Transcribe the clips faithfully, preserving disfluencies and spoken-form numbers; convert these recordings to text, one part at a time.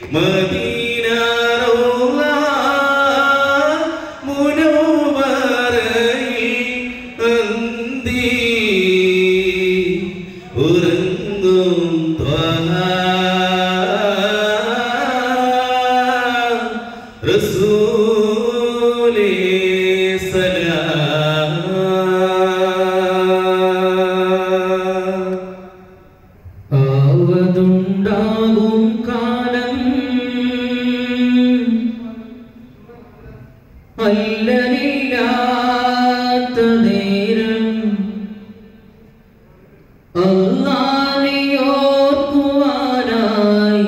Madina Raula Munawwarai Andi Urangum Twaha Rasuli Salam Avadundagum Kalam Allarillatta Neram Allahneyokkuvanai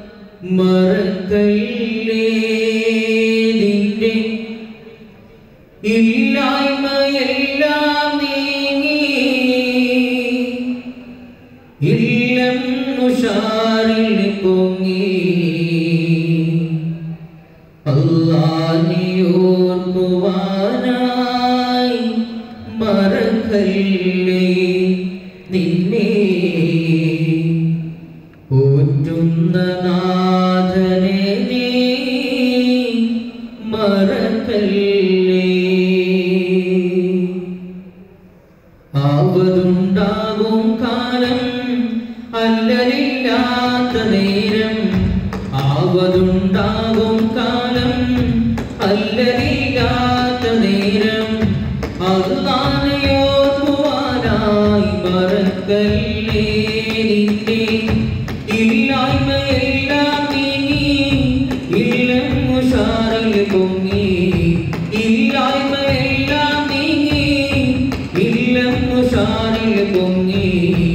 Marakkaille Ninte Illaയ്മയെല്ലാം നീങ്ങി ഇല്ലം ഉഷാറിൽ പൊങ്ങി അല്ലാഹ്നെയോർക്കുവാനായി മറക്കല്ലേ നിന്നെ പോറ്റുന്ന നാഥനെ നീ മറക്കല്ലേ ആവതുണ്ടാകും കാലം അല്ലലില്ലാത്ത നേരം ആവതുണ്ടാകും കാലം അല്ലലില്ലാത്ത നേരം അല്ലാഹ്നെയോർക്കുവാനായി മറക്കല്ലേ നിന്നെ ഇല്ലായ്മയെല്ലാം നീങ്ങി ഇല്ലം ഉഷാറിൽ പൊങ്ങി ഇല്ലായ്മയെല്ലാം നീങ്ങി ഇല്ലം ഉഷാറിൽ പൊങ്ങി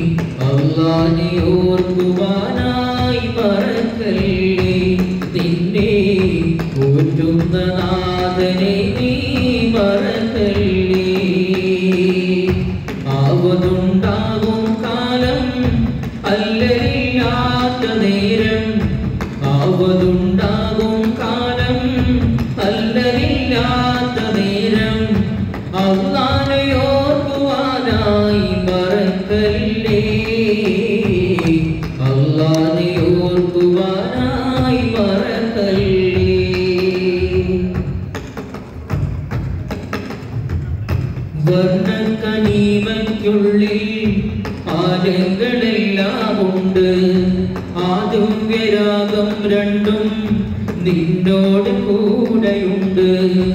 അല്ലാഹ്നെയോർക്കുവാനായി മറക്കല്ലേ നിന്നെ പോറ്റുന്ന നാഥനെ നീ മറക്കല്ലേ ആവതുണ്ടാകും കാലം അല്ലലില്ലാത്ത നേരം ആവതുണ്ടാകും കാലം അല്ലലില്ലാത്ത നേരം അല്ലാഹ്നെയോർക്കുവാനായി മറക്കല്ലേ അല്ലാഹ്നെയോർക്കുവാനായി മറക്കല്ലേ വർണ്ണക്കണിമയ്ക്കുള്ളിൽ ആലങ്ങളെല്ലാം ഉണ്ട് ആദിവ്യരാഗം രണ്ടും നിന്നോട് കൂടെയുണ്ട്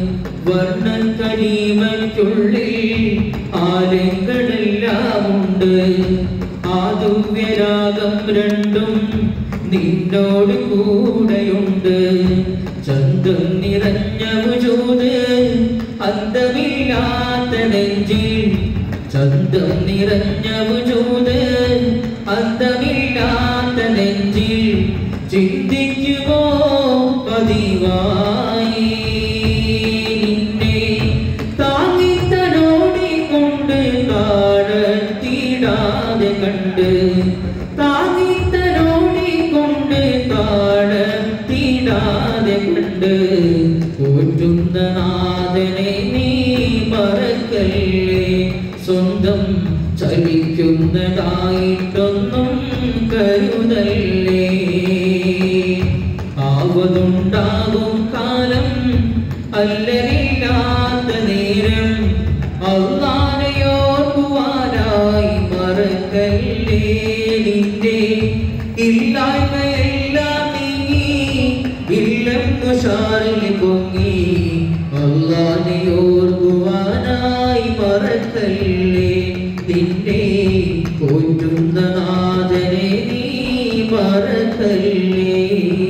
വർണ്ണക്കണിമയ്ക്കുള്ളിൽ ആലങ്ങളെല്ലാം ഉണ്ട് ആദിവ്യരാഗം രണ്ടും നിന്നോട് കൂടെയുണ്ട് ചന്തം നിറഞ്ഞ വജൂദ് അന്തമില്ലാത്ത നെഞ്ചിൽ ചന്തം നിറഞ്ഞ വജൂദ് അന്തമില്ലാത്ത നെഞ്ചിൽ ചിന്തിക്കുമോ പതിവായി നിന്നെ താങ്ങിത്തലോടിക്കൊണ്ട് കാടത്തിടാതെ കണ്ട് താങ്ങിത്തലോടിക്കൊണ്ട് കാടത്തിടാതെ കണ്ട് പോറ്റുന്ന നാഥനെ നീ മറക്കല്ലേ സ്വന്തം ചലിക്കുന്നതായിട്ടൊന്നും കരുതല്ലേ ആവതുണ്ടാകും കാലം അല്ലലില്ലാത്ത നേരം അല്ലാഹ്നെയോർക്കുവാനായി മറക്കല്ലേ നിന്റെ ഇല്ലായ്മയെല്ലാം നീങ്ങി ഇല്ലം ഉഷാറിൽ പൊങ്ങി അല്ലാഹ്നെയോർക്കുവാനായി മറക്കല്ലേ നിന്നെ പോറ്റുന്ന നാഥനെ നീ മറക്കല്ലേ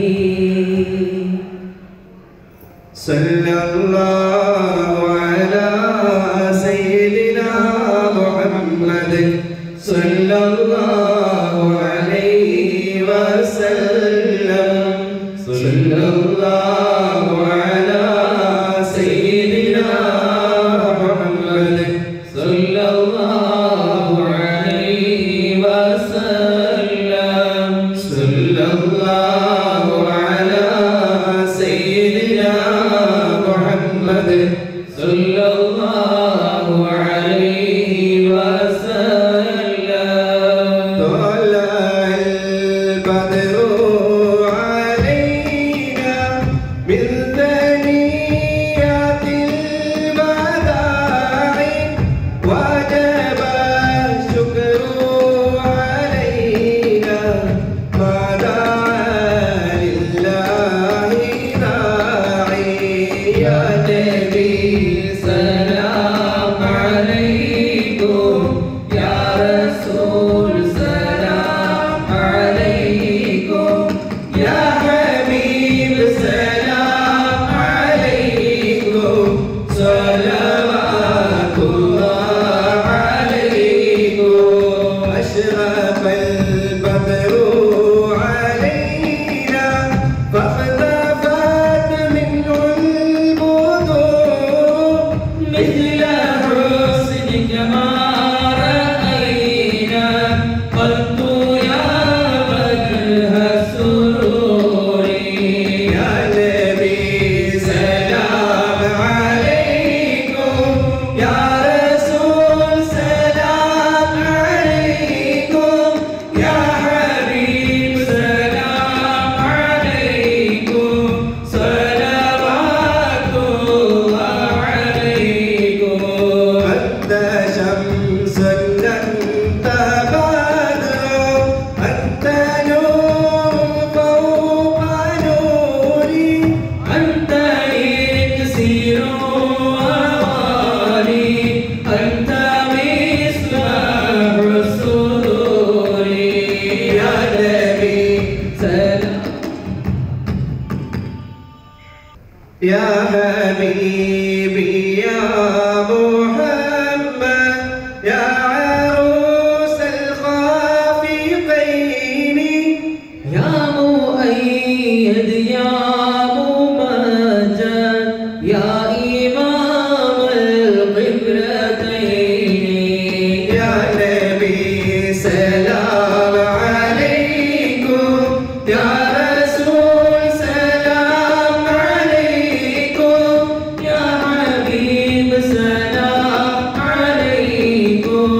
സല്ലല്ലാഹു അലാ സയ്യിദിനാ മുഹമ്മദ് സല്ലല്ലാഹു അലൈഹി വസല്ലം സല്ലല്ലാഹു അലാ സയ്യിദിനാ മുഹമ്മദ് സല്ലല്ലാഹു അലൈഹി വസല്ലം സല്ലല്ലാഹു അലാ സയ്യിദിനാ മുഹമ്മദ് സല്ലല്ലാഹു അലൈഹി വസല്ലം. طلع البدر علينا يا حبيبي يا محمد يا عروس الخافقين يا مؤيد يا ممجد يا إمام القبلتين يا نبي سلام عليكم يا رسول سلام عليكم يا حبيب سلام عليكم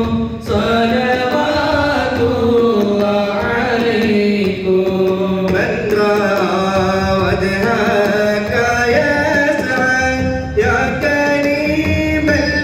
صلوات الله عليكم من رأى وجهك يسعد يا كريم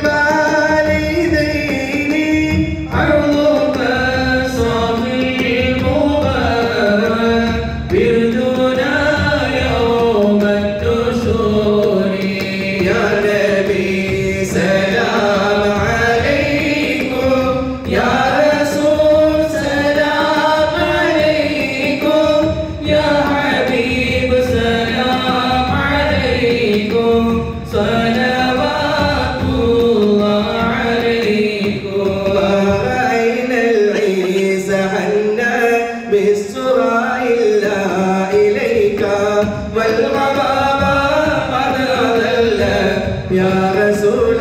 الوالدين عرضك صافي المبارك بردنا يوم النشور يا نبي سلام عليكم يا رسول سلام عليكم يا حبيب سلام عليكم صلوات الله عليكم ورأينا العيس حنا بالسرى إلا إليك والغمام قد أضل يا رسول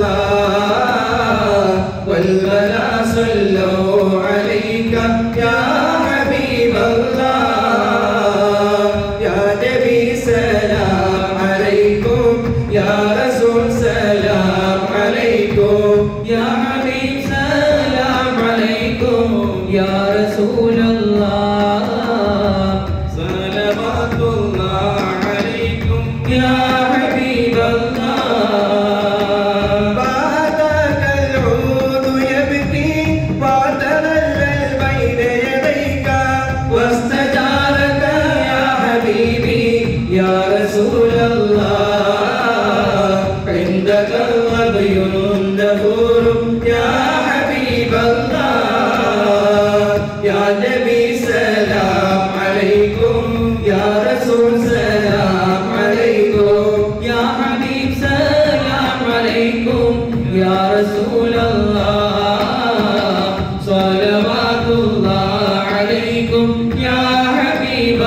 الله والبلا صلوا عليك يا حبيب الله يا نبي سلام عليكم يا رسول سلام عليكم يا حبيب سلام عليكم يا رسول الله صلوات الله عليكم يا حبيب الله بعدك العود يبكي وتذلل بين يديك واستجارك يا حبيبي يا رسول الله عندك الظبي النفور يا حبيب الله يا نبي سلام عليكم يا رسول سلام عليكم يا حبيب سلام عليكم يا رسول الله صلوات الله عليكم يا حبيب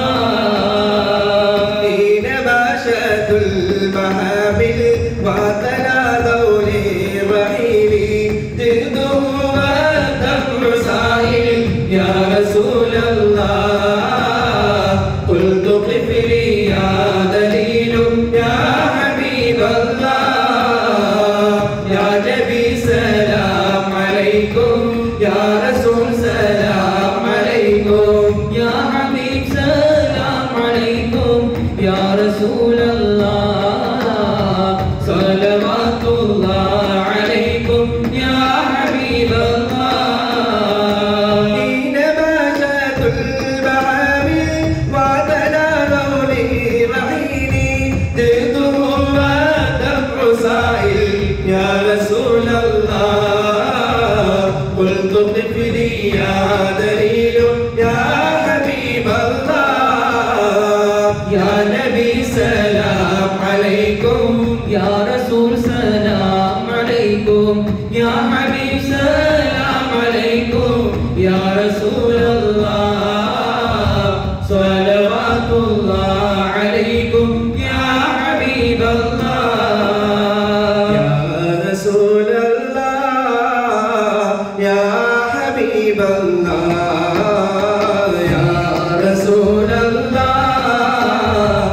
الله حين باشت المحامل وتنادوا للرحيل جلده والدمع سائل يا رسول الله قلت قف لي يا دليل يا حبيب الله يا نبي سلام عليكم يا رسول سلام عليكم يا حبيب سلام عليكم يا رسول الله صلوات الله عليكم يا حبيب الله حين باشت المحامل وتنادوا للرحيل جلده والدمع سائل يا رسول الله قلت قف لي يا دليل يا حبيب الله يا نبي سلام عليكم يا رسول سلام عليكم يا حبيب سلام عليكم يا رسول الله صلوات الله عليكم يا حبيب الله يا رسول الله يا حبيب الله يا رسول الله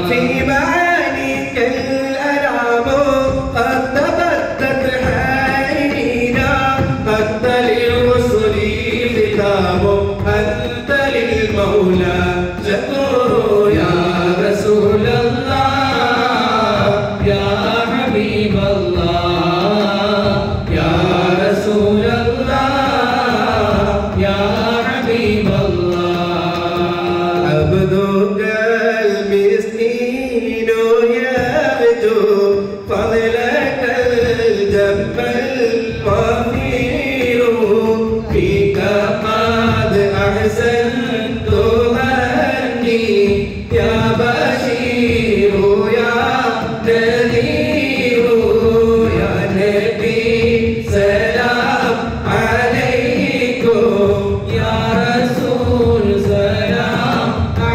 في معانيك الأنعام قد تبدت حائرينا أنت للرسل ختام أنت للمولى شكور يا رسول الله يا حبيب الله يا رسول الله يا حبيب الله عبدك المسكين يرجو فضلك الجم الوفير فيك قد أحسنت ظني يا بشير يا نذير يا نبي سلام عليكم يا رسول سلام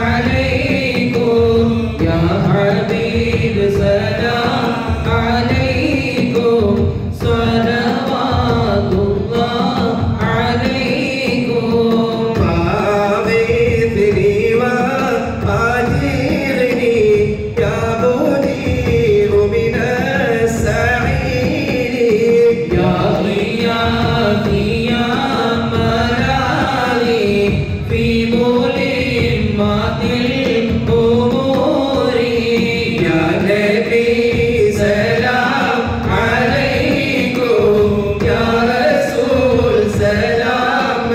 عليكم يا حبيب سلام عليكم صلوات الله عليكم فاغثني وأجرني يا منير من السعير يا غياثي يا ملاذي في ملمات الأمور يا نبي سلام عليكم يا رسول سلام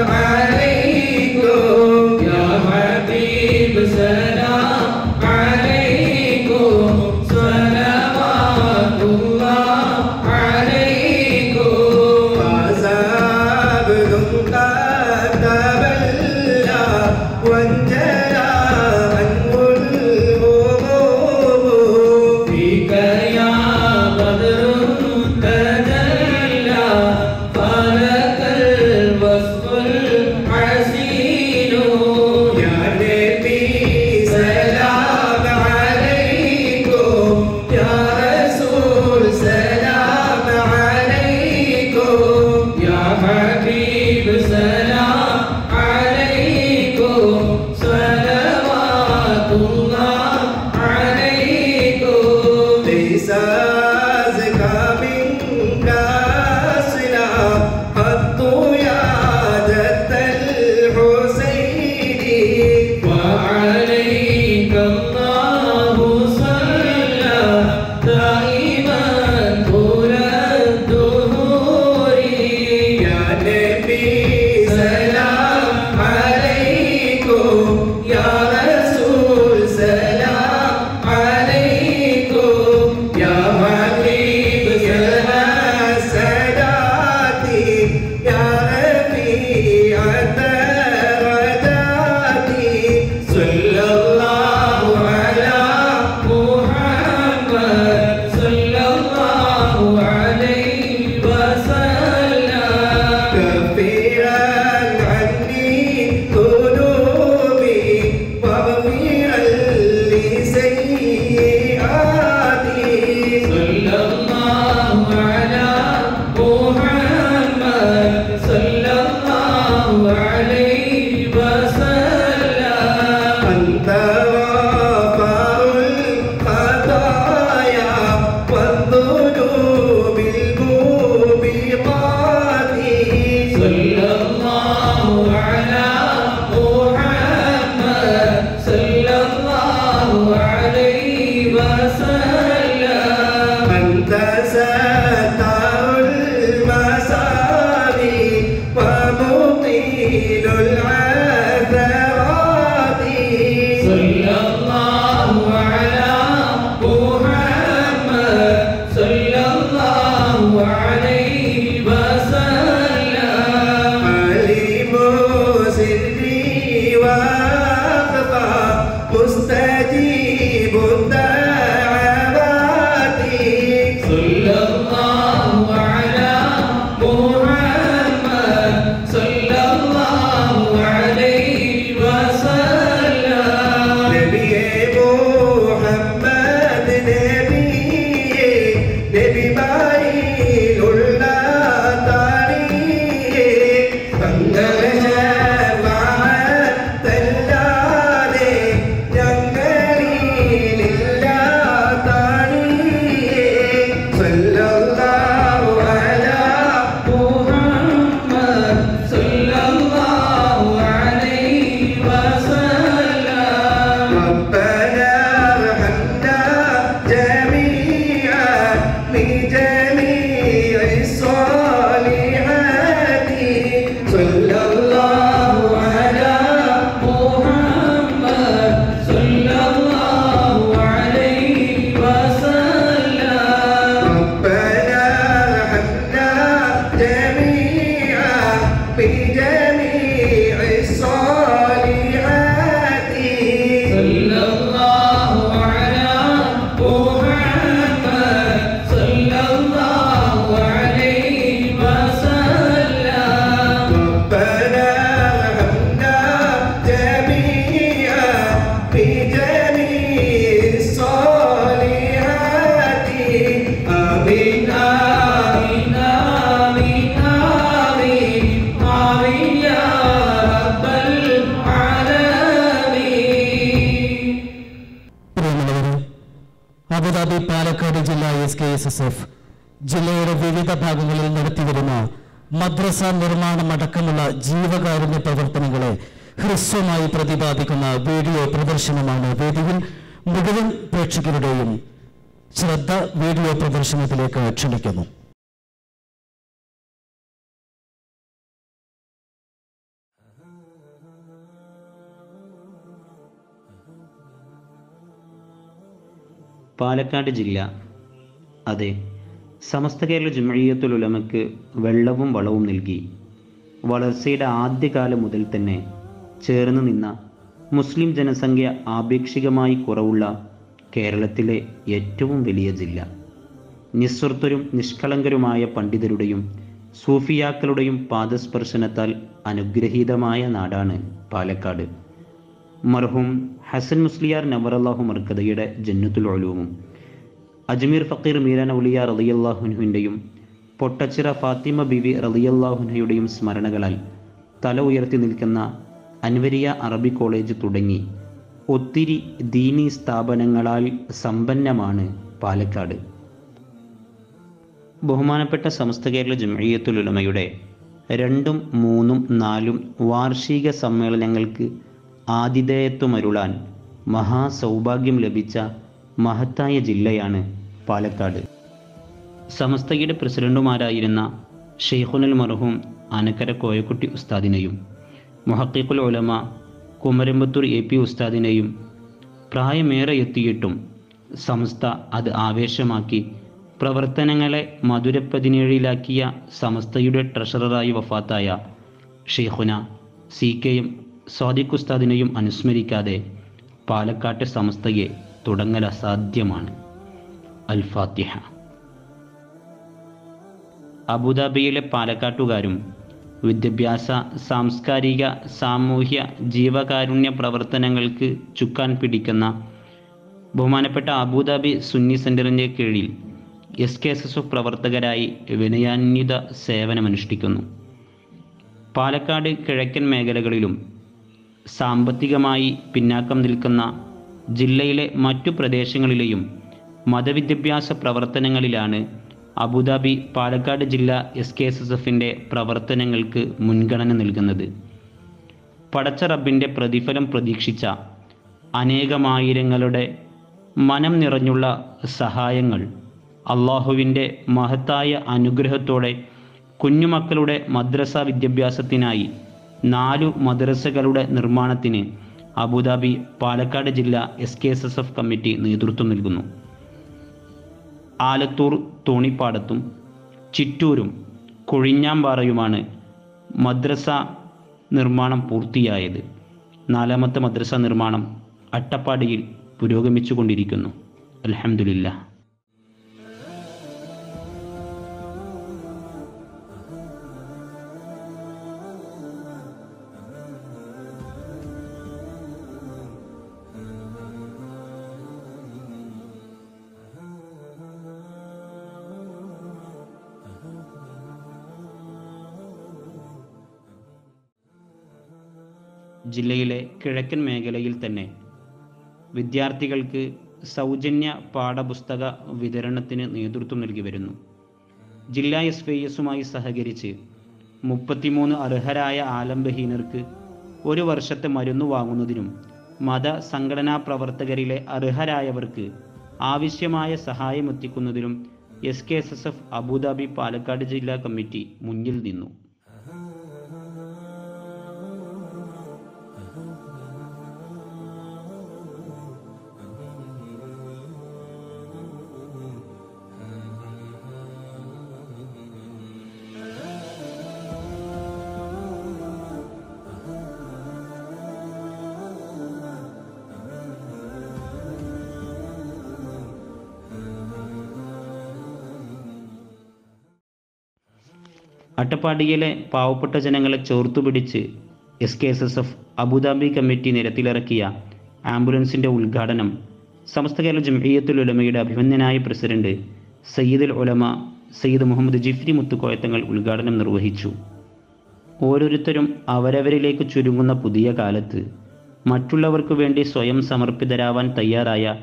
عليكم يا حبيب سلام عليكم صلوات الله عليكم فعزاب قد تبلى وانجلى عنه الهموم فيك يا بدر تجلى فلك الوصف الحسين يا نبي سلام عليكم يا رسول سلام عليكم يا حبيب سلام عليكم صلوات الله عليكم ليس أزكى منك أصلا قط يا جد الحسين وعليك الله صلى دائما طول الدهور يا نبي سلام عليكم يا رسول سلام عليكم يا അബുദാബി പാലക്കാട് ജില്ലാ S K S S F ജില്ലയുടെ വിവിധ ഭാഗങ്ങളിൽ നടത്തിവരുന്ന മദ്രസ നിർമ്മാണം അടക്കമുള്ള ജീവകാരുണ്യ പ്രവർത്തനങ്ങളെ ഹ്രസ്വമായി പ്രതിപാദിക്കുന്ന വീഡിയോ പ്രദർശനമാണ്. വേദിയിൽ മുഴുവൻ പ്രേക്ഷകരുടെയും ശ്രദ്ധ വീഡിയോ പ്രദർശനത്തിലേക്ക് ക്ഷണിക്കുന്നു. പാലക്കാട് ജില്ല, അതെ, സമസ്ത കേരള ജംഇയ്യത്തുൽ ഉലമയ്ക്ക് വെള്ളവും വളവും നൽകി വളർച്ചയുടെ ആദ്യകാലം മുതൽ തന്നെ ചേർന്ന് നിന്ന മുസ്ലിം ജനസംഖ്യ ആപേക്ഷികമായി കുറവുള്ള കേരളത്തിലെ ഏറ്റവും വലിയ ജില്ല. നിസ്വർത്ഥരും നിഷ്കളങ്കരുമായ പണ്ഡിതരുടെയും സൂഫിയാക്കളുടെയും പാദസ്പർശനത്താൽ അനുഗ്രഹീതമായ നാടാണ് പാലക്കാട്. മർഹൂം ഹസൻ മുസ്ലിയാർ നവറല്ലാഹു മർക്കദയുടെ ജന്നത്തുൽ ഉലൂമും അജ്മീർ ഫക്കീർ മീരാൻ ഔലിയ റളിയല്ലാഹുൻഹുവിൻ്റെയും പൊട്ടച്ചിറ ഫാത്തിമ ബിവി റളിയല്ലാഹുൻഹയുടെയും സ്മരണകളാൽ തല ഉയർത്തി നിൽക്കുന്ന അൻവരിയ അറബി കോളേജ് തുടങ്ങി ഒത്തിരി ദീനീ സ്ഥാപനങ്ങളാൽ സമ്പന്നമാണ് പാലക്കാട്. ബഹുമാനപ്പെട്ട സമസ്ത കേരള ജംഇയ്യത്തുൽ ഉലമയുടെ രണ്ടും മൂന്നും നാലും വാർഷിക സമ്മേളനങ്ങൾക്ക് ആതിഥേയത്വമരുളാൻ മഹാസൗഭാഗ്യം ലഭിച്ച മഹത്തായ ജില്ലയാണ് പാലക്കാട്. സമസ്തയുടെ പ്രസിഡന്റുമാരായിരുന്ന ഷെയ്ഖുൽ മർഹൂം അനക്കര കോയക്കുട്ടി ഉസ്താദിനെയും മുഹഖിഖുൽ ഉലമ കുമരമ്പത്തൂർ എ പി ഉസ്താദിനെയും പ്രായമേറെ എത്തിയിട്ടും സമസ്ത അത് ആവേശമാക്കി പ്രവർത്തനങ്ങളെ മധുരപ്പതിനേഴിലാക്കിയ സമസ്തയുടെ ട്രഷററായി വഫാത്തായ ഷെയ്ഖുന സി കെ എം സ്വാദിഖ് ഉസ്താദിനെയും അനുസ്മരിക്കാതെ പാലക്കാട്ടെ സമസ്തയെ തുടങ്ങൽ അസാധ്യമാണ്. അൽ ഫാത്തിഹ. അബുദാബിയിലെ പാലക്കാട്ടുകാരും വിദ്യാഭ്യാസ, സാംസ്കാരിക, സാമൂഹ്യ, ജീവകാരുണ്യ പ്രവർത്തനങ്ങൾക്ക് ചുക്കാൻ പിടിക്കുന്ന ബഹുമാനപ്പെട്ട അബുദാബി സുന്നി സെൻ്ററിൻ്റെ കീഴിൽ S K S S F പ്രവർത്തകരായി വിനയാന്വിത സേവനമനുഷ്ഠിക്കുന്നു. പാലക്കാട് കിഴക്കൻ മേഖലകളിലും സാമ്പത്തികമായി പിന്നാക്കം നിൽക്കുന്ന ജില്ലയിലെ മറ്റു പ്രദേശങ്ങളിലെയും മതവിദ്യാഭ്യാസ പ്രവർത്തനങ്ങളിലാണ് അബുദാബി പാലക്കാട് ജില്ല എസ് കെ എസ് എസ് എഫിൻ്റെ പ്രവർത്തനങ്ങൾക്ക് മുൻഗണന നൽകുന്നത്. പടച്ച റബ്ബിൻ്റെ പ്രതിഫലം പ്രതീക്ഷിച്ച അനേകമായിരങ്ങളുടെ മനം നിറഞ്ഞുള്ള സഹായങ്ങൾ അള്ളാഹുവിൻ്റെ മഹത്തായ അനുഗ്രഹത്തോടെ കുഞ്ഞുമക്കളുടെ മദ്രസ വിദ്യാഭ്യാസത്തിനായി നാലു മദ്രസകളുടെ നിർമ്മാണത്തിന് അബുദാബി പാലക്കാട് ജില്ല S K S S F committee നേതൃത്വം നൽകുന്നു. ആലത്തൂർ തോണിപ്പാടത്തും ചിറ്റൂരും കൊഴിഞ്ഞാമ്പാറയുമാണ് മദ്രസ നിർമ്മാണം പൂർത്തിയായത്. നാലാമത്തെ മദ്രസ നിർമ്മാണം അട്ടപ്പാടിയിൽ പുരോഗമിച്ചു കൊണ്ടിരിക്കുന്നു. അൽഹംദുലില്ലാഹ്. ജില്ലയിലെ കിഴക്കൻ മേഖലയിൽ തന്നെ വിദ്യാർത്ഥികൾക്ക് സൗജന്യ പാഠപുസ്തക വിതരണത്തിന് നേതൃത്വം നൽകി വരുന്നു. ജില്ലാ എസ് വൈ എസുമായി സഹകരിച്ച് മുപ്പത്തിമൂന്ന് അർഹരായ ആലംബഹീനർക്ക് ഒരു വർഷത്തെ മരുന്ന് വാങ്ങുന്നതിനും മത സംഘടനാ പ്രവർത്തകരിലെ അർഹരായവർക്ക് ആവശ്യമായ സഹായം എത്തിക്കുന്നതിനും S K S S F Abu Dhabi Palakkad ജില്ലാ കമ്മിറ്റി മുന്നിൽ നിന്നു. അട്ടപ്പാടിയിലെ പാവപ്പെട്ട ജനങ്ങളെ ചോർത്തുപിടിച്ച് S K S S F Abu Dhabi committee നിരത്തിലിറക്കിയ ആംബുലൻസിൻ്റെ ഉദ്ഘാടനം സമസ്ത കേരള ജംഇയ്യത്തുൽ ഉലമയുടെ അഭിമന്യനായ പ്രസിഡന്റ് സയ്യിദുൽ ഉലമ സയ്യിദ് മുഹമ്മദ് ജിഫ്രി മുത്തുക്കോയത്തങ്ങൾ ഉദ്ഘാടനം നിർവഹിച്ചു. ഓരോരുത്തരും അവരവരിലേക്ക് ചുരുങ്ങുന്ന പുതിയ കാലത്ത് മറ്റുള്ളവർക്ക് വേണ്ടി സ്വയം സമർപ്പിതരാവാൻ തയ്യാറായ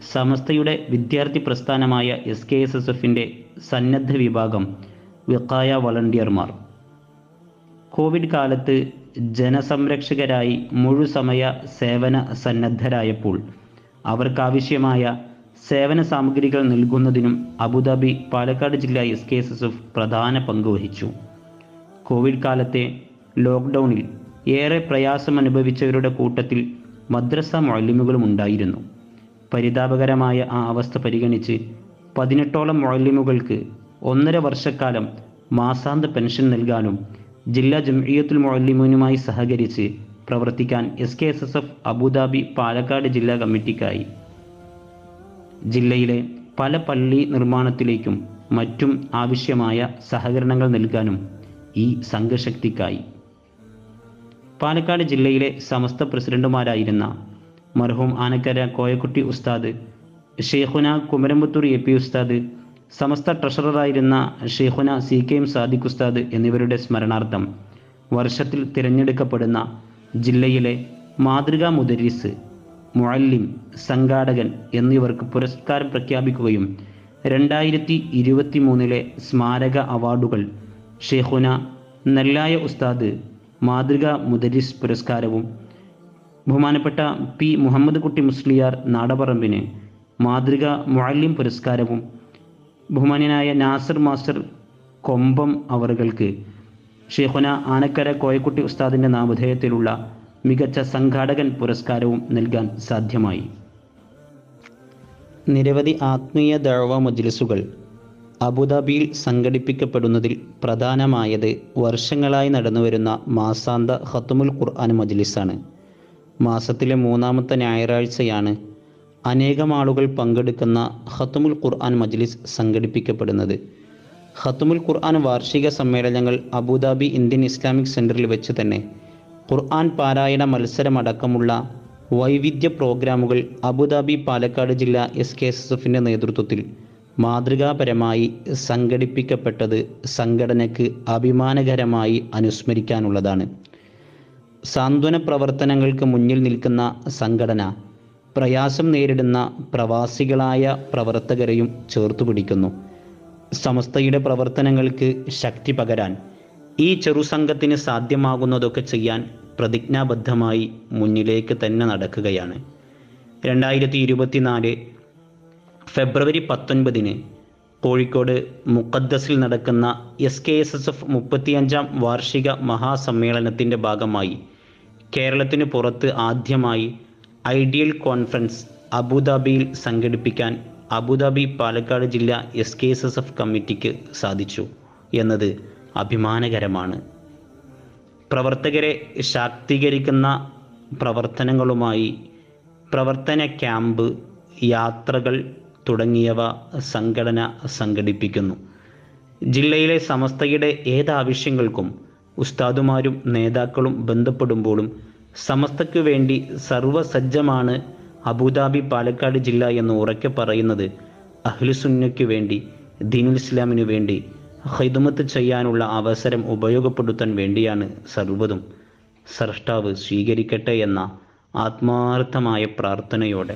സമസ്തയുടെ വിദ്യാർത്ഥി പ്രസ്ഥാനമായ എസ് കെ എസ് എസ് എഫിൻ്റെ സന്നദ്ധ വിഭാഗം വിഖായ വളണ്ടിയർമാർ കോവിഡ് കാലത്ത് ജനസംരക്ഷകരായി മുഴുസമയ സേവന സന്നദ്ധരായപ്പോൾ അവർക്കാവശ്യമായ സേവന സാമഗ്രികൾ നൽകുന്നതിനും അബുദാബി പാലക്കാട് ജില്ലാ S K S S F പ്രധാന പങ്ക് വഹിച്ചു. കോവിഡ് കാലത്തെ ലോക്ക്ഡൗണിൽ ഏറെ പ്രയാസമനുഭവിച്ചവരുടെ കൂട്ടത്തിൽ മദ്രസ മുഅല്ലിമുകളും ഉണ്ടായിരുന്നു. പരിതാപകരമായ ആ അവസ്ഥ പരിഗണിച്ച് പതിനെട്ടോളം മുഅല്ലിമുകൾക്ക് ഒന്നര വർഷക്കാലം മാസാന്ത പെൻഷൻ നൽകാനും ജില്ലാ ജംഇയ്യത്തുൽ മുഅല്ലിമീനുമായി സഹകരിച്ച് പ്രവർത്തിക്കാൻ S K S S F Abu Dhabi Palakkad ജില്ലാ കമ്മിറ്റിക്കായി. ജില്ലയിലെ പല പള്ളി നിർമ്മാണത്തിലേക്കും മറ്റും ആവശ്യമായ സഹകരണങ്ങൾ നൽകാനും ഈ സംഘശക്തിക്കായി. പാലക്കാട് ജില്ലയിലെ സമസ്ത പ്രസിഡന്റുമാരായിരുന്ന മർഹൂം ആനക്കര കോയക്കുട്ടി ഉസ്താദ്, ഷെയ്ഖുന കുമരമ്പത്തൂർ എ പി ഉസ്താദ്, സമസ്ത ട്രഷററായിരുന്ന ഷെയ്ഖുന സി കെ എം സാദിഖ് ഉസ്താദ് എന്നിവരുടെ സ്മരണാർത്ഥം വർഷത്തിൽ തിരഞ്ഞെടുക്കപ്പെടുന്ന ജില്ലയിലെ മാതൃകാ മുദരിസ്, മുഅല്ലിം, സംഘാടകൻ എന്നിവർക്ക് പുരസ്കാരം പ്രഖ്യാപിക്കുകയും രണ്ടായിരത്തി ഇരുപത്തി മൂന്നിലെ സ്മാരക അവാർഡുകൾ ഷെയ്ഖുന നെല്ലായ ഉസ്താദ് മാതൃകാ മുദരിസ് പുരസ്കാരവും ബഹുമാനപ്പെട്ട പി മുഹമ്മദ് കുട്ടി മുസ്ലിയാർ നാടപറമ്പിന് മാതൃകാ മുഅല്ലിം പുരസ്കാരവും ബഹുമാന്യനായ നാസർ മാസ്റ്റർ കൊമ്പം അവറുകൾക്ക് ഷെയ്ഖുന ആനക്കര കോയക്കുട്ടി ഉസ്താദിൻ്റെ നാമധേയത്തിലുള്ള മികച്ച സംഘാടകൻ പുരസ്കാരവും നൽകാൻ സാധ്യമായി. നിരവധി ആത്മീയ ദഅവ മജ്ലിസുകൾ അബുദാബിയിൽ സംഘടിപ്പിക്കപ്പെടുന്നതിൽ പ്രധാനമായത് വർഷങ്ങളായി നടന്നുവരുന്ന മാസാന്ത ഖത്മുൽ ഖുർആൻ മജ്ലിസാണ്. മാസത്തിലെ മൂന്നാമത്തെ ഞായറാഴ്ചയാണ് അനേകം ആളുകൾ പങ്കെടുക്കുന്ന ഖത്മുൽ ഖുർആൻ മജ്ലിസ് സംഘടിപ്പിക്കപ്പെടുന്നത്. ഖത്മുൽ ഖുർആൻ വാർഷിക സമ്മേളനങ്ങൾ അബുദാബി ഇന്ത്യൻ ഇസ്ലാമിക് സെൻറ്ററിൽ വെച്ച് തന്നെ ഖുർആൻ പാരായണ മത്സരമടക്കമുള്ള വൈവിധ്യ പ്രോഗ്രാമുകൾ അബുദാബി പാലക്കാട് ജില്ലാ എസ് കെ എസ് എസ് എഫിൻ്റെ നേതൃത്വത്തിൽ മാതൃകാപരമായി സംഘടിപ്പിക്കപ്പെട്ടത് സംഘടനയ്ക്ക് അഭിമാനകരമായി അനുസ്മരിക്കാനുള്ളതാണ്. സാന്ത്വന പ്രവർത്തനങ്ങൾക്ക് മുന്നിൽ നിൽക്കുന്ന സംഘടന പ്രയാസം നേരിടുന്ന പ്രവാസികളായ പ്രവർത്തകരെയും ചേർത്തുപിടിക്കുന്നു. സമസ്തയുടെ പ്രവർത്തനങ്ങൾക്ക് ശക്തി പകരാൻ ഈ ചെറുസംഘത്തിന് സാധ്യമാകുന്നതൊക്കെ ചെയ്യാൻ പ്രതിജ്ഞാബദ്ധമായി മുന്നിലേക്ക് തന്നെ നടക്കുകയാണ്. രണ്ടായിരത്തി ഇരുപത്തിനാല് ഫെബ്രുവരി പത്തൊൻപതിന് കോഴിക്കോട് മുഖദ്ദസിൽ നടക്കുന്ന S K S S F മുപ്പത്തിയഞ്ചാം വാർഷിക മഹാസമ്മേളനത്തിൻ്റെ ഭാഗമായി കേരളത്തിന് പുറത്ത് ആദ്യമായി ഐഡിയൽ കോൺഫറൻസ് അബുദാബിയിൽ സംഘടിപ്പിക്കാൻ അബുദാബി പാലക്കാട് ജില്ലാ S K S S F കമ്മിറ്റിക്ക് സാധിച്ചു എന്നത് അഭിമാനകരമാണ്. പ്രവർത്തകരെ ശാക്തീകരിക്കുന്ന പ്രവർത്തനങ്ങളുമായി പ്രവർത്തന ക്യാമ്പ്, യാത്രകൾ തുടങ്ങിയവ സംഘടന സംഘടിപ്പിക്കുന്നു. ജില്ലയിലെ സമസ്തയുടെ ഏതാവശ്യങ്ങൾക്കും ഉസ്താദുമാരും നേതാക്കളും ബന്ധപ്പെടുമ്പോഴും സമസ്തയ്ക്കു വേണ്ടി സർവസജ്ജമാണ് അബുദാബി പാലക്കാട് ജില്ല എന്ന് ഉറക്കെ പറയുന്നത് അഹ്ലുസുന്നയ്ക്ക് വേണ്ടി, ദീനുൽ ഇസ്ലാമിനു വേണ്ടി ഖിദ്മത്ത് ചെയ്യാനുള്ള അവസരം ഉപയോഗപ്പെടുത്താൻ വേണ്ടിയാണ് സർവ്വതും. സ്രഷ്ടാവ് സ്വീകരിക്കട്ടെ എന്ന ആത്മാർത്ഥമായ പ്രാർത്ഥനയോടെ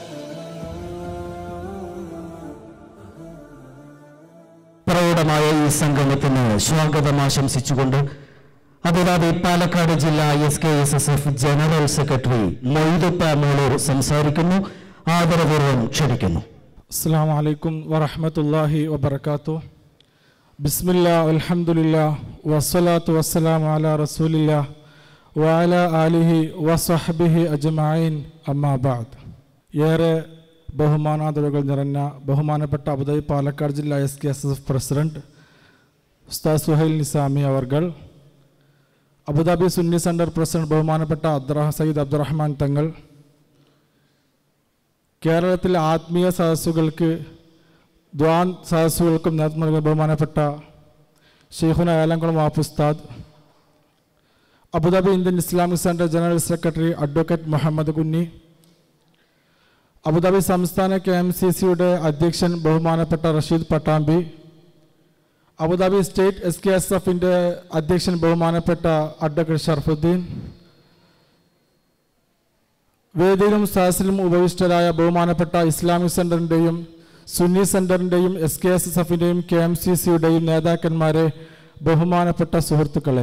പ്രൗഢമായ ഈ സംഗമത്തിന് സ്വാഗതം ആശംസിച്ചുകൊണ്ട് അബുദാബി പാലക്കാട് ജില്ലാ S K S S F general secretary Moiduppa Molur സംസാരിക്കുന്നു. ആദരപൂർവ്വം ക്ഷണിക്കുന്നു. അസ്സലാമു അലൈക്കും വറഹ്മത്തുള്ളാഹി വബറകാതുഹു. ബിസ്മില്ലാ അൽഹംദുലില്ലാ വസ്സലാത്തു വസ്സലാമു അലാ റസൂലില്ലാ വഅലാ ആലിഹി വസഹ്ബിഹി അജ്മഈൻ അമ്മാ ബഅദ്. ഏറെ ബഹുമാനാദരവുകൾ നിറഞ്ഞ ബഹുമാനപ്പെട്ട അബുദാബി പാലക്കാട് ജില്ലാ S K S S F president ഉസ്താദ് സുഹൈൽ നിസാമി അവർകൾ, അബുദാബി സുന്നി സെൻറ്റർ പ്രസിഡന്റ് ബഹുമാനപ്പെട്ട അബ്ദുറഹ സയ്യിദ് അബ്ദുറഹ്മാൻ തങ്ങൾ, കേരളത്തിലെ ആത്മീയ സദസ്സുകൾക്ക് ദ്വാൻ സദസ്സുകൾക്കും നേതൃത്വം നൽകുന്ന ബഹുമാനപ്പെട്ട ഷെയ്ഖുന ഏലംകുളം വാഫ് ഉസ്താദ്, Abu Dhabi Indian Islamic centre general secretary advocate Muhammad Kunhi, Abu Dhabi സംസ്ഥാന കെ എം സി സിയുടെ അധ്യക്ഷൻ ബഹുമാനപ്പെട്ട Rasheed Pattambi, Abu Dhabi state S K S എഫിൻ്റെ അധ്യക്ഷൻ ബഹുമാനപ്പെട്ട അഡ്വക്കേറ്റ് ഷർഫുദ്ദീൻ, വേദിയിലും സദസ്സിലും ഉപവിഷ്ടരായ ബഹുമാനപ്പെട്ട ഇസ്ലാമിക് സെൻറ്ററിൻ്റെയും സുന്നി സെൻറ്ററിൻ്റെയും എസ് കെ എസ് എസ് എഫിൻ്റെയും കെ എം സി സിയുടെയും നേതാക്കന്മാരെ, ബഹുമാനപ്പെട്ട സുഹൃത്തുക്കളെ,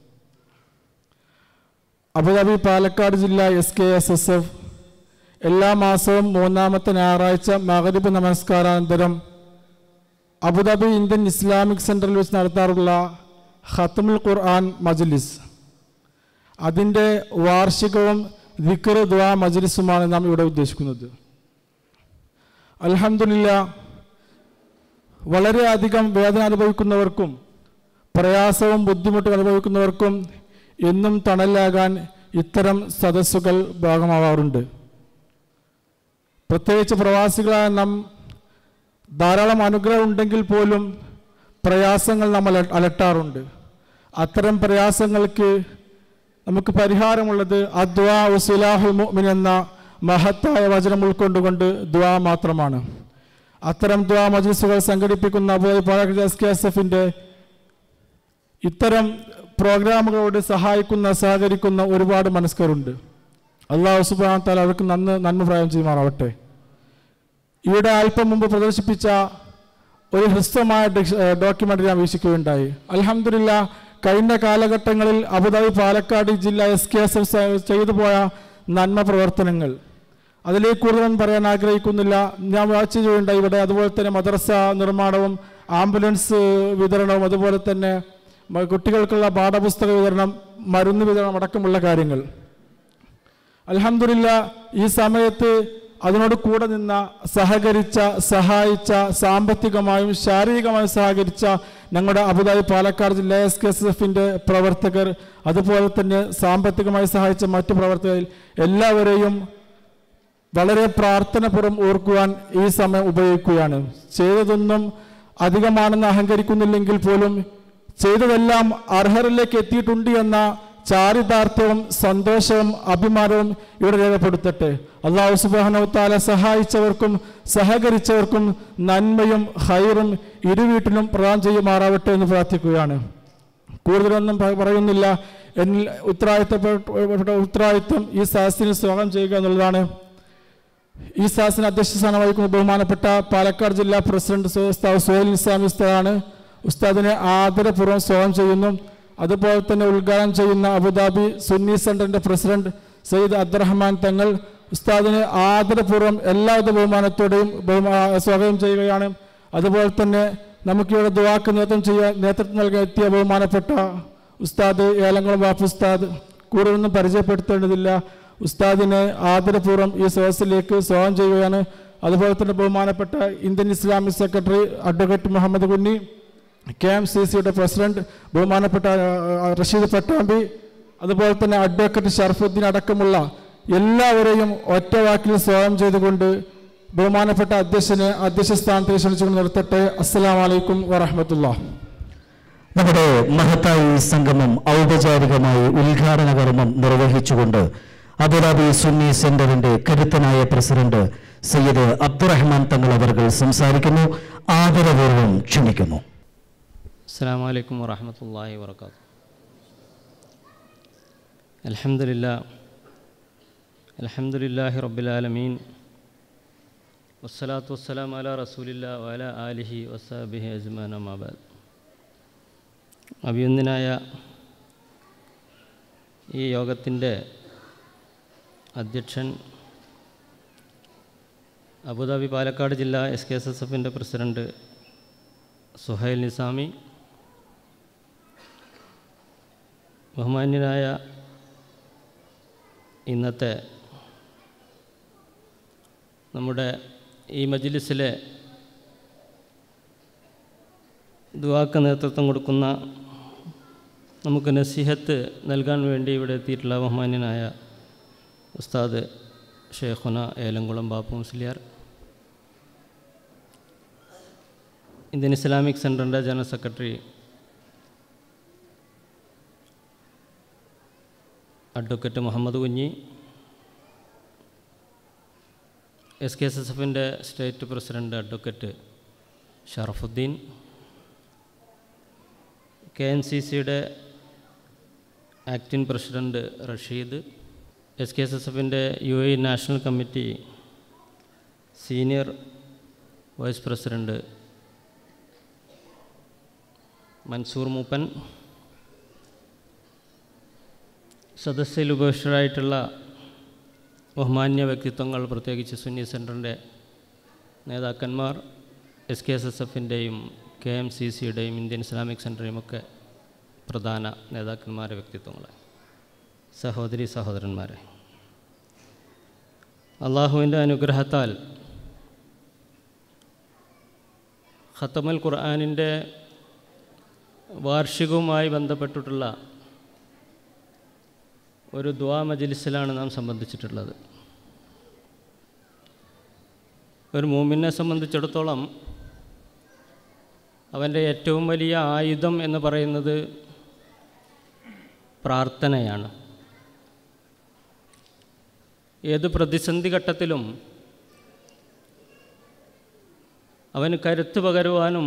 അബുദാബി പാലക്കാട് ജില്ല S K S S F എല്ലാ മാസവും മൂന്നാമത്തെ ഞായറാഴ്ച മഗ്രിബ് നമസ്കാരാനന്തരം അബുദാബി ഇന്ത്യൻ ഇസ്ലാമിക് സെൻറ്ററിൽ വെച്ച് നടത്താറുള്ള ഖത്മുൽ ഖുർആൻ മജ്ലിസ്, അതിൻ്റെ വാർഷികവും ദിക്ർ ദുആ മജ്ലിസുമാണ് നാം ഇവിടെ ഉദ്ദേശിക്കുന്നത്. അൽഹംദുലില്ലാ, വളരെയധികം വേദന അനുഭവിക്കുന്നവർക്കും പ്രയാസവും ബുദ്ധിമുട്ടും അനുഭവിക്കുന്നവർക്കും എന്നും തണലാകാൻ ഇത്തരം സദസ്സുകൾ ഭാഗമാവാറുണ്ട്. പ്രത്യേകിച്ച് പ്രവാസികളായ നാം ധാരാളം അനുഗ്രഹം ഉണ്ടെങ്കിൽ പോലും പ്രയാസങ്ങൾ നമ്മൾ അലട്ടാറുണ്ട്. അത്തരം പ്രയാസങ്ങൾക്ക് നമുക്ക് പരിഹാരമുള്ളത് അദ്വാ ഉസിലാഹുൽ മുഅ്മിൻ എന്ന മഹത്തായ വചനം ഉൾക്കൊണ്ടുകൊണ്ട് ദ്വാ മാത്രമാണ്. അത്തരം ദ്വാ മജ്ലിസുകൾ സംഘടിപ്പിക്കുന്ന അബുദാബി എസ് കെ എസ് എഫിൻ്റെ ഇത്തരം പ്രോഗ്രാമുകളോട് സഹായിക്കുന്ന സഹകരിക്കുന്ന ഒരുപാട് മനസ്കരുണ്ട്. അല്ലാഹു സുബ്ഹാനഹു വ തആല അവർക്ക് നന്മ നന്മ പ്രദാനം ചെയ്യുമാറാവട്ടെ. ഇവിടെ അല്പം മുമ്പ് പ്രദർശിപ്പിച്ച ഒരു ഹ്രസ്വമായ ഡോക്യുമെൻ്ററി ഞാൻ വീക്ഷിക്കുകയുണ്ടായി. അൽഹംദുലില്ലാ, കഴിഞ്ഞ കാലഘട്ടങ്ങളിൽ അബുദാബി പാലക്കാട് ജില്ല എസ് കെ എസ് എഫ് ചെയ്തു പോയ നന്മ പ്രവർത്തനങ്ങൾ അതിലേക്ക് കൂടുതലൊന്നും പറയാൻ ആഗ്രഹിക്കുന്നില്ല. ഞാൻ വാച്ച് ചെയ്യുകയുണ്ടായി ഇവിടെ. അതുപോലെ തന്നെ മദ്രസ നിർമ്മാണവും ആംബുലൻസ് വിതരണവും അതുപോലെ തന്നെ കുട്ടികൾക്കുള്ള പാഠപുസ്തക വിതരണം, മരുന്ന് വിതരണം അടക്കമുള്ള കാര്യങ്ങൾ. അൽഹംദുലില്ലാ, ഈ സമയത്ത് അതിനോട് കൂടെ നിന്ന, സഹകരിച്ച, സഹായിച്ച, സാമ്പത്തികമായും ശാരീരികമായും സഹകരിച്ച ഞങ്ങളുടെ അബുദാബി പാലക്കാട് ജില്ല എസ് കെ എസ് എഫിൻ്റെ പ്രവർത്തകർ, അതുപോലെ തന്നെ സാമ്പത്തികമായി സഹായിച്ച മറ്റു പ്രവർത്തകരിൽ എല്ലാവരെയും വളരെ പ്രാർത്ഥനപൂർവ്വം ഓർക്കുവാൻ ഈ സമയം ഉപയോഗിക്കുകയാണ്. ചെയ്തതൊന്നും അധികമാണെന്ന് അഹങ്കരിക്കുന്നില്ലെങ്കിൽ പോലും ചെയ്തതെല്ലാം അർഹരിലേക്ക് എത്തിയിട്ടുണ്ട് എന്ന ചാരിതാർത്ഥ്യവും സന്തോഷവും അഭിമാനവും ഇവിടെ രേഖപ്പെടുത്തട്ടെ. അല്ലാഹു സുബ്ഹാനഹു വ തആല സഹായിച്ചവർക്കും സഹകരിച്ചവർക്കും നന്മയും ഹൈറും ഇരുവീട്ടിലും പ്രദാനം ചെയ്യുമാറാവട്ടെ എന്ന് പ്രാർത്ഥിക്കുകയാണ്. കൂടുതലൊന്നും പറയുന്നില്ല. എന്നിൽ ഉത്തരവാദിത്തപ്പെട്ട ഉത്തരവാദിത്വം ഈ സദസ്സിന് സ്വാഗതം ചെയ്യുക എന്നുള്ളതാണ്. ഈ സദസ്സിന് അധ്യക്ഷ സ്ഥാനം വഹിക്കുന്ന ബഹുമാനപ്പെട്ട പാലക്കാട് ജില്ലാ പ്രസിഡന്റ് ഉസ്താദ് സുഹൈൽ ഇസ്ലാമി ഉസ്താദാണ്. ഉസ്താദിനെ ആദരപൂർവ്വം സ്വാഗതം ചെയ്യുന്നു. അതുപോലെ തന്നെ ഉദ്ഘാടനം ചെയ്യുന്ന അബുദാബി സുന്നി സെൻറ്ററിൻ്റെ പ്രസിഡന്റ് സയ്യിദ് അബ്ദുറഹ്മാൻ തങ്ങൾ ഉസ്താദിനെ ആദരപൂർവ്വം എല്ലാവിധ ബഹുമാനത്തോടെയും സ്വാഗതം ചെയ്യുകയാണ്. അതുപോലെ തന്നെ നമുക്കിവിടെ ദുആക്ക് നേതൃത്വം ചെയ്യാൻ നേതൃത്വം നൽകാൻ എത്തിയ ബഹുമാനപ്പെട്ട ഉസ്താദ് ഏലംകുളം ബാപ്പു ഉസ്താദ്, കൂടുതലൊന്നും പരിചയപ്പെടുത്തേണ്ടതില്ല. ഉസ്താദിനെ ആദരപൂർവ്വം ഈ സദസ്സിലേക്ക് സ്വാഗതം ചെയ്യുകയാണ്. അതുപോലെ തന്നെ ബഹുമാനപ്പെട്ട Indian Islamic secretary advocate Muhammad Kunhi, K M C സിയുടെ പ്രസിഡന്റ് ബഹുമാനപ്പെട്ട റഷീദ് പട്ടാമ്പി, അതുപോലെ തന്നെ അഡ്വക്കേറ്റ് ഷർഫുദ്ദീൻ അടക്കമുള്ള എല്ലാവരെയും ഒറ്റ വാക്കിൽ സ്വാഗതം ചെയ്തുകൊണ്ട് ബഹുമാനപ്പെട്ട അധ്യക്ഷനെ അധ്യക്ഷ സ്ഥാനത്തേക്ക് ക്ഷണിച്ചുകൊണ്ട് നിർത്തട്ടെ. അസ്സലാമു അലൈക്കും വറഹ്മത്തുള്ളാഹി. നമ്മുടെ മഹത്തായ സംഗമം ഔപചാരികമായി ഉദ്ഘാടന കർമ്മം നിർവഹിച്ചുകൊണ്ട് അബുദാബി സുന്നി സെന്ററിന്റെ കരുത്തനായ പ്രസിഡന്റ് സയ്യിദ് അബ്ദുറഹ്മാൻ തങ്ങൾ അവർകൾ സംസാരിക്കുന്നു. ആദരപൂർവ്വം ക്ഷണിക്കുന്നു. അസ്സലാമു അലൈക്കും വറഹ്മത്തുള്ളാഹി വബറകാതുഹു. അൽഹംദുലില്ലാ അൽഹംദുലില്ലാഹി റബ്ബിൽ ആലമീൻ വസ്സലാത്തു വസ്സലാമു അലാ റസൂലില്ലാ വഅലാ ആലിഹി വസ്സഹ്ബിഹി അജ്മഈൻ അമ്മാ ബഅദ്. അഭിനന്ദനായ ഈ യോഗത്തിൻ്റെ അധ്യക്ഷൻ അബുദാബി പാലക്കാട് ജില്ല എസ് കെ എസ് എസ് എഫിൻ്റെ പ്രസിഡന്റ് സുഹൈൽ നിസാമി, ബഹുമാന്യനായ ഇന്നത്തെ നമ്മുടെ ഈ മജ്ലിസിലെ ദുആക്ക് നേതൃത്വം കൊടുക്കുന്ന, നമുക്ക് നസീഹത്ത് നൽകാൻ വേണ്ടി ഇവിടെ എത്തിയിട്ടുള്ള ബഹുമാന്യനായ ഉസ്താദ് ഷേഖുന ഏലംകുളം ബാപ്പു മുസ്ലിയാർ, ഇന്ത്യൻ ഇസ്ലാമിക് സെൻറ്ററിൻ്റെ general secretary advocate Muhammad Kunhi, S K S S എഫിൻ്റെ state president advocate Sharafuddin, K N C സിയുടെ acting president Rasheed, S K S S എഫിൻ്റെ U A national committee senior vice president Mansoor Moopan, സദസ്സിൽ ഉപവിഷ്ടരായിട്ടുള്ള ബഹുമാന്യ വ്യക്തിത്വങ്ങൾ, പ്രത്യേകിച്ച് സുന്നി സെൻറ്ററിൻ്റെ നേതാക്കന്മാർ, എസ് കെ എസ് എസ് എഫിൻ്റെയും കെ എം സി സിയുടെയും ഇന്ത്യൻ ഇസ്ലാമിക് സെൻറ്ററിൻ്റെയും ഒക്കെ പ്രധാന നേതാക്കന്മാരെ, വ്യക്തിത്വങ്ങളെ, സഹോദരി സഹോദരന്മാരെ, അള്ളാഹുവിൻ്റെ അനുഗ്രഹത്താൽ ഖത്തമുൽ ഖുർആനിൻ്റെ വാർഷികവുമായി ബന്ധപ്പെട്ടിട്ടുള്ള ഒരു ദുആ മജ്ലിസിലാണ് നാം സംബന്ധിച്ചിട്ടുള്ളത്. ഒരു മൂമിനെ സംബന്ധിച്ചിടത്തോളം അവൻ്റെ ഏറ്റവും വലിയ ആയുധം എന്ന് പറയുന്നത് പ്രാർത്ഥനയാണ്. ഏത് പ്രതിസന്ധി ഘട്ടത്തിലും അവന് കരുത്ത് പകരുവാനും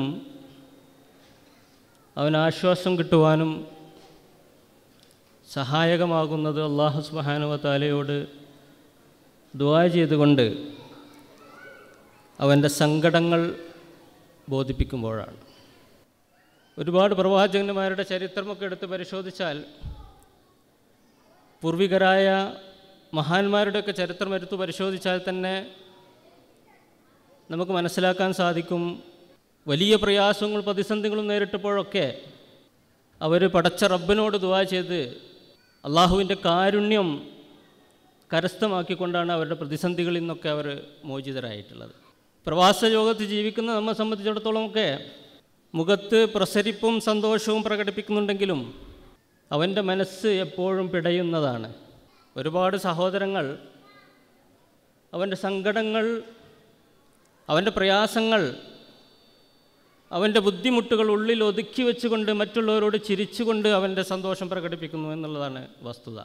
അവന് ആശ്വാസം കിട്ടുവാനും സഹായകമാകുന്നത് അല്ലാഹു സുബ്ഹാനഹു വ തആലയോട് ദുആ ചെയ്തുകൊണ്ട് അവൻ്റെ സങ്കടങ്ങൾ ബോധിപ്പിക്കുമ്പോഴാണ്. ഒരുപാട് പ്രവാചകന്മാരുടെ ചരിത്രമൊക്കെ എടുത്ത് പരിശോധിച്ചാൽ, പൂർവികരായ മഹാന്മാരുടെയൊക്കെ ചരിത്രം എടുത്ത് പരിശോധിച്ചാൽ തന്നെ നമുക്ക് മനസ്സിലാക്കാൻ സാധിക്കും, വലിയ പ്രയാസങ്ങളും പ്രതിസന്ധികളും നേരിട്ടപ്പോഴൊക്കെ അവർ പടച്ച റബ്ബിനോട് ദുആ ചെയ്ത് അള്ളാഹുവിൻ്റെ കാരുണ്യം കരസ്ഥമാക്കിക്കൊണ്ടാണ് അവരുടെ പ്രതിസന്ധികളിൽ നിന്നൊക്കെ അവർ മോചിതരായിട്ടുള്ളത്. പ്രവാസ ലോകത്ത് ജീവിക്കുന്ന നമ്മെ സംബന്ധിച്ചിടത്തോളമൊക്കെ മുഖത്ത് പ്രസരിപ്പും സന്തോഷവും പ്രകടിപ്പിക്കുന്നുണ്ടെങ്കിലും അവൻ്റെ മനസ്സ് എപ്പോഴും പിടയുന്നതാണ്. ഒരുപാട് സഹോദരങ്ങൾ അവൻ്റെ സങ്കടങ്ങൾ, അവൻ്റെ പ്രയാസങ്ങൾ, അവൻ്റെ ബുദ്ധിമുട്ടുകൾ ഉള്ളിൽ ഒതുക്കി വെച്ചുകൊണ്ട് മറ്റുള്ളവരോട് ചിരിച്ചുകൊണ്ട് അവൻ്റെ സന്തോഷം പ്രകടിപ്പിക്കുന്നു എന്നുള്ളതാണ് വസ്തുത.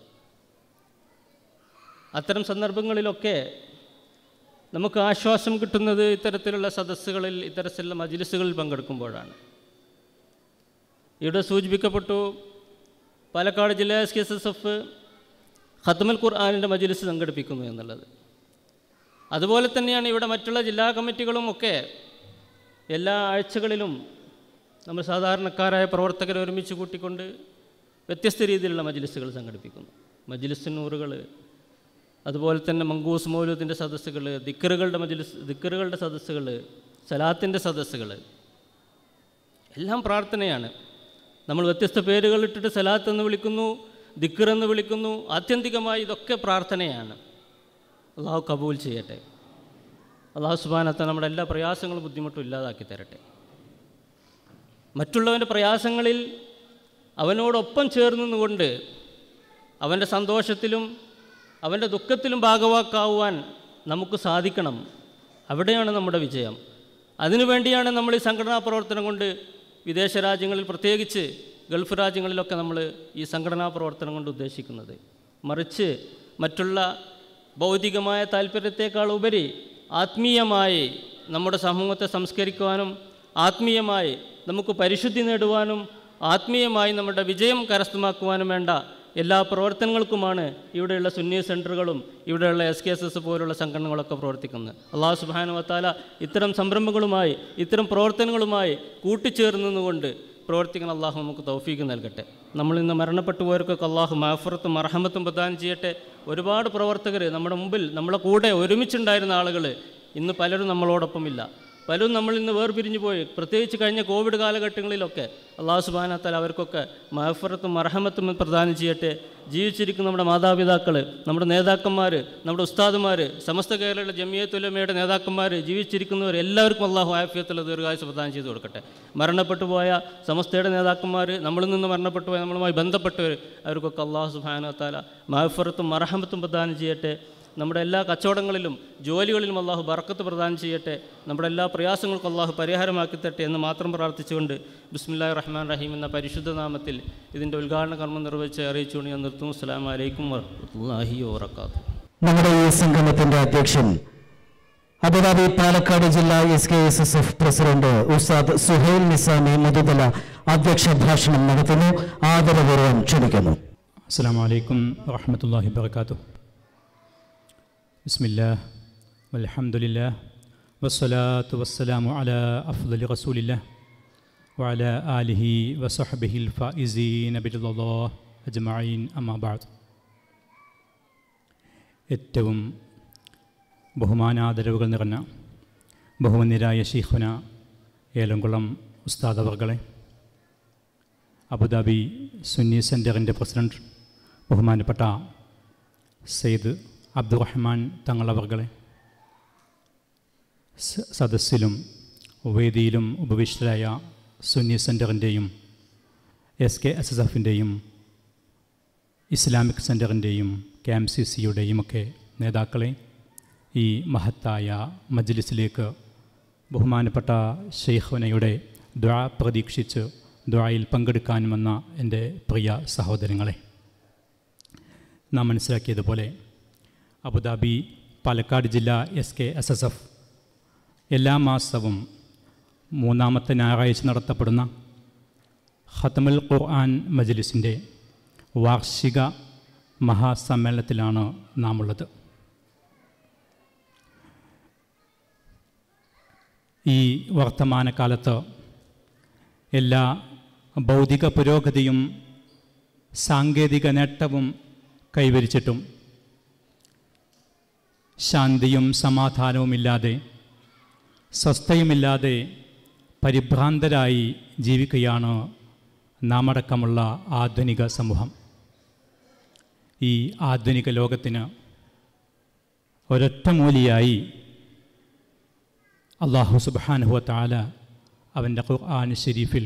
അത്തരം സന്ദർഭങ്ങളിലൊക്കെ നമുക്ക് ആശ്വാസം കിട്ടുന്നത് ഇത്തരത്തിലുള്ള സദസ്സുകളിൽ, ഇത്തരത്തിലുള്ള മജ്ലിസുകളിൽ പങ്കെടുക്കുമ്പോഴാണ്. ഇവിടെ സൂചിപ്പിക്കപ്പെട്ടു, പാലക്കാട് ജില്ലാ S K S S F ഖത്മുൽ ഖുർആനിൻ്റെ മജ്ലിസ് സംഘടിപ്പിക്കുന്നു എന്നുള്ളത്. അതുപോലെ തന്നെയാണ് ഇവിടെ മറ്റുള്ള ജില്ലാ കമ്മിറ്റികളും ഒക്കെ എല്ലാ ആഴ്ചകളിലും നമ്മൾ സാധാരണക്കാരായ പ്രവർത്തകരെ ഒരുമിച്ച് കൂട്ടിക്കൊണ്ട് വ്യത്യസ്ത രീതിയിലുള്ള മജ്ലിസുകൾ സംഘടിപ്പിക്കുന്നു. മജ്ലിസ് നൂറുകൾ, അതുപോലെ തന്നെ മങ്കൂസ് മൗലൂദിൻ്റെ സദസ്സുകൾ, ദിക്റുകളുടെ മജ്ലിസ്, ദിക്റുകളുടെ സദസ്സുകൾ, സലാത്തിൻ്റെ സദസ്സുകൾ, എല്ലാം പ്രാർത്ഥനയാണ്. നമ്മൾ വ്യത്യസ്ത പേരുകൾ ഇട്ടിട്ട് സലാത്ത് എന്ന് വിളിക്കുന്നു, ദിക്ർ എന്ന് വിളിക്കുന്നു. ആത്യന്തികമായി ഇതൊക്കെ പ്രാർത്ഥനയാണ്. അള്ളാഹു കബൂൽ ചെയ്യട്ടെ. അള്ളാഹു സുബ്ഹാനഹു വ തആല നമ്മുടെ എല്ലാ പ്രയാസങ്ങളും ബുദ്ധിമുട്ടും ഇല്ലാതാക്കി തരട്ടെ. മറ്റുള്ളവൻ്റെ പ്രയാസങ്ങളിൽ അവനോടൊപ്പം ചേർന്നുകൊണ്ട് അവൻ്റെ സന്തോഷത്തിലും അവൻ്റെ ദുഃഖത്തിലും ഭാഗവാക്കാവുവാൻ നമുക്ക് സാധിക്കണം. അവിടെയാണ് നമ്മുടെ വിജയം. അതിനുവേണ്ടിയാണ് നമ്മൾ ഈ സംഘടനാ പ്രവർത്തനം കൊണ്ട് വിദേശ രാജ്യങ്ങളിൽ, പ്രത്യേകിച്ച് ഗൾഫ് രാജ്യങ്ങളിലൊക്കെ നമ്മൾ ഈ സംഘടനാ പ്രവർത്തനം കൊണ്ട് ഉദ്ദേശിക്കുന്നത്. മറിച്ച് മറ്റുള്ള ഭൗതികമായ താല്പര്യത്തെക്കാൾ ഉപരി ആത്മീയമായി നമ്മുടെ സമൂഹത്തെ സംസ്കരിക്കുവാനും ആത്മീയമായി നമുക്ക് പരിശുദ്ധി നേടുവാനും ആത്മീയമായി നമ്മുടെ വിജയം കരസ്ഥമാക്കുവാനും വേണ്ട എല്ലാ പ്രവർത്തനങ്ങൾക്കുമാണ് ഇവിടെയുള്ള സുന്നി സെൻറ്ററുകളും ഇവിടെയുള്ള എസ് കെ എസ് എസ് പോലുള്ള സംഘടനകളൊക്കെ പ്രവർത്തിക്കുന്നത്. അല്ലാഹു സുബ്ഹാനഹു വ തആല ഇത്തരം സംരംഭങ്ങളുമായി, ഇത്തരം പ്രവർത്തനങ്ങളുമായി കൂട്ടിച്ചേർന്നുകൊണ്ട് പ്രവർത്തിക്കുന്ന അള്ളാഹു നമുക്ക് തൗഫീക്ക് നൽകട്ടെ. നമ്മളിന്ന് മരണപ്പെട്ടു പോയവർക്കൊക്കെ അള്ളാഹു മഗ്ഫിറത്തും മർഹമത്തും പ്രദാനം ചെയ്യട്ടെ. ഒരുപാട് പ്രവർത്തകർ നമ്മുടെ മുമ്പിൽ, നമ്മളെ കൂടെ ഒരുമിച്ചുണ്ടായിരുന്ന ആളുകൾ ഇന്ന് പലരും നമ്മളോടൊപ്പമില്ല. പലരും നമ്മൾ ഇന്ന് വേർപിരിഞ്ഞു പോയി. പ്രത്യേകിച്ച് കഴിഞ്ഞ കോവിഡ് കാലഘട്ടങ്ങളിലൊക്കെ അല്ലാഹു സുബ്ഹാനഹു വ തആല അവർക്കൊക്കെ മഗ്ഫിറത്തും മർഹമത്തും പ്രദാനം ചെയ്യട്ടെ. ജീവിച്ചിരിക്കുന്ന നമ്മുടെ മാതാപിതാക്കൾ, നമ്മുടെ നേതാക്കന്മാർ, നമ്മുടെ ഉസ്താദുമാർ, സമസ്ത കേരള ജമിയത്തുൽ ഉലമയുടെ നേതാക്കന്മാർ, ജീവിച്ചിരിക്കുന്നവർ എല്ലാവർക്കും അള്ളാഹു ആഫിയത്തുള്ള ദീർഘായുസ്സ് പ്രദാനം ചെയ്ത് കൊടുക്കട്ടെ. മരണപ്പെട്ടു പോയ സമസ്തയുടെ നേതാക്കന്മാർ, നമ്മളിൽ നിന്ന് മരണപ്പെട്ടു പോയ നമ്മളുമായി ബന്ധപ്പെട്ടവർ, അവർക്കൊക്കെ അല്ലാഹു സുബ്ഹാനഹു വ തആല മഗ്ഫിറത്തും മർഹമത്തും പ്രദാനം ചെയ്യട്ടെ. നമ്മുടെ എല്ലാ കച്ചവടങ്ങളിലും ജോലികളിലും അള്ളാഹു ബർക്കത്ത് പ്രദാനം ചെയ്യട്ടെ. നമ്മുടെ എല്ലാ പ്രയാസങ്ങൾക്കും അള്ളാഹു പരിഹാരമാക്കി തരട്ടെ എന്ന് മാത്രം പ്രാർത്ഥിച്ചുകൊണ്ട് ബിസ്മില്ലാഹിർ റഹ്മാനിർ റഹീം എന്ന പരിശുദ്ധ നാമത്തിൽ ഇതിൻ്റെ ഉദ്ഘാടന കർമ്മം നിർവഹിച്ച് അറിയിച്ചുകൊണ്ട് ഞാൻ നിർത്തുന്നു. അസ്സലാമു അലൈക്കും വറഹ്മത്തുള്ളാഹി വബറകാതുഹു. നമ്മുടെ ഈ സംഗമത്തിന്റെ അധ്യക്ഷൻ അബുദാബി പാലക്കാട് ജില്ലാ S K S S F president ഉസ്താദ് സുഹൈൽ നിസാമി മുതുതല അധ്യക്ഷ ഭാഷണം നടത്തുന്നു. ആദരപൂർവ്വം ക്ഷണിക്കുന്നു. അസ്സലാമു അലൈക്കും വറഹ്മത്തുള്ളാഹി വബറകാതുഹു. ബിസ്മില്ലാഹ് വൽഹംദുലില്ലാഹ് വസ്സലാത്തു വസ്സലാമു അലാ അഫ്ദലി റസൂലില്ലാഹ് വഅലാ ആലിഹി വസഹ്ബിഹിൽ ഫായിസീന ബിറിദല്ലാഹ് അജ്മഈൻ അമ്മാ ബഅദ്. ഏറ്റവും ബഹുമാനാദരവുകൾ നിറഞ്ഞ ബഹുമാന്യരായ ശൈഖുന ഏലംകുളം ഉസ്താദ് അവർകളെ, അബുദാബി സുന്നി സെൻറ്ററിൻ്റെ പ്രസിഡൻറ്റ് ബഹുമാനപ്പെട്ട സെയ്ദ് അബ്ദുറഹ്മാൻ തങ്ങളവർകളെ, സദസ്സിലും വേദിയിലും ഉപവിഷ്ടരായ സുന്നി സെൻറ്ററിൻ്റെയും എസ് കെ എസ് എസ് എഫിൻ്റെയും ഇസ്ലാമിക് സെൻറ്ററിൻ്റെയും കെ എം സി സിയുടെയും ഒക്കെ നേതാക്കളെ, ഈ മഹത്തായ മജ്ലിസിലേക്ക് ബഹുമാനപ്പെട്ട ശൈഖുനയുടെ ദുആ പ്രതീക്ഷിച്ച് ദുആയിൽ പങ്കെടുക്കാൻ വന്ന എൻ്റെ പ്രിയ സഹോദരങ്ങളെ, നാം മനസ്സിലാക്കിയതുപോലെ അബുദാബി പാലക്കാട് ജില്ല S K S S F എല്ലാ മാസവും മൂന്നാമത്തെ ഞായറാഴ്ച നടത്തപ്പെടുന്ന ഖത്മുൽ ഖുർആൻ മജ്ലിസിൻ്റെ വാർഷിക മഹാസമ്മേളനത്തിലാണ് നാം ഉള്ളത്. ഈ വർത്തമാനകാലത്ത് എല്ലാ ഭൗതിക പുരോഗതിയും സാങ്കേതിക നേട്ടവും കൈവരിച്ചിട്ടും ശാന്തിയും സമാധാനവുമില്ലാതെ, സ്വസ്ഥയുമില്ലാതെ പരിഭ്രാന്തരായി ജീവിക്കുകയാണ് നാം അടക്കമുള്ള ആധുനിക സമൂഹം. ഈ ആധുനിക ലോകത്തിന് ഒരൊറ്റമൂലിയായി അല്ലാഹു സുബ്ഹാനഹു വ തആല അവൻ്റെ ഖുർആൻ ശരീഫിൽ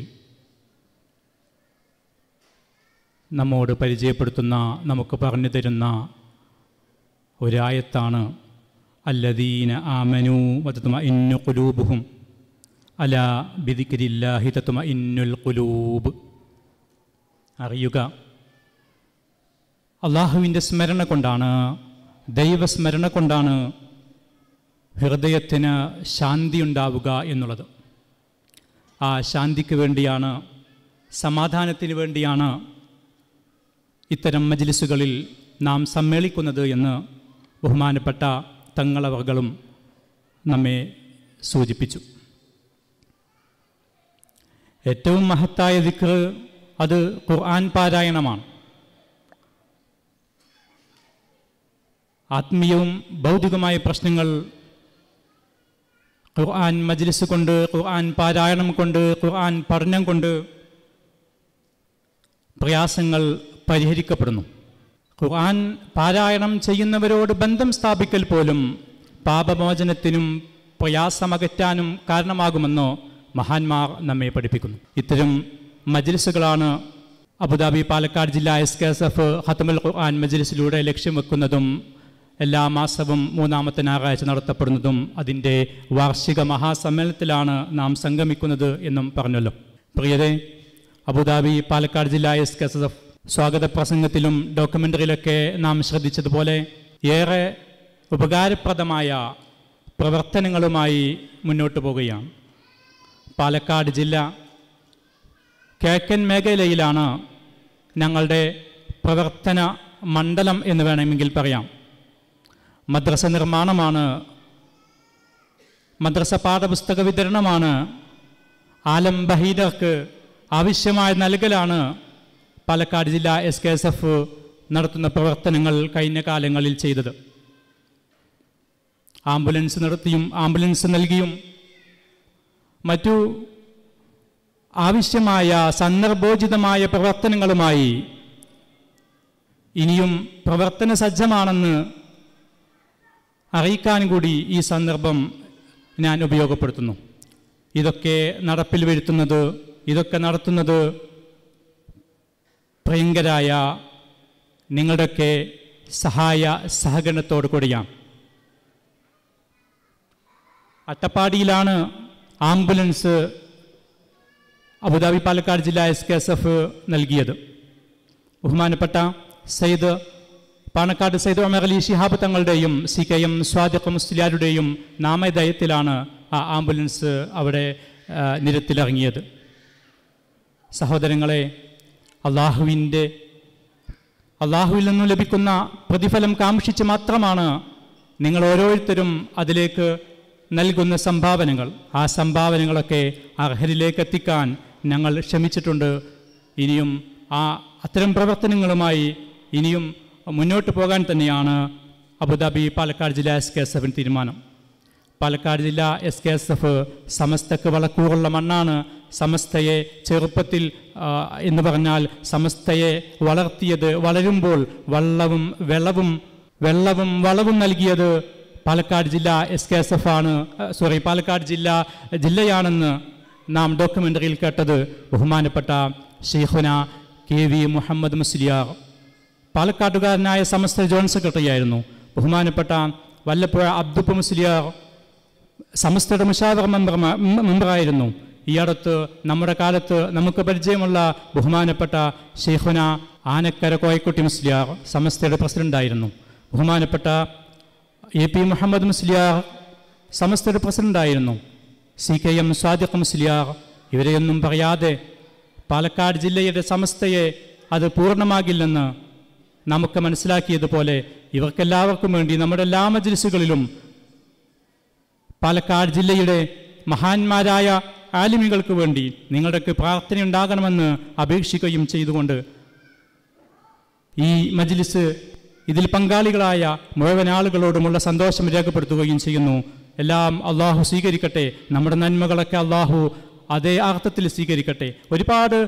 നമ്മോട് പരിചയപ്പെടുത്തുന്ന, നമുക്ക് പറഞ്ഞു തരുന്ന ഒരായത്താണ് അല്ലദീന ആമനൂ വതത്മഇന്നു ഖുലൂബുഹും അലാ ബിദിക്രില്ലാഹി തത്മഇന്നുൽ ഖുലൂബ്. അറിയുക, അള്ളാഹുവിൻ്റെ സ്മരണ കൊണ്ടാണ്, ദൈവസ്മരണ കൊണ്ടാണ് ഹൃദയത്തിന് ശാന്തി ഉണ്ടാവുക എന്നുള്ളത്. ആ ശാന്തിക്ക് വേണ്ടിയാണ്, സമാധാനത്തിന് വേണ്ടിയാണ് ഇത്തരം മജ്ലിസുകളിൽ നാം സമ്മേളിക്കുന്നത് എന്ന് ബഹുമാനപ്പെട്ട തങ്ങളവകളും നമ്മെ സൂചിപ്പിച്ചു. ഏറ്റവും മഹത്തായ ദിക്ർ അത് ഖുർആൻ പാരായണമാണ്. ആത്മീയവും ഭൗതികമായ പ്രശ്നങ്ങൾ ഖുർആൻ മജ്ലിസ് കൊണ്ട്, ഖുർആൻ പാരായണം കൊണ്ട്, ഖുർആൻ പഠനം കൊണ്ട് പ്രയാസങ്ങൾ പരിഹരിക്കപ്പെടുന്നു. ഖുർആൻ പാരായണം ചെയ്യുന്നവരോട് ബന്ധം സ്ഥാപിക്കൽ പോലും പാപമോചനത്തിനും പ്രയാസമകറ്റാനും കാരണമാകുമെന്നോ മഹാന്മാർ നമ്മെ പഠിപ്പിക്കുന്നു. ഇത്തരം മജ്ലിസുകളാണ് അബുദാബി പാലക്കാട് ജില്ല എസ് കെ എസ് എഫ് ഖത്മുൽ ഖുർആൻ മജ്ലിസിലൂടെ ലക്ഷ്യം വെക്കുന്നതും എല്ലാ മാസവും മൂന്നാമത്തെ ഞായറാഴ്ച നടത്തപ്പെടുന്നതും അതിൻ്റെ വാർഷിക മഹാസമ്മേളനത്തിലാണ് നാം സംഗമിക്കുന്നത് എന്നും പറഞ്ഞല്ലോ. പ്രിയരെ, അബുദാബി പാലക്കാട് ജില്ല എസ് കെ എസ് എഫ് സ്വാഗത പ്രസംഗത്തിലും ഡോക്യുമെൻ്ററിയിലൊക്കെ നാം ശ്രദ്ധിച്ചതുപോലെ ഏറെ ഉപകാരപ്രദമായ പ്രവർത്തനങ്ങളുമായി മുന്നോട്ട് പോവുകയാണ്. പാലക്കാട് ജില്ല കിഴക്കൻ മേഖലയിലാണ് ഞങ്ങളുടെ പ്രവർത്തന മണ്ഡലം എന്ന് വേണമെങ്കിൽ പറയാം. മദ്രസ നിർമ്മാണമാണ്, മദ്രസ പാഠപുസ്തക വിതരണമാണ്, ആലം ബഹീദർക്ക് ആവശ്യമായ നൽകലാണ് പാലക്കാട് ജില്ല എസ് കെ എസ് എഫ് നടത്തുന്ന പ്രവർത്തനങ്ങൾ കഴിഞ്ഞ കാലങ്ങളിൽ ചെയ്തത്. ആംബുലൻസ് നടത്തിയും ആംബുലൻസ് നൽകിയും മറ്റു ആവശ്യമായ സന്ദർഭോചിതമായ പ്രവർത്തനങ്ങളുമായി ഇനിയും പ്രവർത്തന സജ്ജമാണെന്ന് അറിയിക്കാൻ കൂടി ഈ സന്ദർഭം ഞാൻ ഉപയോഗപ്പെടുത്തുന്നു. ഇതൊക്കെ നടപ്പിൽ വരുത്തുന്നത്, ഇതൊക്കെ നടത്തുന്നത് പ്രിയങ്കരായ നിങ്ങളുടെയൊക്കെ സഹായ സഹകരണത്തോടു കൂടിയാണ്. അട്ടപ്പാടിയിലാണ് ആംബുലൻസ് അബുദാബി പാലക്കാട് ജില്ല എസ് കെ എസ് എഫ് നൽകിയത്. ബഹുമാനപ്പെട്ട സയ്യിദ് പാണക്കാട് സയ്യിദ് ഉമർ അലി ശിഹാബ് തങ്ങളുടെയും സി കെ എം സ്വാദിഖ് മുസ്ലിയാരുടെയും നാമധേയത്തിലാണ് ആ ആംബുലൻസ് അവിടെ നിരത്തിലിറങ്ങിയത്. സഹോദരങ്ങളെ, അള്ളാഹുവിൻ്റെ അള്ളാഹുവിൽ നിന്നും ലഭിക്കുന്ന പ്രതിഫലം കാംക്ഷിച്ച് മാത്രമാണ് നിങ്ങൾ ഓരോരുത്തരും അതിലേക്ക് നൽകുന്ന സംഭാവനകൾ, ആ സംഭാവനകളൊക്കെ അർഹരിലേക്ക് എത്തിക്കാൻ ഞങ്ങൾ ശ്രമിച്ചിട്ടുണ്ട്. ഇനിയും ആ അത്തരം പ്രവർത്തനങ്ങളുമായി ഇനിയും മുന്നോട്ട് പോകാൻ തന്നെയാണ് അബുദാബി പാലക്കാട് ജില്ലാ എസ് കെ എസ് എഫിന് തീരുമാനം. പാലക്കാട് ജില്ലാ എസ് കെ എസ് എഫ് സമസ്തക്ക് വളക്കൂറുള്ള മണ്ണാണ്. സമസ്തയെ ചെറുപ്പത്തിൽ എന്ന് പറഞ്ഞാൽ സമസ്തയെ വളർത്തിയത്, വളരുമ്പോൾ വള്ളവും വെള്ളവും വെള്ളവും വളവും നൽകിയത് പാലക്കാട് ജില്ല എസ് കെ എസ് എഫ് ആണ്, സോറി പാലക്കാട് ജില്ല ജില്ലയാണെന്ന് നാം ഡോക്യുമെൻ്ററിയിൽ കേട്ടത് ബഹുമാനപ്പെട്ട ഷെയ്ഖുന കെ വി മുഹമ്മദ് മുസ്ലിയാർ പാലക്കാട്ടുകാരനായ സമസ്ത ജോയിൻറ്റ് സെക്രട്ടറി ആയിരുന്നു. ബഹുമാനപ്പെട്ട വല്ലപ്പുഴ അബ്ദുപ്പ മുസ്ലിയാർ സമസ്തയുടെ മുഷാവറ മെമ്പർ മെമ്പറായിരുന്നു. ഈ അടുത്ത് നമ്മുടെ കാലത്ത് നമുക്ക് പരിചയമുള്ള ബഹുമാനപ്പെട്ട ഷെയ്ഖുന ആനക്കര കോയക്കുട്ടി മുസ്ലിയാർ സമസ്തയുടെ പ്രസിഡൻ്റായിരുന്നു. ബഹുമാനപ്പെട്ട എ പി മുഹമ്മദ് മുസ്ലിയാർ സമസ്തയുടെ പ്രസിഡൻ്റായിരുന്നു. C K M Sadiq Musliyar, ഇവരെയൊന്നും പറയാതെ പാലക്കാട് ജില്ലയുടെ സമസ്തയെ അത് പൂർണ്ണമാകില്ലെന്ന് നമുക്ക് മനസ്സിലാക്കിയതുപോലെ ഇവർക്കെല്ലാവർക്കും വേണ്ടി നമ്മുടെ എല്ലാ മജ്ലിസുകളിലും പാലക്കാട് ജില്ലയുടെ മഹാന്മാരായ ആലിമികൾക്ക് വേണ്ടി നിങ്ങളുടെയൊക്കെ പ്രാർത്ഥനയുണ്ടാകണമെന്ന് അപേക്ഷിക്കുകയും ചെയ്തുകൊണ്ട് ഈ മജ്ലിസ് ഇതിൽ പങ്കാളികളായ മുഴുവൻ ആളുകളോടുമുള്ള സന്തോഷം രേഖപ്പെടുത്തുകയും ചെയ്യുന്നു. എല്ലാം അള്ളാഹു സ്വീകരിക്കട്ടെ. നമ്മുടെ നന്മകളൊക്കെ അള്ളാഹു അതേ അർത്ഥത്തിൽ സ്വീകരിക്കട്ടെ. ഒരുപാട്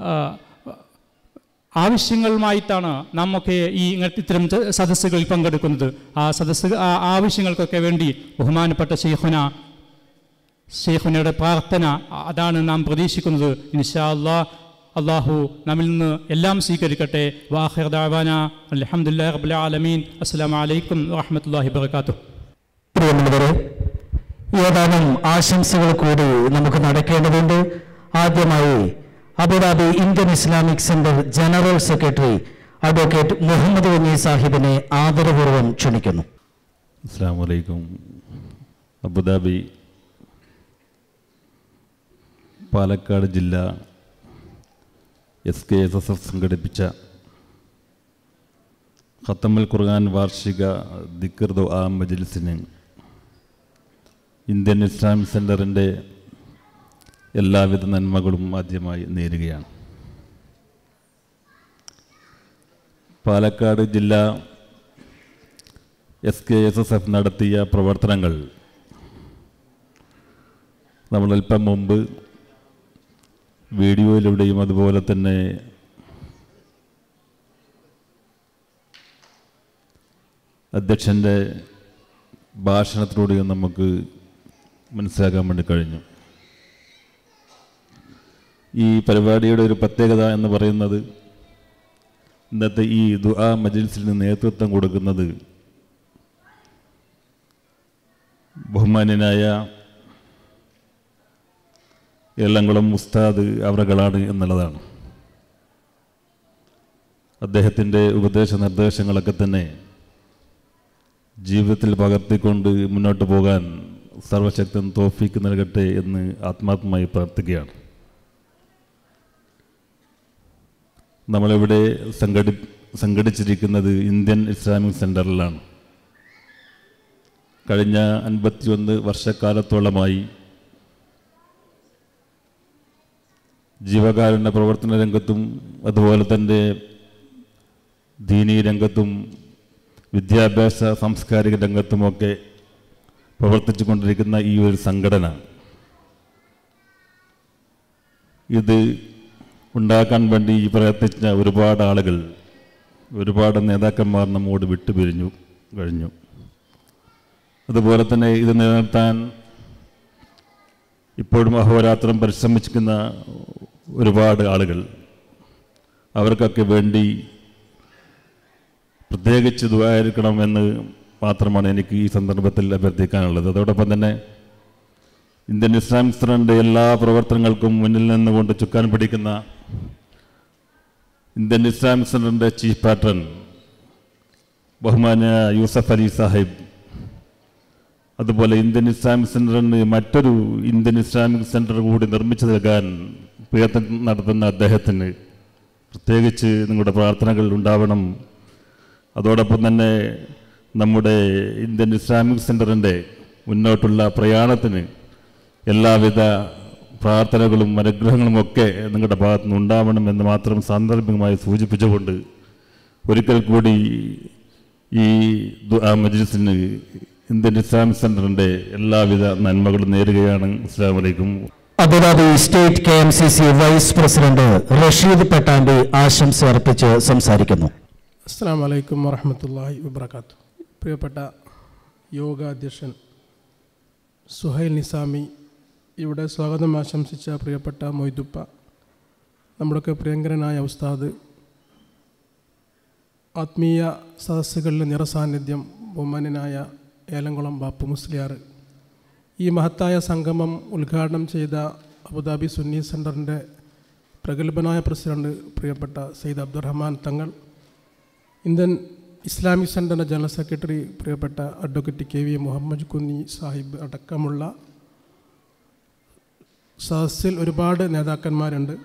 ആവശ്യങ്ങളുമായിട്ടാണ് നമ്മൊക്കെ ഈ ഇത്തരം സദസ്സുകളിൽ പങ്കെടുക്കുന്നത്. ആ സദസ്സ് ആ ആവശ്യങ്ങൾക്കൊക്കെ വേണ്ടി ബഹുമാനപ്പെട്ട ഷെയ്ഖുന ഷെയ്ഖുനയുടെ പ്രാർത്ഥന അതാണ് നാം പ്രതീക്ഷിക്കുന്നത്. ഇൻഷാ അല്ലാഹ് അള്ളാഹു നമ്മിൽ നിന്ന് എല്ലാം സ്വീകരിക്കട്ടെ. വാഖിർ ദഅവാനാ അൽഹംദുലില്ലാഹി റബ്ബിൽ ആലമീൻ. അസ്സലാമു അലൈക്കും വറഹ്മത്തുള്ളാഹി വബറകാതുഹു. പ്രിയമുള്ളവരെ, ഏതാനും ആശംസകൾ കൂടി നമുക്ക് നടക്കേണ്ടതുണ്ട്. ആദ്യമായി Abu Dhabi Indian Islamic centre general secretary advocate Muhammad Vanni സാഹിബിനെ ആദരപൂർവ്വം ക്ഷണിക്കുന്നു. അസ്സലാമു അലൈക്കും. അബുദാബി പാലക്കാട് ജില്ല S K S S F സംഘടിപ്പിച്ച ഖത്തമുൽ ഖുർആൻ വാർഷിക ദിക്ർ ദുആ മജ്ലിസിന് ഇന്ത്യൻ ഇസ്ലാമിക് സെൻ്ററിൻ്റെ എല്ലാവിധ നന്മകളും ആദ്യമായി നേരുകയാണ്. പാലക്കാട് ജില്ല S K S S F നടത്തിയ പ്രവർത്തനങ്ങൾ നമ്മളൽപ്പം മുമ്പ് വീഡിയോയിലൂടെയും അതുപോലെ തന്നെ അധ്യക്ഷൻ്റെ ഭാഷണത്തിലൂടെയും നമുക്ക് മനസ്സിലാക്കാൻ വേണ്ടി കഴിഞ്ഞു. ഈ പരിപാടിയുടെ ഒരു പ്രത്യേകത എന്ന് പറയുന്നത് ഇന്നത്തെ ഈ ദുആ മജ്ലിസിന് നേതൃത്വം കൊടുക്കുന്നത് ബഹുമാന്യനായ എല്ലംകുളം ഉസ്താദ് അവറുകളാണ് എന്നുള്ളതാണ്. അദ്ദേഹത്തിൻ്റെ ഉപദേശ നിർദ്ദേശങ്ങളൊക്കെ തന്നെ ജീവിതത്തിൽ പകർത്തിക്കൊണ്ട് മുന്നോട്ട് പോകാൻ സർവശക്തൻ തൗഫീക്ക് നൽകട്ടെ എന്ന് ആത്മാർത്ഥമായി പ്രാർത്ഥിക്കുകയാണ്. നമ്മളിവിടെ സംഘടി സംഘടിച്ചിരിക്കുന്നത് ഇന്ത്യൻ ഇസ്ലാമിക് സെൻ്ററിലാണ്. കഴിഞ്ഞ അൻപത്തിയൊന്ന് വർഷക്കാലത്തോളമായി ജീവകാരുണ്യ പ്രവർത്തന രംഗത്തും അതുപോലെ തന്നെ ദീനീ രംഗത്തും വിദ്യാഭ്യാസ സാംസ്കാരിക രംഗത്തുമൊക്കെ പ്രവർത്തിച്ചു കൊണ്ടിരിക്കുന്ന ഈ ഒരു സംഘടന ഇത് ഉണ്ടാക്കാൻ വേണ്ടി പ്രയത്നിച്ച ഒരുപാട് ആളുകൾ, ഒരുപാട് നേതാക്കന്മാർ നമ്മോട് വിട്ടുപിരിഞ്ഞു കഴിഞ്ഞു. അതുപോലെ തന്നെ ഇത് നിലനിർത്താൻ ഇപ്പോഴും അഹോരാത്രം പരിശ്രമിക്കുന്ന ഒരുപാട് ആളുകൾ, അവർക്കൊക്കെ വേണ്ടി പ്രത്യേകിച്ച് ദുആയിരിക്കണമെന്ന് മാത്രമാണ് എനിക്ക് ഈ സന്ദർഭത്തിൽ അഭ്യർത്ഥിക്കാനുള്ളത്. അതോടൊപ്പം തന്നെ ഇന്ത്യൻ ഇസ്ലാമിക് സെൻ്ററിൻ്റെ എല്ലാ പ്രവർത്തനങ്ങൾക്കും മുന്നിൽ നിന്നുകൊണ്ട് ചുക്കാൻ പിടിക്കുന്ന ഇന്ത്യൻ ഇസ്ലാമിക് സെൻ്ററിൻ്റെ ചീഫ് പാട്രൺ ബഹുമാന്യ യൂസഫ് അലി സാഹിബ്, അതുപോലെ ഇന്ത്യൻ ഇസ്ലാമിക് സെൻ്ററിന് മറ്റൊരു ഇന്ത്യൻ ഇസ്ലാമിക് സെൻ്റർ കൂടി നിർമ്മിച്ചു നൽകാൻ പ്രയത്നം നടത്തുന്ന അദ്ദേഹത്തിന് പ്രത്യേകിച്ച് നിങ്ങളുടെ പ്രാർത്ഥനകൾ ഉണ്ടാവണം. അതോടൊപ്പം തന്നെ നമ്മുടെ ഇന്ത്യൻ ഇസ്ലാമിക് സെൻ്ററിൻ്റെ മുന്നോട്ടുള്ള പ്രയാണത്തിന് എല്ലാവിധ പ്രാർത്ഥനകളും അനുഗ്രഹങ്ങളും ഒക്കെ നിങ്ങളുടെ ഭാഗത്തു നിന്ന് ഉണ്ടാവണമെന്ന് മാത്രം സാന്ദർഭികമായി സൂചിപ്പിച്ചുകൊണ്ട് ഒരിക്കൽ കൂടി ഈ ദുആ മജ്ലിസിന് ഇന്ത്യൻ ഇസ്ലാമിക് സെൻ്ററിൻ്റെ എല്ലാവിധ നന്മകളും നേരുകയാണ്. അസ്സലാമു അലൈക്കും. Abu Dhabi state K M C C vice president Rasheed Pattambi ആശംസ അർപ്പിച്ച് സംസാരിക്കുന്നു. അസ്സലാമു അലൈക്കും വറഹ്മത്തുള്ളാഹി വബറകാതുഹു. പ്രിയപ്പെട്ട യോഗാധ്യക്ഷൻ സുഹൈൽ നിസാമി, ഇവിടെ സ്വാഗതം ആശംസിച്ച പ്രിയപ്പെട്ട മൊയ്തുപ്പ, നമ്മുടെയൊക്കെ പ്രിയങ്കരനായ ഉസ്താദ്, ആത്മീയ സദസ്സുകളിലെ നിറസാന്നിധ്യം ബഹുമാന്യനായ ഏലംകുളം ബാപ്പു മുസ്ലിയാർ, ഈ മഹത്തായ സംഗമം ഉദ്ഘാടനം ചെയ്ത അബുദാബി സുന്നി സെൻ്ററിൻ്റെ പ്രഗത്ഭനായ പ്രസിഡന്റ് പ്രിയപ്പെട്ട സയ്യിദ് അബ്ദുറഹ്മാൻ തങ്ങൾ, ഇന്ത്യൻ ഇസ്ലാമിക് സെൻ്ററിൻ്റെ ജനറൽ സെക്രട്ടറി പ്രിയപ്പെട്ട advocate K V Muhammad Kunni Sahib അടക്കമുള്ള സദസ്സിൽ ഒരുപാട് നേതാക്കന്മാരുണ്ട്.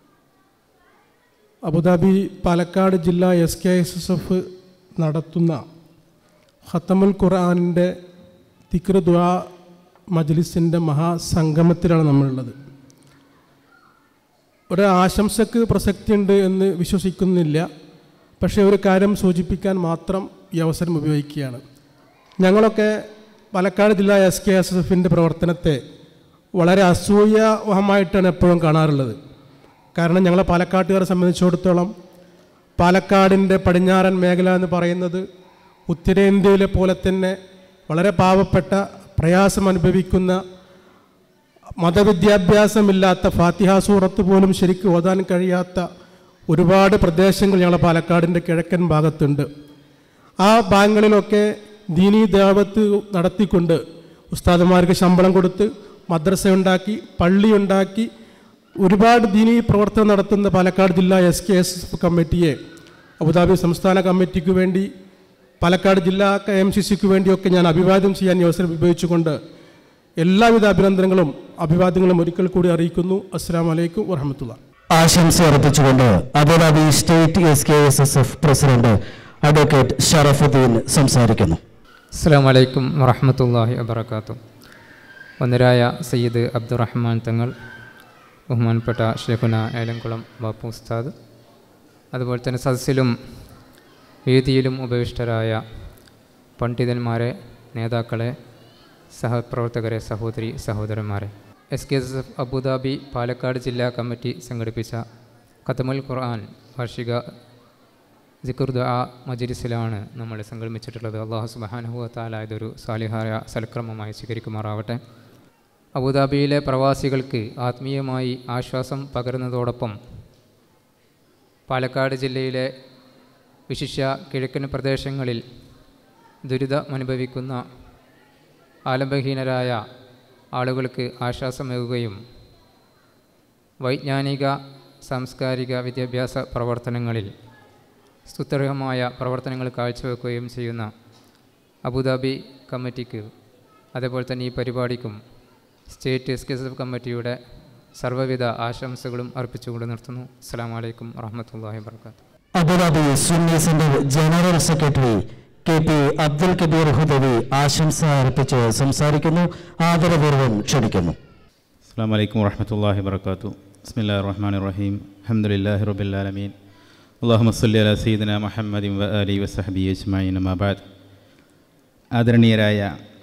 അബുദാബി പാലക്കാട് ജില്ലാ S K S S F നടത്തുന്ന ഖത്തമുൽ ഖുർആനിൻ്റെ ദിക്ർ ദുആ മജ്ലിസിൻ്റെ മഹാസംഗമത്തിലാണ് നമ്മളുള്ളത്. ഒരു ആശംസക്ക് പ്രസക്തിയുണ്ട് എന്ന് വിശ്വസിക്കുന്നില്ല, പക്ഷേ ഒരു കാര്യം സൂചിപ്പിക്കാൻ മാത്രം ഈ അവസരം ഉപയോഗിക്കുകയാണ്. ഞങ്ങളൊക്കെ പാലക്കാട് ജില്ലാ എസ് കെ എസ് എസ് എഫിൻ്റെ പ്രവർത്തനത്തെ വളരെ അസൂയാവഹമായിട്ടാണ് എപ്പോഴും കാണാറുള്ളത്. കാരണം ഞങ്ങളെ പാലക്കാട്ടുകാരെ സംബന്ധിച്ചിടത്തോളം പാലക്കാടിൻ്റെ പടിഞ്ഞാറൻ മേഖല എന്ന് പറയുന്നത് ഉത്തരേന്ത്യയിലെ പോലെ തന്നെ വളരെ പാവപ്പെട്ട, പ്രയാസം അനുഭവിക്കുന്ന, മതവിദ്യാഭ്യാസമില്ലാത്ത, ഫാത്തിഹ സൂറത്ത് പോലും ശരിക്കും ഓതാൻ കഴിയാത്ത ഒരുപാട് പ്രദേശങ്ങൾ ഞങ്ങളുടെ പാലക്കാടിൻ്റെ കിഴക്കൻ ഭാഗത്തുണ്ട്. ആ ഭാഗങ്ങളിലൊക്കെ ദീനീ ദഅവത്ത് നടത്തിക്കൊണ്ട് ഉസ്താദുമാർക്ക് ശമ്പളം കൊടുത്ത് മദ്രസ ഉണ്ടാക്കി, പള്ളി ഉണ്ടാക്കി, ഒരുപാട് ദീനീ പ്രവർത്തനം നടത്തുന്ന പാലക്കാട് ജില്ലാ എസ് കെ എസ് എഫ് കമ്മിറ്റിയെ അബുദാബി സംസ്ഥാന കമ്മിറ്റിക്ക് വേണ്ടി, പാലക്കാട് ജില്ലാ എം സി സിക്ക് വേണ്ടിയൊക്കെ ഞാൻ അഭിവാദ്യം ചെയ്യാൻ ഈ അവസരം ഉപയോഗിച്ചുകൊണ്ട് എല്ലാവിധ അഭിനന്ദനങ്ങളും അഭിവാദ്യങ്ങളും ഒരിക്കൽ കൂടി അറിയിക്കുന്നു. അസ്സലാമു അലൈക്കും വറഹ്മത്തുള്ളാഹി. ആശംസ അർപ്പിച്ചുകൊണ്ട് Abu Dhabi state S K S S F president advocate Sharafuddin സംസാരിക്കുന്നു. അസ്സലാമു അലൈക്കും വറഹ്മത്തുള്ളാഹി വബറകാതുഹു. ഒന്നരായ സയ്യിദ് അബ്ദുറഹ്മാൻ തങ്ങൾ, ബഹുമാനപ്പെട്ട ഷെയ്ഖുന ഏലംകുളം ബാപ്പു ഉസ്താദ്, അതുപോലെ തന്നെ സദസ്സിലും വേദിയിലും ഉപവിഷ്ടരായ പണ്ഡിതന്മാരെ, നേതാക്കളെ, സഹപ്രവർത്തകരെ, സഹോദരി സഹോദരന്മാരെ, S K S F Abu Dhabi Palakkad ജില്ലാ കമ്മിറ്റി സംഘടിപ്പിച്ച ഖത്തമുൽ ഖുർആൻ വാർഷിക ദിക്ർ ദുആ മജ്ലിസിലാണ് നമ്മൾ സംഗമിച്ചിട്ടുള്ളത്. അല്ലാഹു സുബ്ഹാനഹു വ തആല ഇതൊരു സാലിഹായ സൽക്രമമായി സ്വീകരിക്കുമാറാവട്ടെ. അബുദാബിയിലെ പ്രവാസികൾക്ക് ആത്മീയമായി ആശ്വാസം പകരുന്നതോടൊപ്പം പാലക്കാട് ജില്ലയിലെ വിശിഷ്യ കിഴക്കൻ പ്രദേശങ്ങളിൽ ദുരിതമനുഭവിക്കുന്ന ആലംബഹീനരായ ആളുകൾക്ക് ആശ്വാസമേകുകയും വൈജ്ഞാനിക സാംസ്കാരിക വിദ്യാഭ്യാസ പ്രവർത്തനങ്ങളിൽ സ്തുത്യർഹമായ പ്രവർത്തനങ്ങൾ കാഴ്ചവെക്കുകയും ചെയ്യുന്ന അബുദാബി കമ്മിറ്റിക്ക്, അതേപോലെ തന്നെ ഈ പരിപാടിക്കും state S K S F കമ്മിറ്റിയുടെ സർവ്വവിധ ആശംസകളും അർപ്പിച്ചുകൊണ്ട് നിർത്തുന്നു. അസ്സലാമു അലൈക്കും വറഹ്മത്തുള്ളാഹി വബറകാതുഹു. Abu Dhabi Sunni centre general secretary K P Abdul Kabeer Hudawi ആശംസ അർപ്പിച്ച് സംസാരിക്കുന്നു. ആദരപൂർവ്വം ക്ഷണിക്കുന്നു. അസ്സലാമു അലൈക്കും വറഹ്മത്തുള്ളാഹി വബറകാതുഹു. ബിസ്മില്ലാഹിർ റഹ്മാനിർ റഹീം. അൽഹംദുലില്ലാഹി റബ്ബിൽ ആലമീൻ. അല്ലാഹുമ്മ സ്വല്ലി അലാ സയ്യിദിനാ മുഹമ്മദിൻ വ ആലിഹി വസഹ്ബിഹി അജ്മഈൻ. അമ്മാ ബഅദ്. ആദരണീയരായ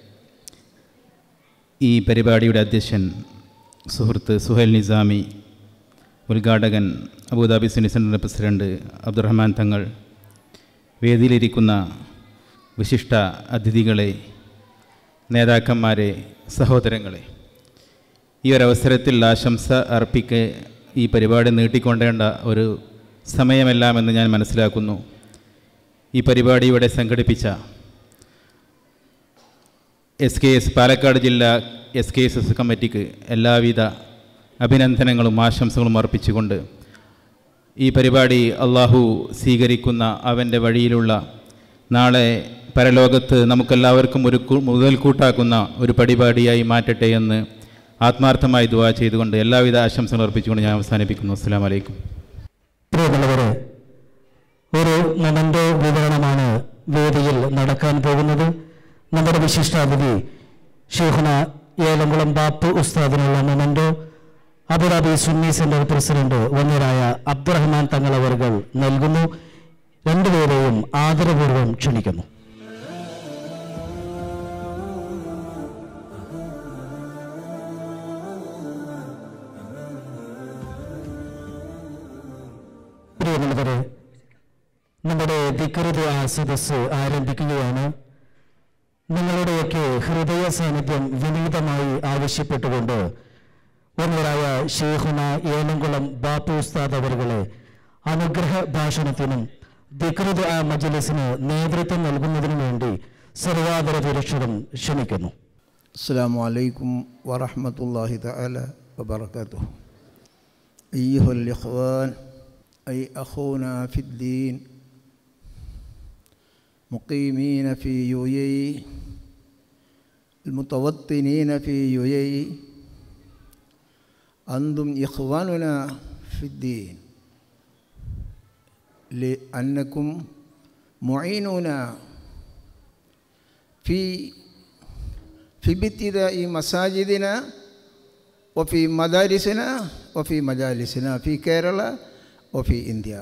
ഈ പരിപാടിയുടെ അധ്യക്ഷൻ സുഹൃത്ത് സുഹൈൽ നിസാമി, ഉദ്ഘാടകൻ അബുദാബി സുന്നി സെൻ്ററിൻ്റെ പ്രസിഡന്റ് അബ്ദുറഹ്മാൻ തങ്ങൾ, വേദിയിലിരിക്കുന്ന വിശിഷ്ട അതിഥികളെ, നേതാക്കന്മാരെ, സഹോദരങ്ങളെ, ഈ ഒരവസരത്തിൽ ആശംസ അർപ്പിക്ക് ഈ പരിപാടി നീട്ടിക്കൊണ്ടേണ്ട ഒരു സമയമെല്ലാമെന്ന് ഞാൻ മനസ്സിലാക്കുന്നു. ഈ പരിപാടി ഇവിടെ സംഘടിപ്പിച്ച എസ് കെ എസ് പാലക്കാട് ജില്ലാ എസ് കെ എസ് എസ് കമ്മിറ്റിക്ക് എല്ലാവിധ അഭിനന്ദനങ്ങളും ആശംസകളും അർപ്പിച്ചുകൊണ്ട് ഈ പരിപാടി അള്ളാഹു സ്വീകരിക്കുന്ന അവൻ്റെ വഴിയിലുള്ള നാളെ പരലോകത്ത് നമുക്കെല്ലാവർക്കും ഒരു മുതൽക്കൂട്ടാക്കുന്ന ഒരു പരിപാടിയായി മാറ്റട്ടെ എന്ന് ആത്മാർത്ഥമായി ദുആ ചെയ്തുകൊണ്ട് എല്ലാവിധ ആശംസകളും അർപ്പിച്ചുകൊണ്ട് ഞാൻ അവസാനിപ്പിക്കുന്നു. അസ്സലാമു അലൈക്കും. പ്രിയമുള്ളവരെ, ഒരു മൊമെൻ്റോ വിവരണമാണ് വേദിയിൽ നടക്കാൻ പോകുന്നത്. നമ്മുടെ വിശിഷ്ടാതിഥി ഷെയ്ഖുന ഏലംകുളം ബാപ്പു ഉസ്താദിനുള്ള memento Abu Dhabi Sunni centre president വന്യരായ അബ്ദുറഹ്മാൻ തങ്ങൾ അവർകൾ നൽകുന്നു. രണ്ടുപേരെയും ആദരപൂർവ്വം ക്ഷണിക്കുന്നു. പ്രിയമുള്ളവരെ, നമ്മുടെ ദിക്റുദ സദസ്സ് ആരംഭിക്കുകയാണ്. നിങ്ങളുടെയൊക്കെ ഹൃദയ സാന്നിധ്യം വിനീതമായി ആവശ്യപ്പെട്ടുകൊണ്ട് ഒന്നരായ ഷെയ്ഖുന ഏലംകുളം ബാപ്പു ഉസ്താദ് അവരുകളെ അനുഗ്രഹ ഭാഷണത്തിനും ദിക്റുദ മജ്ലിസിന് നേതൃത്വം നൽകുന്നതിനു വേണ്ടി സർവാദര പുരക്ഷരം ക്ഷണിക്കുന്നു. അസ്സലാമു അലൈക്കും വറഹ്മത്തുള്ളാഹി തആല വബറകാതുഹു. അയ്യുഹൽ ഇഖ്വാൻ أي أخونا في الدين مقيمين في يويي المتوطنين في يويي أنتم إخواننا في الدين لأنكم معينونا في في ابتداء مساجدنا وفي مدارسنا وفي مجالسنا في كيرلا وفي إنديا.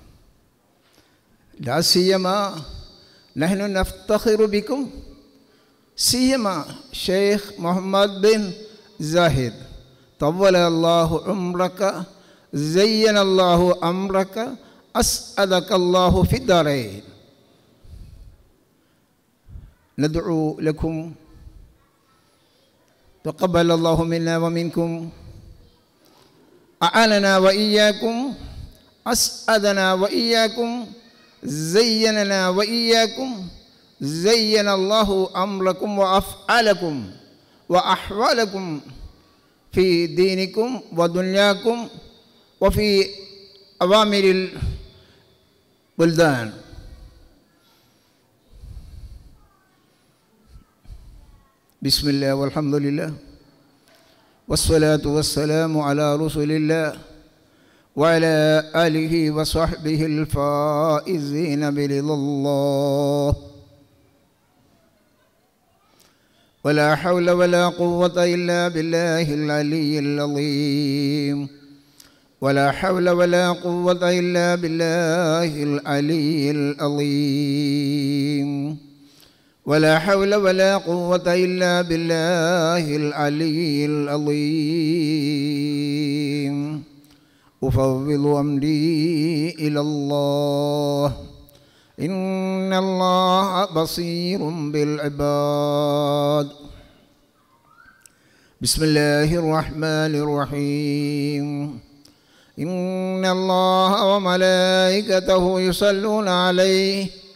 لا سيما نحن نفتخر بكم، سيما شيخ محمد بن زاهد طول الله عمرك زين الله أمرك أسعدك الله في الدارين. ندعو لكم تقبل الله منا ومنكم، أعاننا وإياكم، أسعدنا وإياكم، زيننا وإياكم، زين الله أمركم وأفعالكم وأحوالكم في دينكم ودنياكم وفي أوامر البلدان. بسم الله والحمد لله والصلاة والسلام على رسول الله وعلى آله وصحبه الفائزين برضا الله. ولا حول ولا قوة إلا بالله العلي العظيم. ولا حول ولا قوة إلا بالله العلي العظيم. ولا حول ولا قوة إلا بالله العلي العظيم. أفوض أمري إلى الله، إن الله بصير بالعباد. بسم الله الرحمن الرحيم. إن الله وملائكته يصلون عليه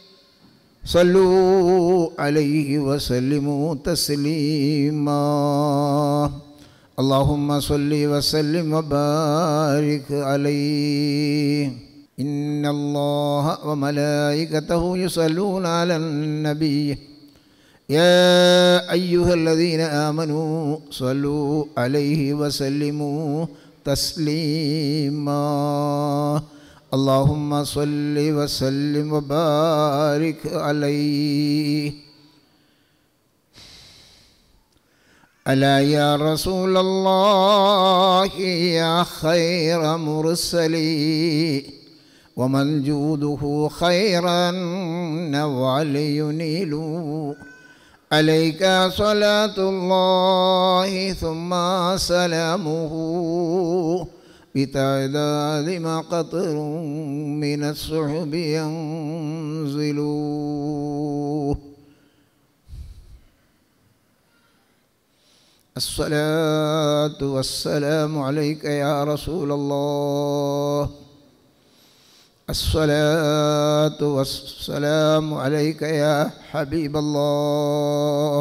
صلوا عليه وسلموا تسليما. اللهم صل وسلم وبارك عليه. إن الله وملائكته يصلون على النبي يا أيها الذين آمنوا صلوا عليه وسلموا تسليما. اللهم صل وسلم وبارك عليه. ألا يا رسول الله يا خير مرسلي ومن جوده خيرا نوال ينيل، عليك صلاة الله ثم سلامه بتعداد ما قطر من السحب ينزل. الصلاة والسلام عليك يا رسول الله. الصلاة والسلام عليك يا حبيب الله.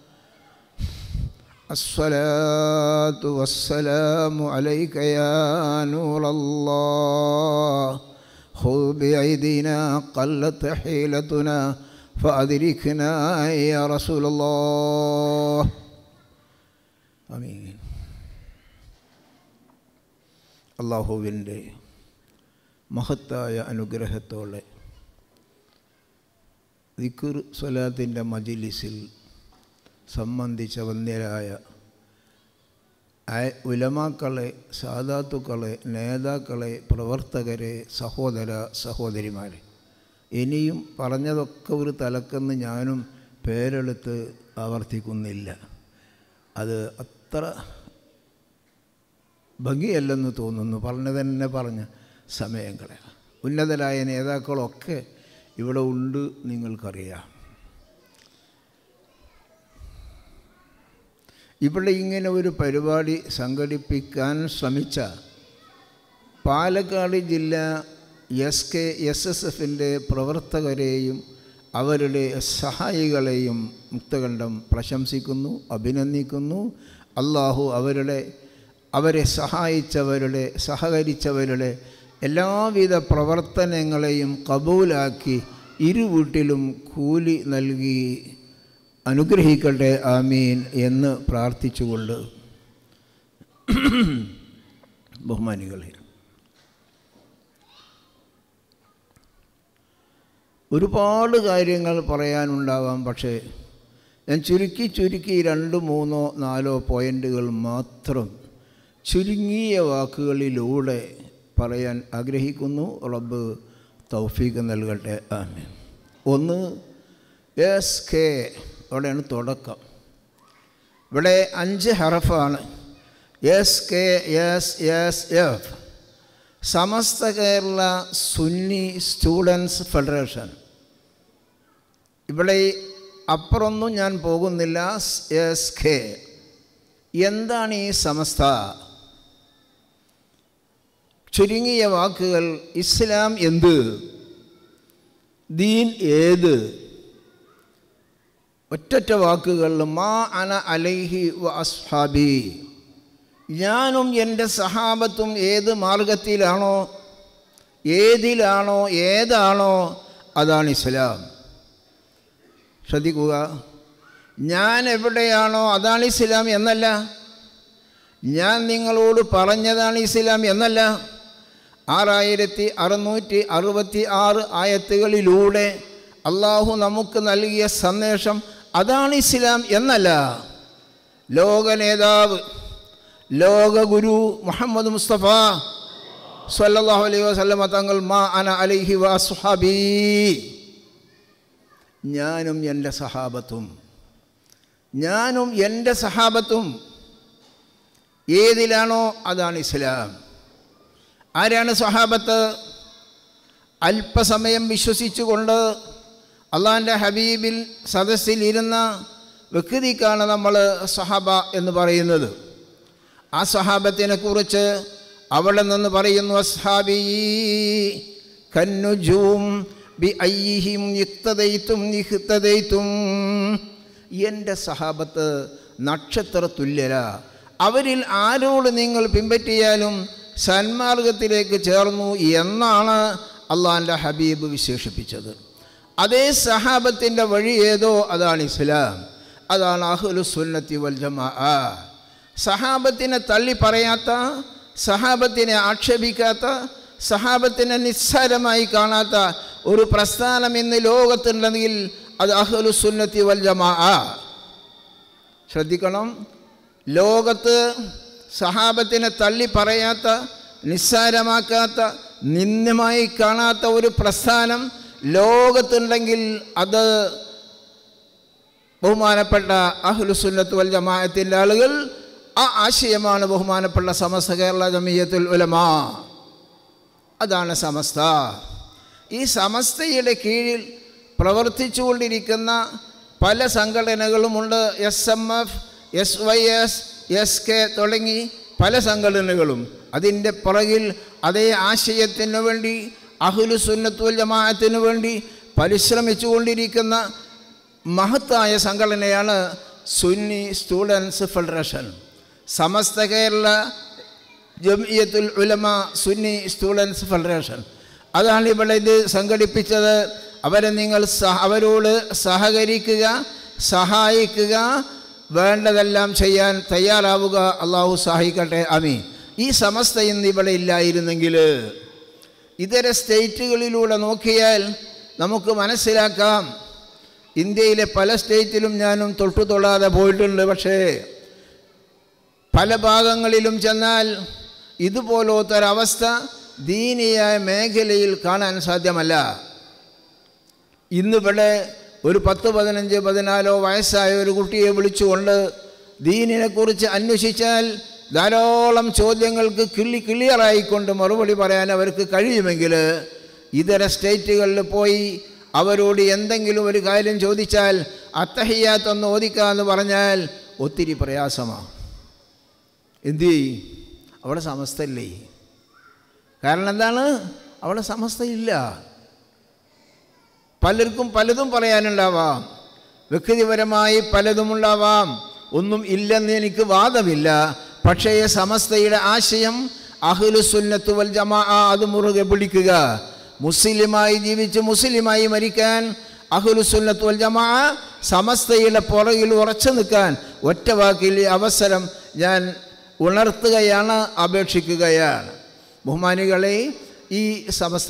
الصلاة والسلام عليك يا نور الله. خذ بأيدينا قلت حيلتنا فأدركنا يا رسول الله. ആമീൻ. അല്ലാഹുവിൻ്റെ മഹത്തായ അനുഗ്രഹത്തോടെ ദിക്ർ സ്വലാത്തിൻ്റെ മജ്ലിസിൽ സംബന്ധിച്ച വന്യരായ ഉലമാക്കളെ, സാദാത്തുക്കളെ, നേതാക്കളെ, പ്രവർത്തകരെ, സഹോദര സഹോദരിമാരെ, ഇനിയും പറഞ്ഞതൊക്കെ ഒരു തലക്കെന്ന് ഞാനും പേരെടുത്ത് ആവർത്തിക്കുന്നില്ല. അത് അത്ര ഭംഗിയല്ലെന്ന് തോന്നുന്നു. പറഞ്ഞ തന്നെ പറഞ്ഞ സമയങ്ങളെ ഉന്നതരായ നേതാക്കളൊക്കെ ഇവിടെ ഉണ്ട്, നിങ്ങൾക്കറിയാം. ഇവിടെ ഇങ്ങനെ ഒരു പരിപാടി സംഘടിപ്പിക്കാൻ ശ്രമിച്ച പാലക്കാട് ജില്ല എസ് കെ എസ് എസ് എഫിൻ്റെ പ്രവർത്തകരെയും അവരുടെ സഹായികളെയും മുക്തകണ്ഠം പ്രശംസിക്കുന്നു, അഭിനന്ദിക്കുന്നു. അള്ളാഹു അവരുടെ അവരെ സഹായിച്ചവരുടെ സഹകരിച്ചവരുടെ എല്ലാവിധ പ്രവർത്തനങ്ങളെയും കബൂലാക്കി ഇരുവീട്ടിലും കൂലി നൽകി അനുഗ്രഹിക്കട്ടെ, ആമീൻ എന്ന് പ്രാർത്ഥിച്ചുകൊണ്ട് ബഹുമാനികളെ, ഒരുപാട് കാര്യങ്ങൾ പറയാനുണ്ടാവാം. പക്ഷേ ഞാൻ ചുരുക്കി ചുരുക്കി രണ്ട് മൂന്നോ നാലോ പോയിൻ്റുകൾ മാത്രം ചുരുങ്ങിയ വാക്കുകളിലൂടെ പറയാൻ ആഗ്രഹിക്കുന്നു. റബ്ബ് തൗഫീഖ് നൽകട്ടെ, ആമീൻ. ഒന്ന്, എസ് കെ, അവിടെയാണ് തുടക്കം. ഇവിടെ അഞ്ച് ഹറഫാണ്. S K S S F, Samastha Kerala Sunni students federation. ഇവിടെ അപ്പുറമൊന്നും ഞാൻ പോകുന്നില്ല. എസ് കെ എന്താണ് ഈ സമസ്ത? ചുരുങ്ങിയ വാക്കുകൾ: ഇസ്ലാം എന്ത്, ദീൻ ഏത്? ഒറ്റൊറ്റ വാക്കുകൾ: മാ അന അലൈഹി വ അസ്ഹാബി, ഞാനും എൻ്റെ സഹാബത്തും ഏത് മാർഗത്തിലാണോ, ഏതിലാണോ, ഏതാണോ അതാണ് ഇസ്ലാം. ശ്രദ്ധിക്കുക, ഞാൻ എവിടെയാണോ അതാണ് ഇസ്ലാം എന്നല്ല, ഞാൻ നിങ്ങളോട് പറഞ്ഞതാണ് ഇസ്ലാം എന്നല്ല. ആറായിരത്തി അറുന്നൂറ്റി അറുപത്തി ആറ് ആയത്തുകളിലൂടെ അള്ളാഹു നമുക്ക് നൽകിയ സന്ദേശം അതാണ് ഇസ്ലാം എന്നല്ല. ലോക നേതാവ്, ലോക ഗുരു മുഹമ്മദ് മുസ്തഫ സ്വല്ലല്ലാഹു അലൈഹി വസല്ലമ തങ്ങൾ മാ അന അലൈഹി വ അസ്ഹാബി, ഞാനും എൻ്റെ സഹാബത്തും, ഞാനും എൻ്റെ സഹാബത്തും ഏതിലാണോ അതാണ് ഇസ്ലാം. ആരാണ് സഹാബത്ത്? അല്പസമയം വിശ്വസിച്ചുകൊണ്ട് അള്ളാഹിൻ്റെ ഹബീബിൽ സദസ്സിൽ ഇരുന്ന വ്യക്തിക്കാണ് നമ്മൾ സഹാബ എന്ന് പറയുന്നത്. ആ സഹാബത്തിനെ കുറിച്ച് അവിടെ നിന്ന് പറയുന്നു: അസ്ഹാബി കന്നുജൂം ബി അയ്യിഹിം ഇഖ്തദൈതും ഇഖ്തദൈതും, എൻ്റെ സഹാബത്ത് നക്ഷത്ര തുല്യര, അവരിൽ ആരോട് നിങ്ങൾ പിൻപറ്റിയാലും സന്മാർഗത്തിലേക്ക് ചേർന്നു എന്നാണ് അള്ളാഹിൻ്റെ ഹബീബ് വിശേഷിപ്പിച്ചത്. അതേ സഹാബത്തിൻ്റെ വഴി ഏതോ അതാണ് ഇസ്ലാം, അതാണ് അഹ്ലുസ് സുന്നത്തി വൽ ജമാഅ. സഹാബത്തിനെ തള്ളി പറയാത്ത, സഹാബത്തിനെ ആക്ഷേപിക്കാത്ത, സഹാബത്തിനെ നിസ്സാരമായി കാണാത്ത ഒരു പ്രസ്ഥാനം ഇന്ന് ലോകത്തുണ്ടെങ്കിൽ അത് അഹ്ലുസ് സുന്നത്തി വൽ ജമാഅ. ശ്രദ്ധിക്കണം, ലോകത്ത് സഹാബത്തിനെ തള്ളി പറയാത്ത, നിസ്സാരമാക്കാത്ത, നിന്ദ്യമായി കാണാത്ത ഒരു പ്രസ്ഥാനം ലോകത്തുണ്ടെങ്കിൽ അത് ബഹുമാനപ്പെട്ട അഹ്ലുസ് സുന്നത്ത് വൽ ജമാഅത്തിൻ്റെ ആളുകൾ. ആ ആശയമാണ് ബഹുമാനപ്പെട്ട സമസ്ത കേരള ജമിയത്തുൽ ഉലമാ, അതാണ് സമസ്ത. ഈ സമസ്തയുടെ കീഴിൽ പ്രവർത്തിച്ചുകൊണ്ടിരിക്കുന്ന പല സംഘടനകളുമുണ്ട്. S M F, S Y S, S K തുടങ്ങി പല സംഘടനകളും. അതിൻ്റെ പുറകിൽ അതേ ആശയത്തിനു വേണ്ടി, അഹ്ലുസ് സുന്നത്ത് വൽ ജമാഅത്തിനു വേണ്ടി പരിശ്രമിച്ചു കൊണ്ടിരിക്കുന്ന മഹത്തായ സംഘടനയാണ് Sunni students federation. Samastha Kerala Jamiyyathul Ulama Sunni students federation, അതാണ് ഇവിടെ ഇത് സംഘടിപ്പിച്ചത്. അവരെ നിങ്ങൾ സഹ അവരോട് സഹകരിക്കുക, സഹായിക്കുക, വേണ്ടതെല്ലാം ചെയ്യാൻ തയ്യാറാവുക. അള്ളാഹു സഹായിക്കട്ടെ, ആമീൻ. ഈ സമസ്ത ഇന്ന് ഇവിടെ ഇല്ലായിരുന്നെങ്കിൽ ഇതര സ്റ്റേറ്റുകളിലൂടെ നോക്കിയാൽ നമുക്ക് മനസ്സിലാക്കാം ഇന്ത്യയിലെ പല സ്റ്റേറ്റിലും ഞാനും തൊട്ടു തൊടാതെ പോയിട്ടുണ്ട്. പക്ഷേ പല ഭാഗങ്ങളിലും ചെന്നാൽ ഇതുപോലത്തൊരവസ്ഥ ദീനിയായ മേഖലയിൽ കാണാൻ സാധ്യമല്ല. ഇന്നിവിടെ ഒരു പത്ത് പതിനഞ്ച് പതിനാലോ വയസ്സായ ഒരു കുട്ടിയെ വിളിച്ചുകൊണ്ട് ദീനിനെക്കുറിച്ച് അന്വേഷിച്ചാൽ ധാരാളം ചോദ്യങ്ങൾക്ക് കിള്ളി ക്ലിയറായിക്കൊണ്ട് മറുപടി പറയാൻ അവർക്ക് കഴിയുമെങ്കിൽ ഇതര സ്റ്റേറ്റുകളിൽ പോയി അവരോട് എന്തെങ്കിലും ഒരു കാര്യം ചോദിച്ചാൽ അത്തഹിയാത്തൊന്ന് ഓദിക്കാമെന്ന് പറഞ്ഞാൽ ഒത്തിരി പ്രയാസമാണ്. എന്ത് അവിടെ സമസ്തയില്ലേ? കാരണം എന്താണ്? അവിടെ സമസ്തയില്ല. പലർക്കും പലതും പറയാനുണ്ടാവാം, വ്യക്തിപരമായി പലതും ഉണ്ടാവാം, ഒന്നും ഇല്ലെന്ന് എനിക്ക് വാദമില്ല. പക്ഷേ സമസ്തയുടെ ആശയം അഹ്ലുസുന്നത്ത് വൽ ജമാഅ അത് മുറുകെ പിടിക്കുക, മുസ്ലിമായി ജീവിച്ച് മുസ്ലിമായി മരിക്കാൻ അഹ്ലുസുന്നത്ത് വൽ ജമാഅ സമസ്തയുടെ പുറകിൽ ഉറച്ചു നിൽക്കാൻ ഒറ്റ വാക്കിൽ അവസരം ഞാൻ ഉണർത്തുകയാണ്, അപേക്ഷിക്കുകയാണ്. ബഹുമാനികളെ, ഈ സമസ്ത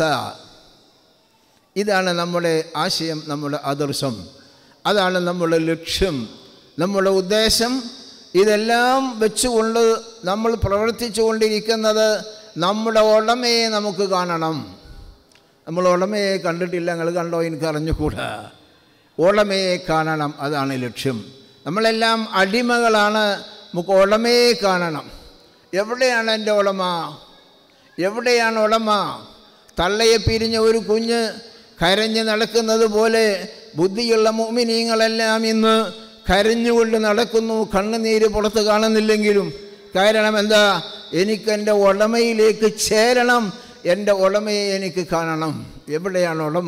ഇതാണ് നമ്മുടെ ആശയം, നമ്മുടെ ആദർശം, അതാണ് നമ്മുടെ ലക്ഷ്യം, നമ്മുടെ ഉദ്ദേശം. ഇതെല്ലാം വെച്ചുകൊണ്ട് നമ്മൾ പ്രവർത്തിച്ചു കൊണ്ടിരിക്കുന്നത് നമ്മുടെ ഉടമയെ നമുക്ക് കാണണം. നമ്മൾ ഉടമയെ കണ്ടിട്ടില്ല, നിങ്ങൾ കണ്ടോ എനിക്ക് അറിഞ്ഞുകൂടാ. ഉടമയെ കാണണം, അതാണ് ലക്ഷ്യം. നമ്മളെല്ലാം അടിമകളാണ്, നമുക്ക് ഉടമയെ കാണണം. എവിടെയാണ് എൻ്റെ ഉടമ? എവിടെയാണ് ഉടമ? തള്ളയെ പിരിഞ്ഞ ഒരു കുഞ്ഞ് കരഞ്ഞ് നടക്കുന്നത് പോലെ ബുദ്ധിയുള്ള മുഅ്മിനീങ്ങളെല്ലാം ഇന്ന് കരഞ്ഞുകൊണ്ട് നടക്കുന്നു, കണ്ണുനീര് പുറത്ത് കാണുന്നില്ലെങ്കിലും. കാരണം എന്താ? എനിക്കെൻ്റെ ഉടമയിലേക്ക് ചേരണം, എൻ്റെ ഉടമയെ എനിക്ക് കാണണം. എവിടെയാണ് ഉടമ?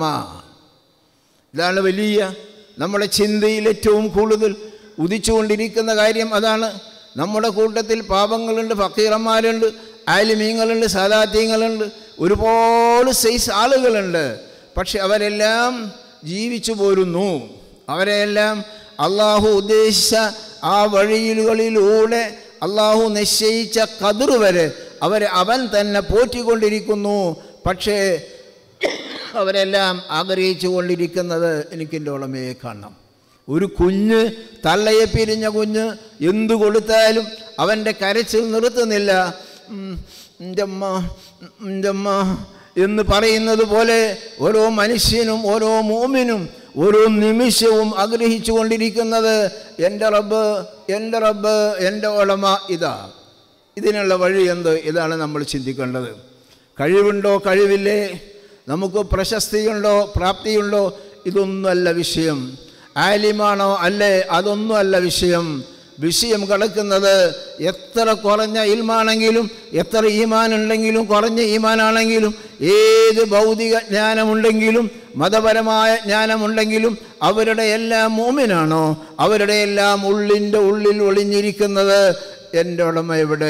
ഇതാണ് വലിയ നമ്മുടെ ചിന്തയിൽ ഏറ്റവും കൂടുതൽ ഉദിച്ചുകൊണ്ടിരിക്കുന്ന കാര്യം. അതാണ്. നമ്മുടെ കൂട്ടത്തിൽ പാപങ്ങളുണ്ട്, ഫക്കീറന്മാരുണ്ട്, ആലിമീങ്ങളുണ്ട്, സാദാത്യങ്ങളുണ്ട്, ഒരുപാട് സൈസ് ആളുകളുണ്ട്. പക്ഷെ അവരെല്ലാം ജീവിച്ചു പോരുന്നു. അവരെല്ലാം അള്ളാഹു ഉദ്ദേശിച്ച ആ വഴികളിലൂടെ അള്ളാഹു നിശ്ചയിച്ച ഖദർ വരെ അവരെ അവൻ തന്നെ പോറ്റിക്കൊണ്ടിരിക്കുന്നു. പക്ഷേ അവരെല്ലാം ആഗ്രഹിച്ചു കൊണ്ടിരിക്കുന്നത് എനിക്കെൻ്റെ ഉടമയെ കാണണം. ഒരു കുഞ്ഞ്, തള്ളയെ പിരിഞ്ഞ കുഞ്ഞ് എന്തു കൊടുത്താലും അവൻ്റെ കരച്ചിൽ നിർത്തുന്നില്ല. എൻ്റെ അമ്മ, എൻ്റെ അമ്മ എന്ന് പറയുന്നത് പോലെ ഓരോ മനുഷ്യനും ഓരോ മോമിനും ഓരോ നിമിഷവും ആഗ്രഹിച്ചു കൊണ്ടിരിക്കുന്നത് എൻ്റെ റബ്ബ്, എൻ്റെ റബ്ബ്, എൻ്റെ ഉടമ. ഇതാ ഇതിനുള്ള വഴി എന്ത്? ഇതാണ് നമ്മൾ ചിന്തിക്കേണ്ടത്. കഴിവുണ്ടോ, കഴിവില്ലേ, നമുക്ക് പ്രശസ്തിയുണ്ടോ, പ്രാപ്തിയുണ്ടോ, ഇതൊന്നുമല്ല വിഷയം. ആലിമാണോ അല്ലേ, അതൊന്നുമല്ല വിഷയം. വിഷയം കിടക്കുന്നത് എത്ര കുറഞ്ഞ ഇൽമാണെങ്കിലും, എത്ര ഈമാനുണ്ടെങ്കിലും, കുറഞ്ഞ ഈമാനാണെങ്കിലും, ഏത് ഭൗതിക ജ്ഞാനമുണ്ടെങ്കിലും, മതപരമായ ജ്ഞാനമുണ്ടെങ്കിലും, അവരുടെ എല്ലാം മോമിനാണോ, അവരുടെ എല്ലാം ഉള്ളിൻ്റെ ഉള്ളിൽ ഒളിഞ്ഞിരിക്കുന്നത് എൻ്റെ ഉടമ എവിടെ,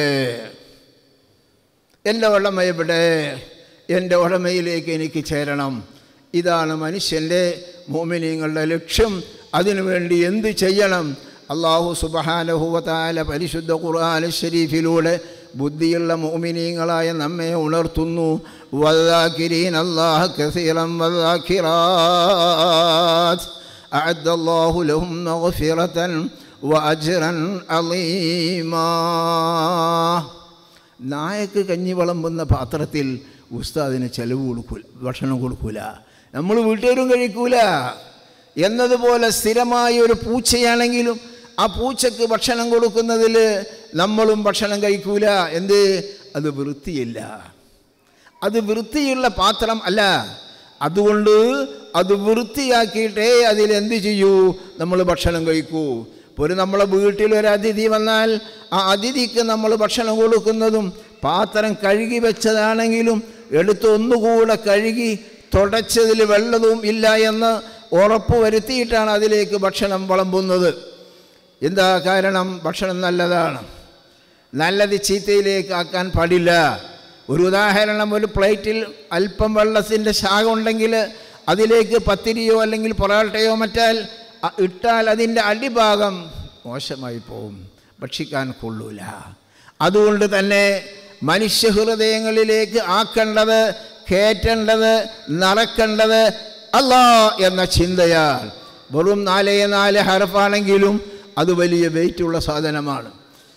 എൻ്റെ ഉടമ എവിടെ, എൻ്റെ ഉടമയിലേക്ക് എനിക്ക് ചേരണം. ഇതാണ് മനുഷ്യൻ്റെ മോമിനീങ്ങളുടെ ലക്ഷ്യം. അതിനുവേണ്ടി എന്ത് ചെയ്യണം? അല്ലാഹു സുബ്ഹാനഹു വ തആല പരിശുദ്ധ ഖുർആൻ ശരീഫിലൂടെ ബുദ്ധിയുള്ള മുഅ്മിനീങ്ങളായ നമ്മെ ഉണർത്തുന്നു. വദാകിരീന അല്ലാഹ കസീറൻ വദാകിറാത്ത് അഅദ്ദല്ലാഹു ലഹും മഗ്ഫിറതൻ വഅജ്റൻ അളീമാ. നായക്ക് കഞ്ഞി വിളമ്പുന്ന പാത്രത്തിൽ ഉസ്താദിന് ചെലവ് കൊടുക്കൂല, ഭക്ഷണം കൊടുക്കൂല, നമ്മൾ വീട്ടുകാരും കഴിക്കൂല എന്നതുപോലെ സ്ഥിരമായ ഒരു പൂച്ചയാണെങ്കിലും ആ പൂച്ചക്ക് ഭക്ഷണം കൊടുക്കുന്നതിൽ നമ്മളും ഭക്ഷണം കഴിക്കൂല. എന്ത്? അത് വൃത്തിയില്ല, അത് വൃത്തിയുള്ള പാത്രം അല്ല. അതുകൊണ്ട് അത് വൃത്തിയാക്കിയിട്ടേ അതിലെന്ത് ചെയ്യൂ, നമ്മൾ ഭക്ഷണം കഴിക്കൂ. ഇപ്പോൾ ഒരു നമ്മളെ വീട്ടിലൊരു അതിഥി വന്നാൽ ആ അതിഥിക്ക് നമ്മൾ ഭക്ഷണം കൊടുക്കുന്നതും പാത്രം കഴുകി വെച്ചതാണെങ്കിലും എടുത്ത് ഒന്നുകൂടെ കഴുകി തുടച്ചതിൽ വെള്ളവും ഇല്ല എന്ന് ഉറപ്പ് വരുത്തിയിട്ടാണ് അതിലേക്ക് ഭക്ഷണം വിളമ്പുന്നത്. എന്താ കാരണം? ഭക്ഷണം നല്ലതാണ്, നല്ലത് ചീത്തയിലേക്ക് ആക്കാൻ പാടില്ല. ഒരു ഉദാഹരണം, ഒരു പ്ലേറ്റിൽ അല്പം വെള്ളത്തിൻ്റെ ശാഖ ഉണ്ടെങ്കിൽ അതിലേക്ക് പത്തിരിയോ അല്ലെങ്കിൽ പൊറാട്ടയോ മറ്റാൽ ഇട്ടാൽ അതിൻ്റെ അടിഭാഗം മോശമായി പോവും, ഭക്ഷിക്കാൻ കൊള്ളൂല. അതുകൊണ്ട് തന്നെ മനുഷ്യഹൃദയങ്ങളിലേക്ക് ആക്കേണ്ടത്, കയറ്റേണ്ടത്, നടക്കേണ്ടത് അല്ലാ എന്ന ചിന്തയാൽ വെറും നാലേ നാല് ഹർഫാണെങ്കിലും അത് വലിയ വെയിറ്റുള്ള സാധനമാണ്.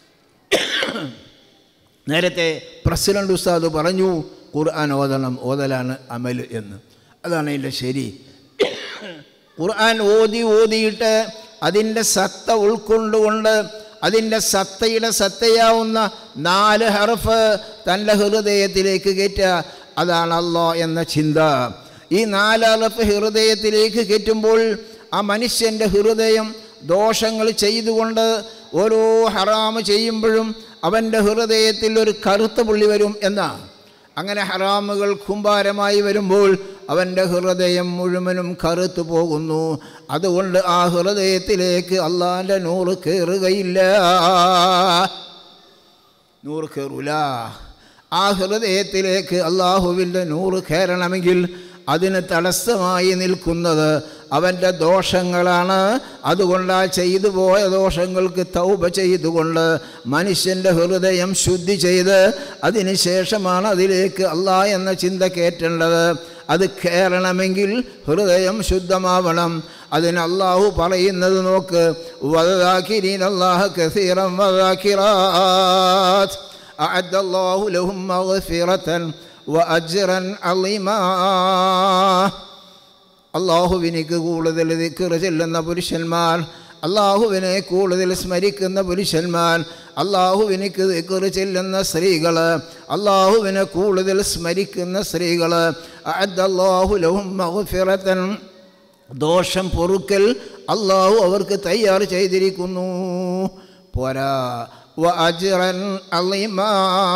നേരത്തെ പ്രസിഡന്റ് ഉസ്താദ് പറഞ്ഞു ഖുർആൻ ഓതണം, ഓതലാണ് അമൽ എന്ന്. അതാണ് അതിൻ്റെ ശരി. ഖുർആൻ ഓതി ഓതിയിട്ട് അതിൻ്റെ സത്ത ഉൾക്കൊണ്ടുകൊണ്ട് അതിൻ്റെ സത്തയുടെ സത്തയാവുന്ന നാല് ഹർഫ് തൻ്റെ ഹൃദയത്തിലേക്ക് കയറ്റുക, അതാണ് അല്ലാഹ് എന്ന ചിന്ത. ഈ നാല് ഹർഫ് ഹൃദയത്തിലേക്ക് കയറ്റുമ്പോൾ ആ മനുഷ്യൻ്റെ ഹൃദയം ദോഷങ്ങൾ ചെയ്തുകൊണ്ട് ഓരോ ഹറാമ് ചെയ്യുമ്പോഴും അവൻ്റെ ഹൃദയത്തിൽ ഒരു കറുത്ത പുള്ളി വരും എന്നാണ്. അങ്ങനെ ഹറാമുകൾ കുമ്പാരമായി വരുമ്പോൾ അവൻ്റെ ഹൃദയം മുഴുവനും കറുത്തു പോകുന്നു. അതുകൊണ്ട് ആ ഹൃദയത്തിലേക്ക് അള്ളാൻ്റെ നൂറ് കയറുകയില്ല, നൂറ് കയറൂല. ആ ഹൃദയത്തിലേക്ക് അള്ളാഹുവിൻ്റെ നൂറ് കയറണമെങ്കിൽ അതിന് തടസ്സമായി നിൽക്കുന്നത് അവൻ്റെ ദോഷങ്ങളാണ്. അതുകൊണ്ട് ആ ചെയ്തു പോയ ദോഷങ്ങൾക്ക് തൗബ ചെയ്തുകൊണ്ട് മനുഷ്യൻ്റെ ഹൃദയം ശുദ്ധി ചെയ്ത് അതിന് ശേഷമാണ് അതിലേക്ക് അല്ലാഹ് എന്ന ചിന്ത കയറ്റേണ്ടത്. അത് കയറണമെങ്കിൽ ഹൃദയം ശുദ്ധമാവണം. അതിന് അള്ളാഹു പറയുന്നത് നോക്ക്, വദാകിരീന അല്ലാഹ കസീറൻ വദാകിറാത്ത് അഅദ്ദല്ലാഹു ലഹും മഗ്ഫിറതൻ വഅജ്റൻ അളീമാ. അള്ളാഹുവിനിക്ക് കൂടുതൽ ദിക്ർ ചെല്ലുന്ന പുരുഷന്മാർ, അള്ളാഹുവിനെ കൂടുതൽ സ്മരിക്കുന്ന പുരുഷന്മാർ, അള്ളാഹുവിനിക്ക് ദിക്ർ ചെല്ലുന്ന സ്ത്രീകൾ, അള്ളാഹുവിനെ കൂടുതൽ സ്മരിക്കുന്ന സ്ത്രീകൾ, അഅദ്ദല്ലാഹു ലഹും മഗ്ഫിറതൻ, ദോഷം പൊറുക്കൽ അള്ളാഹു അവർക്ക് തയ്യാർ ചെയ്തിരിക്കുന്നു. പോരാ, വഅജ്റൻ അളീമാ,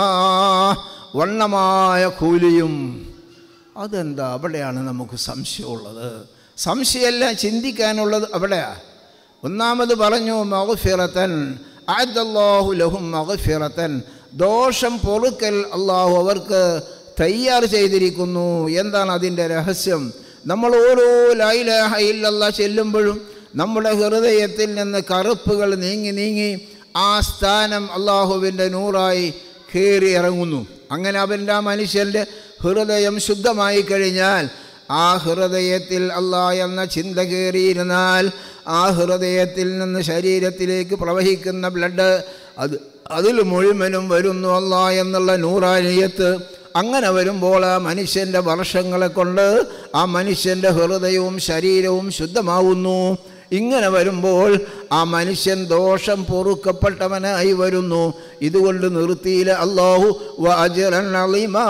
വണ്ണമായ കൂലിയും. അതെന്താ? അവിടെയാണ് നമുക്ക് സംശയമുള്ളത്. സംശയമല്ല, ചിന്തിക്കാനുള്ളത് അവിടെയാണ്. ഒന്നാമത് പറഞ്ഞു മഗ്ഫിറതൻ, അഅദ്ദല്ലാഹു ലഹും മഗ്ഫിറതൻ, ദോഷം പൊറുക്കൽ അള്ളാഹു അവർക്ക് തയ്യാർ ചെയ്തിരിക്കുന്നു. എന്താണ് അതിൻ്റെ രഹസ്യം? നമ്മൾ ഓരോ ലാ ഇലാഹ ഇല്ലല്ലാഹ് ചെല്ലുമ്പോഴും നമ്മുടെ ഹൃദയത്തിൽ നിന്ന് കറുപ്പുകൾ നീങ്ങി നീങ്ങി ആ സ്ഥാനം അള്ളാഹുവിൻ്റെ നൂറായി കയറി ഇറങ്ങുന്നു. അങ്ങനെ അവൻ്റെ ആ മനുഷ്യൻ്റെ ഹൃദയം ശുദ്ധമായി കഴിഞ്ഞാൽ, ആ ഹൃദയത്തിൽ അല്ലാഹ് എന്ന ചിന്ത കയറിയിരുന്നാൽ ആ ഹൃദയത്തിൽ നിന്ന് ശരീരത്തിലേക്ക് പ്രവഹിക്കുന്ന ബ്ലഡ് അത് അതിൽ മുഴുവനും വരുന്നു അല്ലാഹ് എന്നുള്ള നൂറാനിയത്ത്. അങ്ങനെ വരുമ്പോൾ ആ മനുഷ്യൻ്റെ വർഷങ്ങളെ കൊണ്ട് ആ മനുഷ്യൻ്റെ ഹൃദയവും ശരീരവും ശുദ്ധമാവുന്നു. ഇങ്ങനെ വരുമ്പോൾ ആ മനുഷ്യൻ ദോഷം പൊറുക്കപ്പെട്ടവനായി വരുന്നു. ഇതുകൊണ്ട് നിർത്തിയില്ല അല്ലാഹു വഅജ്റൻ അളീമാ,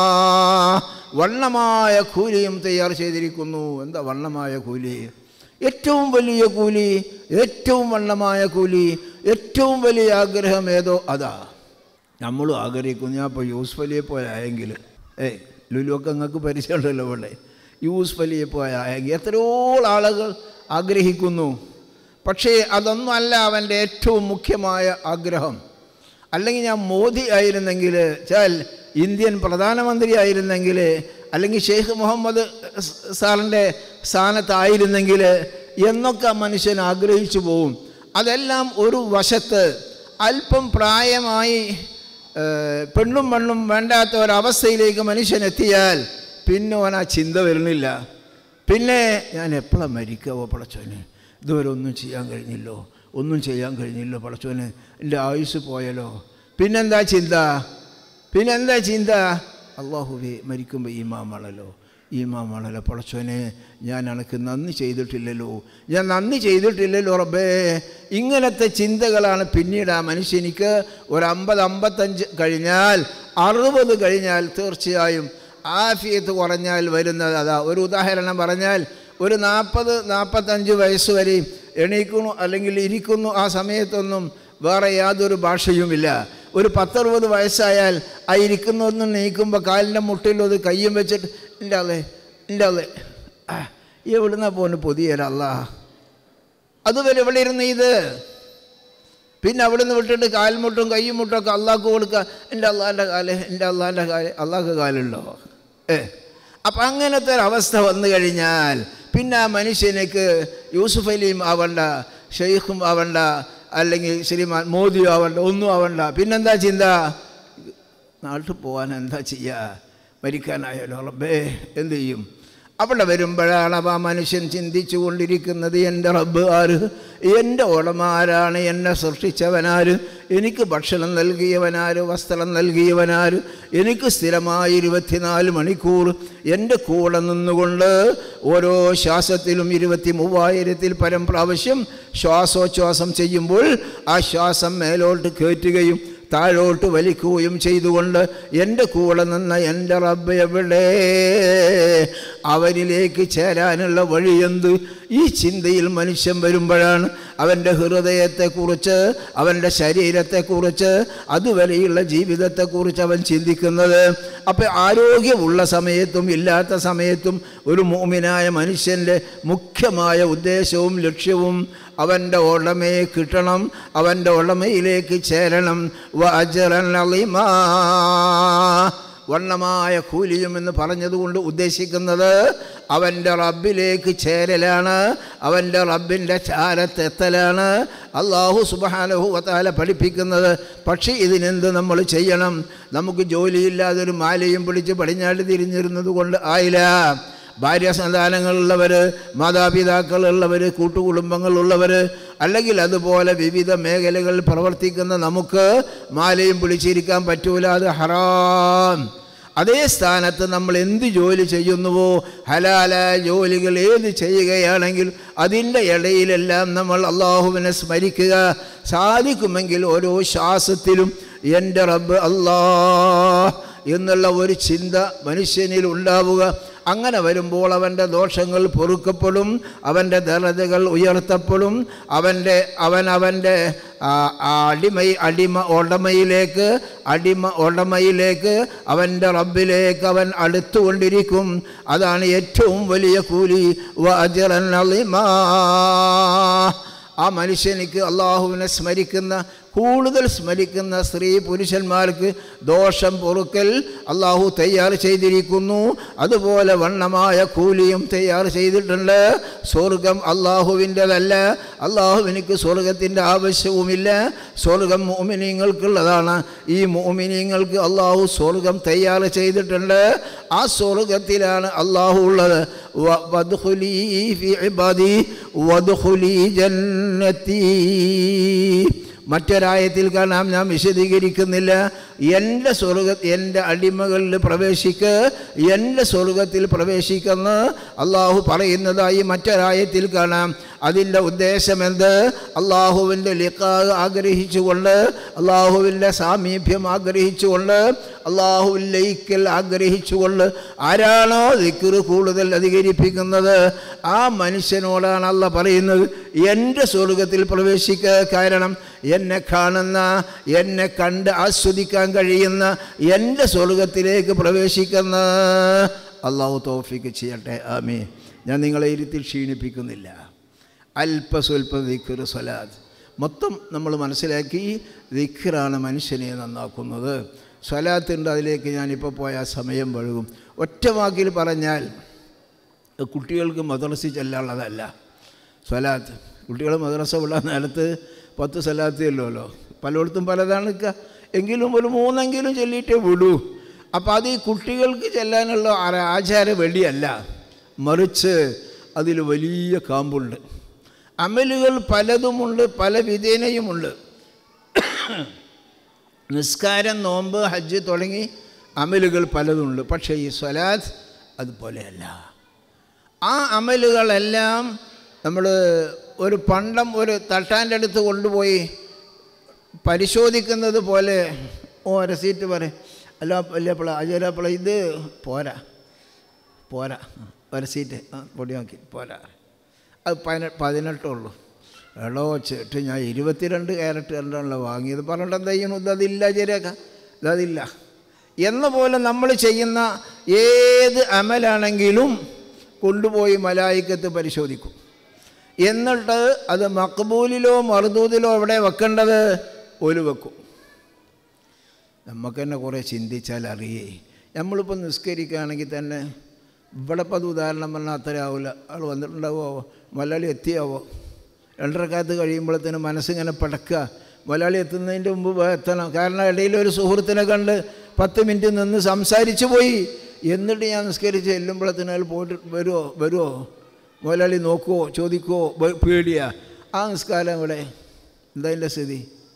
വണ്ണമായ കൂലിയും തയ്യാർ ചെയ്തിരിക്കുന്നു. എന്താ വണ്ണമായ കൂലി? ഏറ്റവും വലിയ കൂലി, ഏറ്റവും വണ്ണമായ കൂലി, ഏറ്റവും വലിയ ആഗ്രഹം ഏതോ അതാ നമ്മളും ആഗ്രഹിക്കുന്നു. ഞാൻ ഇപ്പോൾ യൂസുഫ് അലിയെ പോയായെങ്കിൽ, ഏയ് ലുലുവൊക്കെ നിങ്ങൾക്ക് പരിചയമുണ്ടല്ലോ ഇവിടെ, യൂസുഫ് അലിയെ പോയായെങ്കിൽ എത്രയോ ആളുകൾ ആഗ്രഹിക്കുന്നു. പക്ഷേ അതൊന്നും അല്ല അവൻ്റെ ഏറ്റവും മുഖ്യമായ ആഗ്രഹം. അല്ലെങ്കിൽ ഞാൻ മോദി ആയിരുന്നെങ്കിൽ, ചാൽ ഇന്ത്യൻ പ്രധാനമന്ത്രി ആയിരുന്നെങ്കിൽ, അല്ലെങ്കിൽ ഷെയ്ഖ് മുഹമ്മദ് സാറിൻ്റെ സ്ഥാനത്തായിരുന്നെങ്കിൽ എന്നൊക്കെ മനുഷ്യൻ ആഗ്രഹിച്ചു പോവും. അതെല്ലാം ഒരു വശത്ത് അല്പം പ്രായമായി പെണ്ണും മണ്ണും വേണ്ടാത്ത ഒരവസ്ഥയിലേക്ക് മനുഷ്യനെത്തിയാൽ പിന്നെ അവൻ ആ ചിന്ത വരുന്നില്ല. പിന്നെ ഞാൻ എപ്പോഴാണ് മരിക്കാവോ പടച്ചോനെ, ഇതുവരെ ഒന്നും ചെയ്യാൻ കഴിഞ്ഞില്ലോ, ഒന്നും ചെയ്യാൻ കഴിഞ്ഞില്ലോ പടച്ചോനെ, എൻ്റെ ആയുസ് പോയാലോ. പിന്നെന്താ ചിന്ത? പിന്നെന്താ ചിന്ത? അള്ളാഹുവേ മരിക്കുമ്പോൾ ഈമാമാണല്ലോ, ഈമാമാണല്ലോ പടച്ചോനെ, ഞാൻ എനിക്ക് നന്ദി ചെയ്തിട്ടില്ലല്ലോ, ഞാൻ നന്ദി ചെയ്തിട്ടില്ലല്ലോ റബ്ബേ. ഇങ്ങനത്തെ ചിന്തകളാണ് പിന്നീട് ആ മനുഷ്യനിക്ക് ഒരു അമ്പത് അമ്പത്തഞ്ച് കഴിഞ്ഞാൽ, അറുപത് കഴിഞ്ഞാൽ തീർച്ചയായും ആഫിയത്ത് കുറഞ്ഞാൽ വരുന്നത് അതാ. ഒരു ഉദാഹരണം പറഞ്ഞാൽ, ഒരു നാൽപ്പത് നാൽപ്പത്തഞ്ച് വയസ്സ് വരെ എണീക്കുന്നു അല്ലെങ്കിൽ ഇരിക്കുന്നു, ആ സമയത്തൊന്നും വേറെ യാതൊരു ഭാഷയുമില്ല. ഒരു പത്തറുപത് വയസ്സായാൽ ആ ഇരിക്കുന്നൊന്നും നീക്കുമ്പോൾ കാലിൻ്റെ മുട്ടിലത് കയ്യും വെച്ചിട്ട് ഇല്ലാതെ ഇല്ലാതെ എവിടുന്ന പോന്ന് പൊതിയല്ല. അതുവരെ ഇവിടെ ഇരുന്ന് ഇത് പിന്നെ അവിടുന്ന് വിട്ടിട്ട് കാൽമുട്ടും കയ്യും മുട്ടൊക്കെ അള്ളാഹ്ക്ക് കൊടുക്കുക. എൻ്റെ അള്ളാഹിൻ്റെ കാല്, എൻ്റെ അള്ളാഹിൻ്റെ കാല്, അള്ളാഹ്ക്ക് കാലുണ്ടോ? ഏ അപ്പം അങ്ങനത്തെ ഒരവസ്ഥ വന്നു കഴിഞ്ഞാൽ പിന്നെ ആ മനുഷ്യനക്ക് യൂസുഫ് അലിയും ആവണ്ട, ഷെയ്ഖും ആവണ്ട, അല്ലെങ്കിൽ ശ്രീമാൻ മോദിയും ആവണ്ട, ഒന്നും ആവണ്ട. പിന്നെന്താ ചിന്ത? നാട്ടിൽ പോകാൻ എന്താ ചെയ്യുക? മരിക്കാനായാലോ റബ്ബേ എന്തു ചെയ്യും? അവിടെ വരുമ്പോഴാണ് ആ മനുഷ്യൻ ചിന്തിച്ചു കൊണ്ടിരിക്കുന്നത്, എൻ്റെ റബ്ബ് ആര്, എൻ്റെ ഉടമ ആരാണ്, എന്നെ സൃഷ്ടിച്ചവനാര്, എനിക്ക് ഭക്ഷണം നൽകിയവനാര്, വസ്ത്രം നൽകിയവനാര്, എനിക്ക് സ്ഥിരമായി ഇരുപത്തിനാല് മണിക്കൂർ എൻ്റെ കൂടെ നിന്നുകൊണ്ട് ഓരോ ശ്വാസത്തിലും ഇരുപത്തി മൂവായിരത്തിൽ പരം പ്രാവശ്യം ശ്വാസോച്ഛ്വാസം ചെയ്യുമ്പോൾ ആ ശ്വാസം മേലോട്ട് കയറ്റുകയും താഴോട്ട് വലിക്കുകയും ചെയ്തുകൊണ്ട് എൻ്റെ കൂടെ നിന്ന എൻ്റെ റബ്ബ് എവിടെ, അവനിലേക്ക് ചേരാനുള്ള വഴിയെന്ത്? ഈ ചിന്തയിൽ മനുഷ്യൻ വരുമ്പോഴാണ് അവൻ്റെ ഹൃദയത്തെക്കുറിച്ച്, അവൻ്റെ ശരീരത്തെക്കുറിച്ച്, അതുവരെയുള്ള ജീവിതത്തെക്കുറിച്ച് അവൻ ചിന്തിക്കുന്നത്. അപ്പോൾ ആരോഗ്യമുള്ള സമയത്തും ഇല്ലാത്ത സമയത്തും ഒരു മുഅ്മിനായ മനുഷ്യൻ്റെ മുഖ്യമായ ഉദ്ദേശവും ലക്ഷ്യവും അവൻ്റെ ഉടമയെ കിട്ടണം, അവൻ്റെ ഉടമയിലേക്ക് ചേരണം. വ അജ്റൻ അളീമാ, വണ്ണമായ കൂലിയും എന്ന് പറഞ്ഞതുകൊണ്ട് ഉദ്ദേശിക്കുന്നത് അവൻ്റെ റബ്ബിലേക്ക് ചേരലാണ്, അവൻ്റെ റബ്ബിൻ്റെ ചാരത്തെത്തലാണ് അല്ലാഹു സുബ്ഹാനഹു വ തആല പഠിപ്പിക്കുന്നത്. പക്ഷേ ഇതിനെന്ത് നമ്മൾ ചെയ്യണം? നമുക്ക് ജോലിയില്ലാതൊരു മാലയും പിടിച്ച് പടിഞ്ഞാട്ട് തിരിഞ്ഞിരുന്നത് കൊണ്ട് ആയില്ല. ഭാര്യ സന്താനങ്ങളുള്ളവർ, മാതാപിതാക്കളുള്ളവർ, കൂട്ടുകുടുംബങ്ങളുള്ളവർ, അല്ലെങ്കിൽ അതുപോലെ വിവിധ മേഖലകളിൽ പ്രവർത്തിക്കുന്ന നമുക്ക് മാലയും പിടിച്ചിരിക്കാൻ പറ്റൂല, അത് ഹറാം. അതേ സ്ഥാനത്ത് നമ്മൾ എന്ത് ജോലി ചെയ്യുന്നുവോ, ഹലാലായ ജോലികൾ ഏത് ചെയ്യുകയാണെങ്കിൽ അതിൻ്റെ ഇടയിലെല്ലാം നമ്മൾ അള്ളാഹുവിനെ സ്മരിക്കുക. സാധിക്കുമെങ്കിൽ ഓരോ ശ്വാസത്തിലും എൻ്റെ റബ്ബ് അല്ലാഹ് എന്നുള്ള ഒരു ചിന്ത മനുഷ്യനിൽ ഉണ്ടാവുക. അങ്ങനെ വരുമ്പോൾ അവൻ്റെ ദോഷങ്ങൾ പൊറുക്കപ്പെടും, അവൻ്റെ ദറജകൾ ഉയർത്തപ്പെടും, അവൻ്റെ അവൻ അവൻ്റെ അടിമ അടിമ ഉടമയിലേക്ക് അടിമ ഉടമയിലേക്ക് അവൻ്റെ റബ്ബിലേക്ക് അവൻ അടുത്തുകൊണ്ടിരിക്കും. അതാണ് ഏറ്റവും വലിയ കൂലി. വ അജ്റൻ അളീമാ, ആ മനുഷ്യനിക്ക് അള്ളാഹുവിനെ സ്മരിക്കുന്ന, കൂടുതൽ സ്മരിക്കുന്ന സ്ത്രീ പുരുഷന്മാർക്ക് ദോഷം പൊറുക്കൽ അള്ളാഹു തയ്യാർ ചെയ്തിരിക്കുന്നു. അതുപോലെ വണ്ണമായ കൂലിയും തയ്യാർ ചെയ്തിട്ടുണ്ട്. സ്വർഗം അള്ളാഹുവിൻ്റെതല്ല, അള്ളാഹുവിനിക്ക് സ്വർഗത്തിൻ്റെ ആവശ്യവുമില്ല. സ്വർഗം മുഅ്മിനീങ്ങൾക്കുള്ളതാണ്. ഈ മുഅ്മിനീങ്ങൾക്ക് അള്ളാഹു സ്വർഗം തയ്യാർ ചെയ്തിട്ടുണ്ട്. ആ സ്വർഗത്തിലാണ് അള്ളാഹു ഉള്ളത്. വദ്ഖുലീ ഫീ ഇബാദി വദ്ഖുലീ ജന്നതി. മറ്റൊരായത്തിൽ കാണാം, ഞാൻ വിശദീകരിക്കുന്നില്ല. എൻ്റെ സ്വർഗ എൻ്റെ അടിമകളിൽ പ്രവേശിക്ക്, എൻ്റെ സ്വർഗത്തിൽ പ്രവേശിക്കുന്ന അള്ളാഹു പറയുന്നതായി മറ്റൊരായത്തിൽ കാണാം. അതിൻ്റെ ഉദ്ദേശം എന്ത്? അള്ളാഹുവിൻ്റെ ലിഖാ ആഗ്രഹിച്ചുകൊണ്ട്, അള്ളാഹുവിൻ്റെ സാമീപ്യം ആഗ്രഹിച്ചുകൊണ്ട്, അള്ളാഹുവിൽ ലയിക്കൽ ആഗ്രഹിച്ചുകൊണ്ട് ആരാണോ ദിക്ർ കൂടുതൽ അധികരിപ്പിക്കുന്നത് ആ മനുഷ്യനോടാണ് അള്ളാഹ് പറയുന്നത് എൻ്റെ സ്വർഗത്തിൽ പ്രവേശിക്കുക. കാരണം എന്നെ കാണുന്ന, എന്നെ കണ്ട് ആസ്വദിക്കാൻ കഴിയുന്ന എൻ്റെ സ്വർഗത്തിലേക്ക് പ്രവേശിക്കുന്ന അള്ളാഹു തൗഫീഖ് ചെയ്യട്ടെ. ആമീൻ. ഞാൻ നിങ്ങളെ ഇരുത്തി ക്ഷീണിപ്പിക്കുന്നില്ല. അല്പസ്വല്പം ദിക്ർ, സ്വലാത്ത് മൊത്തം നമ്മൾ മനസ്സിലാക്കി. ദിക്റാണ് മനുഷ്യനെ നന്നാക്കുന്നത്. സ്വലാത്തുണ്ട്, അതിലേക്ക് ഞാനിപ്പോൾ പോയാൽ സമയം വഴുകും. ഒറ്റ വാക്കിൽ പറഞ്ഞാൽ കുട്ടികൾക്ക് മദ്രസ ചെല്ലാനുള്ളതല്ല സ്വലാത്ത്. കുട്ടികൾ മദ്രസ വിടാൻ നേരത്ത് പത്ത് സ്വലാത്തേ ഉള്ളൂല്ലോ, പലയിടത്തും പലതാണ് നിൽക്കുക. എങ്കിലും ഒരു മൂന്നെങ്കിലും ചൊല്ലിയിട്ടേ വിടൂ. അപ്പോൾ അത് ഈ കുട്ടികൾക്ക് ചെല്ലാനുള്ള ആചാര വെടിയല്ല, മറിച്ച് അതിൽ വലിയ കാമ്പുണ്ട്. അമലുകൾ പലതുമുണ്ട്, പല വിധേനയുമുണ്ട്. നിസ്കാരം, നോമ്പ്, ഹജ്ജ് തുടങ്ങി അമലുകൾ പലതുണ്ട്. പക്ഷേ ഈ സ്വലാത്ത് അതുപോലെയല്ല. ആ അമലുകളെല്ലാം നമ്മൾ ഒരു പണ്ടം ഒരു തട്ടാൻ്റെ അടുത്ത് കൊണ്ടുപോയി പരിശോധിക്കുന്നത് പോലെ, ഓ രസീറ്റ് പറയും, അല്ല അല്ലപ്പള അജയപ്പള ഇത് പോരാ പോരാ രസീറ്റ് പൊടി നോക്കി പോരാ, അത് പതിനെ പതിനെട്ടുള്ളൂ എടോ ചേട്ട് ഞാൻ ഇരുപത്തിരണ്ട് ക്യാരറ്റ് രണ്ടാണല്ലോ വാങ്ങിയത്, പറഞ്ഞിട്ട് എന്താ ചെയ്യണു? ഇതതില്ല ചേരേക്ക, ഇതതില്ല എന്ന പോലെ നമ്മൾ ചെയ്യുന്ന ഏത് അമലാണെങ്കിലും കൊണ്ടുപോയി മലായിക്കത്ത് പരിശോധിക്കും. എന്നിട്ട് അത് മഖബൂലിലോ മർദൂദിലോ എവിടെ വെക്കേണ്ടത് ഒരു വെക്കും. നമുക്ക് തന്നെ കുറേ ചിന്തിച്ചാൽ അറിയേ. നമ്മളിപ്പോൾ നിസ്കരിക്കുകയാണെങ്കിൽ തന്നെ ഇവിടെ ഇപ്പോൾ അത് ഉദാഹരണം പറഞ്ഞാൽ അത്ര ആവില്ല, ആൾ വന്നിട്ടുണ്ടാവോ, മലയാളി എത്തിയാവോ, രണ്ടരക്കാലത്ത് കഴിയുമ്പോഴത്തേന് മനസ്സിങ്ങനെ പടക്കുക, മലയാളി എത്തുന്നതിൻ്റെ മുമ്പ് എത്തണം. കാരണം ഇടയിൽ ഒരു സുഹൃത്തിനെ കണ്ട് പത്ത് മിനിറ്റ് നിന്ന് സംസാരിച്ചു പോയി, എന്നിട്ട് ഞാൻ നിസ്കരിച്ച് ചെല്ലുമ്പോഴത്തേന് അയാൾ പോയിട്ട് വരുമോ വരുമോ മുതലാളി നോക്കുമോ ചോദിക്കുമോ പേടിയാ? ആ നിസ്കാരം ഇവിടെ എന്താ അതിൻ്റെ സ്ഥിതി?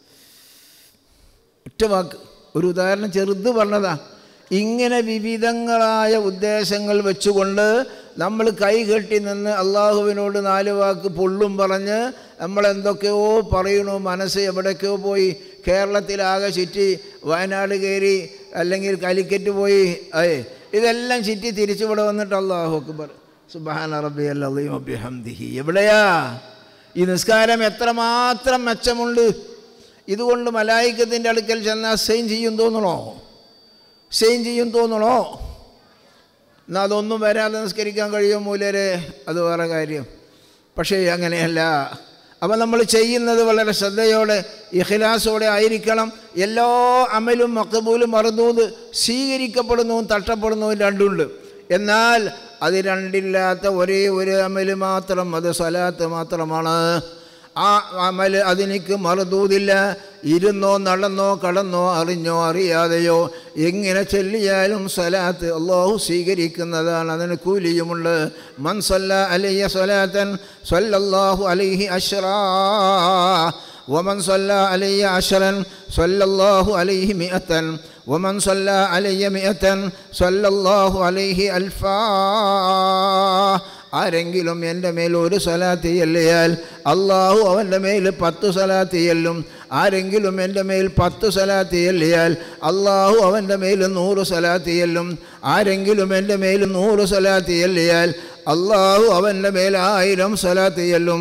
ഒറ്റ വാക്ക് ഒരു ഉദാഹരണം ചെറുത് പറഞ്ഞതാ. ഇങ്ങനെ വിവിധങ്ങളായ ഉദ്ദേശങ്ങൾ വെച്ചുകൊണ്ട് നമ്മൾ കൈകെട്ടി നിന്ന് അള്ളാഹുവിനോട് നാല് വാക്ക് പൊള്ളും പറഞ്ഞ് നമ്മളെന്തൊക്കെയോ പറയണു, മനസ്സ് എവിടേക്കോ പോയി, കേരളത്തിലാകെ ചുറ്റി വയനാട് കയറി അല്ലെങ്കിൽ കാലിക്കറ്റ് പോയി, അയേ ഇതെല്ലാം ചുറ്റി തിരിച്ചിവിടെ വന്നിട്ട് അല്ലാഹു അക്ബർ സുബ്ഹാന റബ്ബിയൽ അളീം വബിഹംദിഹി. എവിടെയാ ഈ നിസ്കാരം? എത്രമാത്രം മെച്ചമുണ്ട്! ഇതുകൊണ്ട് മലായിക്കത്തിൻ്റെ അടുക്കൽ ചെന്നാൽ സെയിൻ ചെയ്യും തോന്നണോ? സെയിൻ ചെയ്യും തോന്നണോ? എന്നാൽ അതൊന്നും വരാതെ നിസ്കരിക്കാൻ കഴിയും മൂലരെ, അത് വേറെ കാര്യം. പക്ഷേ അങ്ങനെയല്ല. അപ്പം നമ്മൾ ചെയ്യുന്നത് വളരെ ശ്രദ്ധയോടെ ഇഖ്ലാസോടെ ആയിരിക്കണം. എല്ലാ അമലും മഖബൂലും മർദൂദ് സ്വീകരിക്കപ്പെടുന്നതും തട്ടപ്പെടുന്നതും രണ്ടുണ്ട്. എന്നാൽ അത് രണ്ടില്ലാത്ത ഒരേ ഒരു അമൽ മാത്രം, അത് സ്വലാത്ത് മാത്രമാണ്. ആ അമൽ അതിനിക്ക് മർദൂദില്ല. ഇരുന്നോ നടന്നോ കടന്നോ അറിഞ്ഞോ അറിയാതെയോ എങ്ങനെ ചൊല്ലിയാലും സ്വലാത്ത് അല്ലാഹു സ്വീകരിക്കുന്നതാണ്, അതിന് കൂലിയുമുണ്ട്. മൻ സല്ല അലയ്യ സ്വലാത്തൻ സ്വല്ലല്ലാഹു അലൈഹി അശ്റാ വമൻ സല്ല അലയ്യ അശ്റൻ സ്വല്ലല്ലാഹു അലൈഹി മിഅത്തൻ വമൻ സല്ല അലയ്യ മിഅത്തൻ സ്വല്ലല്ലാഹു അലൈഹി അൽഫാ. ആരെങ്കിലും എൻ്റെ മേൽ ഒരു സ്വലാത്ത് ചൊല്ലിയാൽ അള്ളാഹു അവൻ്റെ മേൽ പത്ത് സ്വലാത്ത് ചൊല്ലും. ആരെങ്കിലും എൻ്റെ മേൽ പത്ത് സ്വലാത്ത് ചൊല്ലിയാൽ അള്ളാഹു അവൻ്റെ മേൽ നൂറ് സ്വലാത്ത് ചൊല്ലും. ആരെങ്കിലും എൻ്റെ മേൽ നൂറ് സ്വലാത്ത് ചൊല്ലിയാൽ അള്ളാഹു അവൻ്റെ മേൽ ആയിരം സ്വലാത്ത് ചൊല്ലും.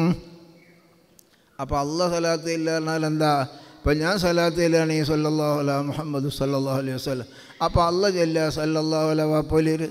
അപ്പോൾ അള്ളാഹ് സ്വലാത്ത് ഇല്ല എന്നാൽ എന്താ? ഇപ്പം ഞാൻ സ്വലാത്ത് ചെല്ലുകയാണെങ്കിൽ സല്ലല്ലാഹു അലാ മുഹമ്മദ് സല്ലല്ലാഹു അലൈഹി വസല്ലം, അപ്പോൾ അള്ളാഹ് ചെല്ലുക സല്ലല്ലാഹു അലാ വാപ്പോലിർ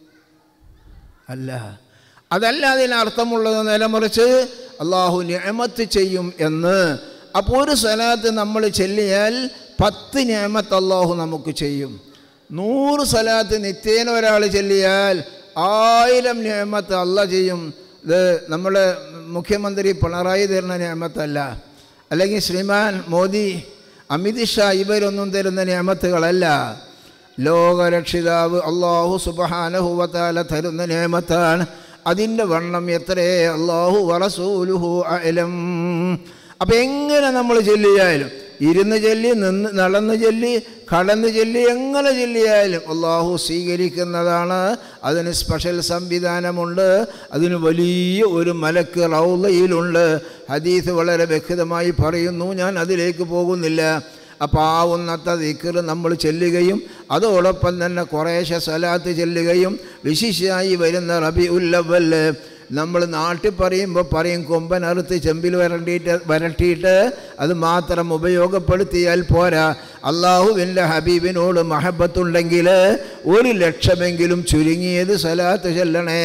അല്ല. അതല്ല അതിനർത്ഥമുള്ളത്. നിലമറിച്ച് അള്ളാഹു നിഅമത്ത് ചെയ്യും എന്ന്. അപ്പോൾ ഒരു സ്വലാത്ത് നമ്മൾ ചൊല്ലിയാൽ പത്ത് നിഅമത്ത് അള്ളാഹു നമുക്ക് ചെയ്യും. നൂറ് സ്വലാത്ത് നിത്യേന ഒരാൾ ചൊല്ലിയാൽ ആയിരം നിഅമത്ത് അള്ളാഹ് ചെയ്യും. ഇത് നമ്മുടെ മുഖ്യമന്ത്രി പിണറായി തരുന്ന നിഅമത്തല്ല, അല്ലെങ്കിൽ ശ്രീമാൻ മോദി, അമിത് ഷാ ഇവരൊന്നും തരുന്ന നിഅമത്തുകളല്ല. ലോകരക്ഷിതാവ് അല്ലാഹു സുബ്ഹാനഹു വ തആല തരുന്ന നിഅമത്താണ്. അതിൻ്റെ വണ്ണം എത്രയേ അല്ലാഹു വറസൂലുഹു അഅലം. അപ്പം എങ്ങനെ നമ്മൾ ചൊല്ലിയാലും, ഇരുന്ന് ചൊല്ലി, നിന്ന് നടന്ന് ചൊല്ലി, കടന്ന് ചൊല്ലി, എങ്ങനെ ചൊല്ലിയാലും അല്ലാഹു സ്വീകരിക്കുന്നതാണ്. അതിന് സ്പെഷ്യൽ സംവിധാനമുണ്ട്. അതിന് വലിയ ഒരു മലക്ക് റൗളയിലുണ്ട്. ഹദീസ് വളരെ വ്യക്തമായി പറയുന്നു, ഞാൻ അതിലേക്ക് പോകുന്നില്ല. അപ്പോൾ ആ ഉന്നത്ത ദിക്ർ നമ്മൾ ചെല്ലുകയും അതോടൊപ്പം തന്നെ കുറേശ്ശെ സ്വലാത്ത് ചെല്ലുകയും, വിശിഷ്യായി വരുന്ന റബീഉൽ അവ്വൽ നമ്മൾ നാട്ടിൽ പറയുമ്പോൾ പറയും കൊമ്പനറുത്ത് ചെമ്പിൽ വരണ്ടിയിട്ട് വരട്ടിയിട്ട് അത് മാത്രം ഉപയോഗപ്പെടുത്തിയാൽ പോരാ. അള്ളാഹുവിൻ്റെ ഹബീബിനോട് മഹബത്തുണ്ടെങ്കിൽ ഒരു ലക്ഷമെങ്കിലും ചുരുങ്ങിയത് സ്വലാത്ത് ചെല്ലണേ.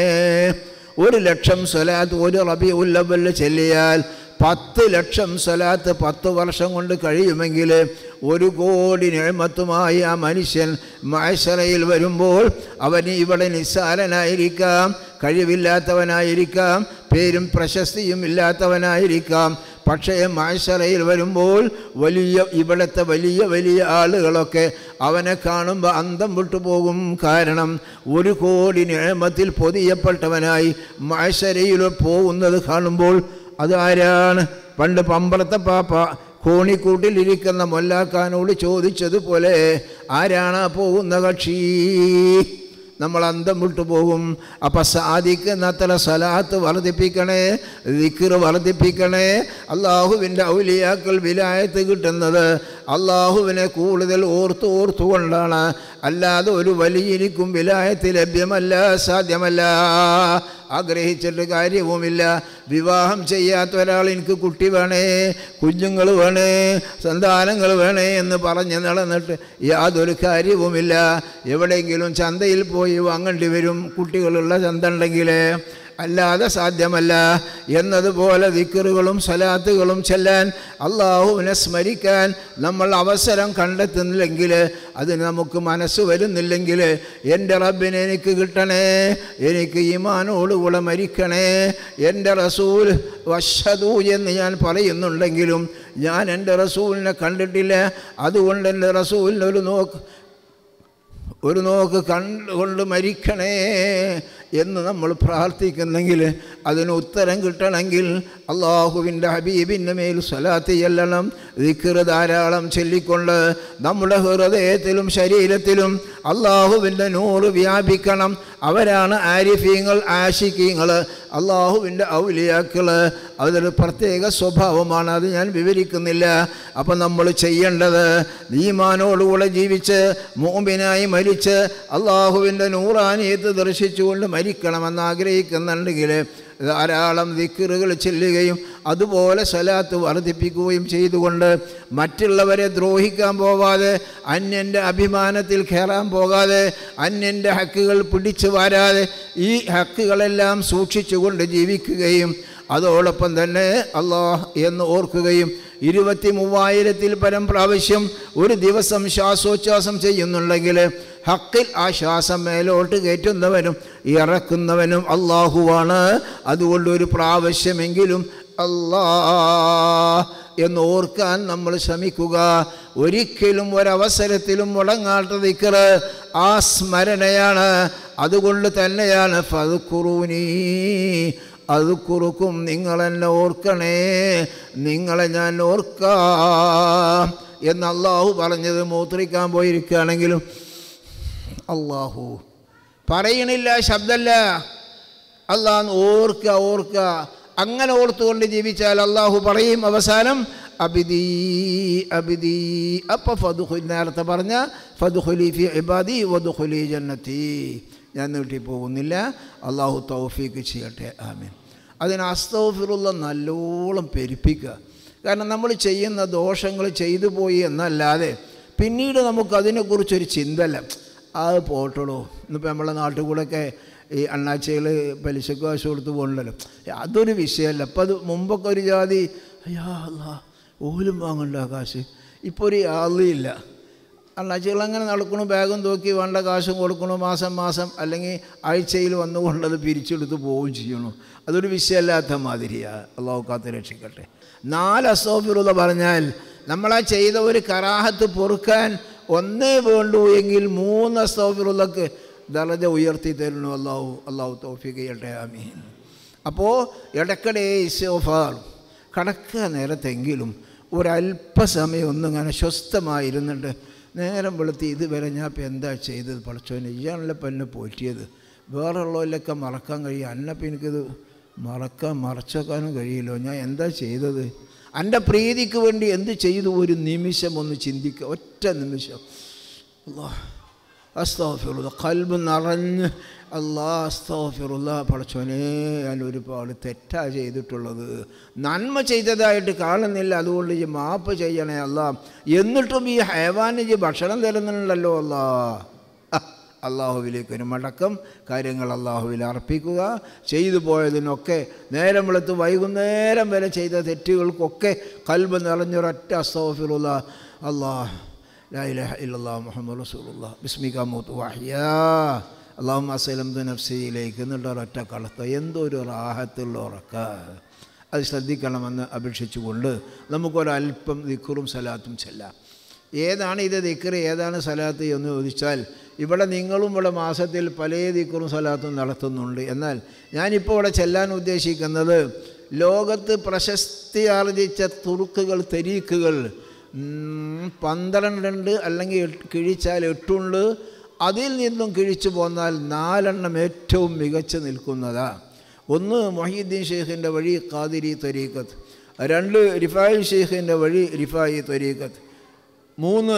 ഒരു ലക്ഷം സ്വലാത്ത് ഒരു റബീഉൽ അവ്വൽ ചെല്ലിയാൽ പത്ത് ലക്ഷം സ്വലാത്ത് പത്ത് വർഷം കൊണ്ട് കഴിയുമെങ്കിൽ ഒരു കോടി നിഅമത്തുമായി ആ മനുഷ്യൻ മഅ്ശറയിൽ വരുമ്പോൾ അവന് ഇവിടെ നിസ്സാരനായിരിക്കാം, കഴിവില്ലാത്തവനായിരിക്കാം, പേരും പ്രശസ്തിയും ഇല്ലാത്തവനായിരിക്കാം. പക്ഷേ മഅ്ശറയിൽ വരുമ്പോൾ വലിയ ഇവിടുത്തെ വലിയ വലിയ ആളുകളൊക്കെ അവനെ കാണുമ്പോൾ അന്തം വിട്ടുപോകും. കാരണം ഒരു കോടി നിഅമത്തിൽ പൊതിയപ്പെട്ടവനായി മഅ്ശറയിൽ പോകുന്നത് കാണുമ്പോൾ അതാരാണ്? പണ്ട് പമ്പളത്തെ പാപ്പ കോണിക്കൂട്ടിലിരിക്കുന്ന മൊല്ലാക്കാനോട് ചോദിച്ചതുപോലെ ആരാണ് പോകുന്ന കക്ഷി? നമ്മൾ അന്തം വിട്ടുപോകും. അപ്പം സാധിക്കുന്നത്ര സ്വലാത്ത് വർദ്ധിപ്പിക്കണേ, ദിക്ർ വർദ്ധിപ്പിക്കണേ. അള്ളാഹുവിൻ്റെ ഔലിയാക്കൾ വിലായത്ത് കിട്ടുന്നത് അള്ളാഹുവിനെ കൂടുതൽ ഓർത്ത് ഓർത്തുകൊണ്ടാണ്. അല്ലാതെ ഒരു വലിയനിക്കും വിലായത്ത് ലഭ്യമല്ല, സാധ്യമല്ല. ആഗ്രഹിച്ചിട്ട് കാര്യവുമില്ല. വിവാഹം ചെയ്യാത്ത ഒരാൾ എനിക്ക് കുട്ടി വേണേ, കുഞ്ഞുങ്ങൾ വേണേ, സന്താനങ്ങൾ വേണേ എന്ന് പറഞ്ഞ് നടന്നിട്ട് യാതൊരു കാര്യവുമില്ല. എവിടെയെങ്കിലും ചന്തയിൽ പോയി വാങ്ങേണ്ടി വരും കുട്ടികളുള്ള ചന്ത ഉണ്ടെങ്കിൽ, അല്ലാതെ സാധ്യമല്ല. എന്നതുപോലെ ദിക്റുകളും സ്വലാത്തുകളും ചെല്ലാൻ, അള്ളാഹുവിനെ സ്മരിക്കാൻ നമ്മൾ അവസരം കണ്ടെത്തുന്നില്ലെങ്കിൽ, അതിന് നമുക്ക് മനസ്സ് വരുന്നില്ലെങ്കിൽ, എൻ്റെ റബ്ബിനെ എനിക്ക് കിട്ടണേ, എനിക്ക് ഈമാനോടുകൂടെ മരിക്കണേ, എൻ്റെ റസൂൽ വശദു എന്ന് ഞാൻ പറയുന്നുണ്ടെങ്കിലും ഞാൻ എൻ്റെ റസൂലിനെ കണ്ടിട്ടില്ല. അതുകൊണ്ട് എൻ്റെ റസൂലിനൊരു നോക്ക് ഒരു നോക്ക് കണ്ടുകൊണ്ട് മരിക്കണേ എന്ന് നമ്മൾ പ്രാർത്ഥിക്കുന്നെങ്കിൽ അതിന് ഉത്തരം കിട്ടണമെങ്കിൽ അള്ളാഹുവിൻ്റെ ഹബീബിൻ്റെ മേൽ സ്വലാത്ത് ചെല്ലണം. ദിക്ർ ധാരാളം ചൊല്ലിക്കൊണ്ട് നമ്മുടെ ഹൃദയത്തിലും ശരീരത്തിലും അള്ളാഹുവിൻ്റെ നൂറ് വ്യാപിക്കണം. അവരാണ് ആരിഫീങ്ങൾ, ആശിക്കീങ്ങൾ, അള്ളാഹുവിൻ്റെ ഔലിയാക്കൾ. അതൊരു പ്രത്യേക സ്വഭാവമാണ്, അത് ഞാൻ വിവരിക്കുന്നില്ല. അപ്പം നമ്മൾ ചെയ്യേണ്ടത് ഈമാനോടുകൂടെ ജീവിച്ച് മുഅ്മിനായി മരിച്ച് അള്ളാഹുവിൻ്റെ നൂറാനിയത്ത് ദർശിച്ചുകൊണ്ട് മരിക്കണമെന്ന് ആഗ്രഹിക്കുന്നുണ്ടെങ്കിൽ ധാരാളം ദിക്റുകൾ ചെല്ലുകയും അതുപോലെ സ്വലാത്ത് വർദ്ധിപ്പിക്കുകയും ചെയ്തുകൊണ്ട് മറ്റുള്ളവരെ ദ്രോഹിക്കാൻ പോകാതെ, അന്യൻ്റെ അഭിമാനത്തിൽ കയറാൻ പോകാതെ, അന്യൻ്റെ ഹക്കുകൾ പിടിച്ചു വാരാതെ ഈ ഹക്കുകളെല്ലാം സൂക്ഷിച്ചുകൊണ്ട് ജീവിക്കുകയും അതോടൊപ്പം തന്നെ അല്ലാഹ് എന്ന് ഓർക്കുകയും ഇരുപത്തി മൂവായിരത്തിൽ പരം പ്രാവശ്യം ഒരു ദിവസം ശ്വാസോച്ഛ്വാസം ചെയ്യുന്നുണ്ടെങ്കിൽ ഹക്കിൽ ആ ശ്വാസം മേലോട്ട് കയറ്റുന്നവനും ഇറക്കുന്നവനും അള്ളാഹുവാണ്. അതുകൊണ്ട് ഒരു പ്രാവശ്യമെങ്കിലും അല്ലാഹ് എന്ന് ഓർക്കാൻ നമ്മൾ ശ്രമിക്കുക. ഒരിക്കലും ഒരവസരത്തിലും മുടങ്ങാത്ത ദിക്ർ ആ സ്മരണയാണ്. അതുകൊണ്ട് തന്നെയാണ് ഫദ്കുറൂനി അത് കുറുക്കും, നിങ്ങളെന്നെ ഓർക്കണേ, നിങ്ങളെ ഞാൻ ഓർക്കാം എന്ന് അള്ളാഹു പറഞ്ഞത്. മൂത്രിക്കാൻ പോയിരിക്കുകയാണെങ്കിലും അള്ളാഹു പറയണില്ല, ശബ്ദമല്ല, അള്ളാഹ് ഓർക്കുക ഓർക്കുക. അങ്ങനെ ഓർത്തുകൊണ്ട് ജീവിച്ചാൽ അള്ളാഹു പറയും അവസാനം അബിദി അബിദി. അപ്പം ഫദ്ഖുൽ, നേരത്തെ പറഞ്ഞ ഫദ്ഖുലി ഫി ഇബാദി വദ്ഖുലി ജന്നത്തി. ഞാൻ നീട്ടി പോകുന്നില്ല, അള്ളാഹു തൗഫീക്ക് ചെയ്യട്ടെ, ആമീൻ. അതിന് അസ്തഗ്ഫിറുള്ള നല്ലോണം പെരുപ്പിക്കുക. കാരണം നമ്മൾ ചെയ്യുന്ന ദോഷങ്ങൾ ചെയ്തു പോയി എന്നല്ലാതെ പിന്നീട് നമുക്കതിനെക്കുറിച്ചൊരു ചിന്തല്ല. അത് പോട്ടോളൂ. ഇന്നിപ്പോൾ നമ്മളെ നാട്ടിൽ കൂടെയൊക്കെ ഈ അണ്ണാച്ചകൾ പലിശക്ക് കാശ് കൊടുത്ത് പോകണ്ടല്ലോ, അതൊരു വിഷയമല്ല. അപ്പം അത് മുമ്പൊക്കെ ഒരു ജാതി അയ്യാ അല്ലാ ഓലും വാങ്ങണ്ട കാശ്, ഇപ്പോൾ ഒരു ആളില്ല. അണ്ണാച്ചികൾ അങ്ങനെ നടക്കണു, ബാഗും തൂക്കി വേണ്ട കാശും കൊടുക്കണു, മാസം മാസം അല്ലെങ്കിൽ ആഴ്ചയിൽ വന്നുകൊണ്ടത് പിരിച്ചെടുത്ത് പോവുകയും ചെയ്യണു. അതൊരു വിഷയമല്ലാത്ത മാതിരിയാണ്. അള്ളാഹു കാത്ത് രക്ഷിക്കട്ടെ. നാല് അസ്തഗ്ഫിറുള്ള പറഞ്ഞാൽ നമ്മളാ ചെയ്ത ഒരു കറാഹത്ത് പൊറുക്കാൻ ഒന്നേ വേണ്ടൂ എങ്കിൽ മൂന്ന് അസ്തഗ്ഫിറുള്ളക്ക് ദറജ ഉയർത്തി തരുന്നു അള്ളാഹു. അള്ളാഹു തൗഫീഖ് ചെയ്യട്ടെ, ആമീൻ. അപ്പോൾ ഇടയ്ക്കിടെ ഇസ്തിഗ്ഫാർ കടക്കുക നേരത്തെങ്കിലും ഒരല്പസമയം ഒന്നിങ്ങനെ സ്വസ്ഥമായിരുന്നിട്ട് നേരം വെളുത്തി ഇതുവരെ ഞാൻ ഇപ്പം എന്താ ചെയ്തത്, പഠിച്ചോനെ ഇയാണല്ലോ ഇപ്പം എന്നെ പോറ്റിയത്, വേറെ ഉള്ളവരിലൊക്കെ മറക്കാൻ കഴിയും, അന്നപ്പം എനിക്കിത് മറക്കാൻ മറച്ചേക്കാനും കഴിയില്ലോ, ഞാൻ എന്താ ചെയ്തത്, എൻ്റെ പ്രീതിക്ക് വേണ്ടി എന്ത് ചെയ്തു, ഒരു നിമിഷം ഒന്ന് ചിന്തിക്കുക, ഒറ്റ നിമിഷം. അല്ലാഹ് അസ്തഗ്ഫിറുല്ലാ, ഖൽബ് നിറഞ്ഞ് അല്ലാഹ് അസ്തഗ്ഫിറുല്ലാ, പഠിച്ചോനെ ഞാൻ ഒരുപാട് തെറ്റാ ചെയ്തിട്ടുള്ളത്, നന്മ ചെയ്തതായിട്ട് കാണുന്നില്ല, അതുകൊണ്ട് ഈ മാപ്പ് ചെയ്യണേ അല്ലാ. എന്നിട്ടും ഈ ഹൈവാന് ഈ ഭക്ഷണം തരുന്നുണ്ടല്ലോ അല്ലാ. അള്ളാഹുവിലേക്ക് ഒരു മടക്കം, കാര്യങ്ങൾ അള്ളാഹുവിൽ അർപ്പിക്കുക. ചെയ്തു പോയതിനൊക്കെ നേരം വെളുത്ത് വൈകുന്നേരം വരെ ചെയ്ത തെറ്റുകൾക്കൊക്കെ ഖൽബ് നിറഞ്ഞൊരൊറ്റ അസ്തഗ്ഫിറുല്ലാ, അല്ലാഹ് ലാ ഇലാഹ ഇല്ലല്ലാഹ് മുഹമ്മദ് റസൂലുള്ളാഹ് ബിസ്മിക മൂത്തു വഹ്യാ അല്ലാഹുമ്മ അസ്ലംതു നഫ്സി ഇലൈക എന്നിട്ടൊരൊറ്റ കളത്ത എന്തൊരു റാഹത്തുള്ള ഉറക്ക. അത് ശ്രദ്ധിക്കണമെന്ന് അപേക്ഷിച്ചുകൊണ്ട് നമുക്കൊരല്പം ദിക്റും സലാത്തും ചെല്ലാം. ഏതാണ് ഇത് ദിക്ർ, ഏതാണ് സലാത്ത് എന്ന് ചോദിച്ചാൽ ഇവിടെ നിങ്ങളും ഇവിടെ മാസത്തിൽ പല ദിക്റും സലാത്തും നടത്തുന്നുണ്ട്. എന്നാൽ ഞാനിപ്പോൾ ഇവിടെ ചെല്ലാൻ ഉദ്ദേശിക്കുന്നത് ലോകത്ത് പ്രശസ്തി ആർജിച്ച തുർക്കുകൾ, തെരീക്കുകൾ പന്ത്രണ്ടുണ്ട്, അല്ലെങ്കിൽ കിഴിച്ചാൽ എട്ടുണ്ട്. അതിൽ നിന്നും കിഴിച്ചു പോന്നാൽ നാലെണ്ണം ഏറ്റവും മികച്ചു നിൽക്കുന്നതാണ്. ഒന്ന് മൊഹീദ്ദീൻ ഷെയ്ഖിൻ്റെ വഴി ഖാദിരി ത്വരീഖത്ത്, രണ്ട് റിഫായി ഷെയ്ഖിൻ്റെ വഴി റിഫായി ത്വരീഖത്ത്, മൂന്ന്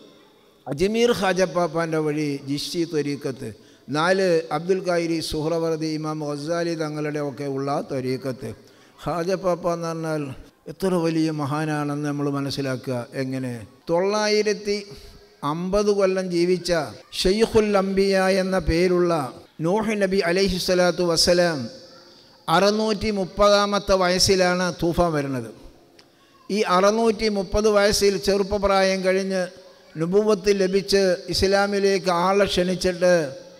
അജ്മീർ ഖാജപ്പാപ്പാൻ്റെ വഴി ജിഷ്തി ത്വരീഖത്ത്, നാല് അബ്ദുൽ ഖായിരി സുഹ്റവർദി ഇമാം ഗസാലി തങ്ങളുടെ ഒക്കെ ഉള്ള ത്വരീഖത്ത്. ഖാജപ്പാപ്പ എന്ന് പറഞ്ഞാൽ എത്ര വലിയ മഹാനാണെന്ന് നമ്മൾ മനസ്സിലാക്കുക. എങ്ങനെ തൊള്ളായിരത്തി അമ്പത് കൊല്ലം ജീവിച്ച ഷെയ്ഖുൽ അംബിയ എന്ന പേരുള്ള നൂഹ് നബി അലൈഹി സ്വലാത്തു വസ്സലാം അറുന്നൂറ്റി മുപ്പതാമത്തെ വയസ്സിലാണ് തൂഫാൻ വരുന്നത്. ഈ അറുന്നൂറ്റി മുപ്പത് വയസ്സിൽ ചെറുപ്പപ്രായം കഴിഞ്ഞ് നുബുവത്ത് ലഭിച്ച് ഇസ്ലാമിലേക്ക് ആളെ ക്ഷണിച്ചിട്ട്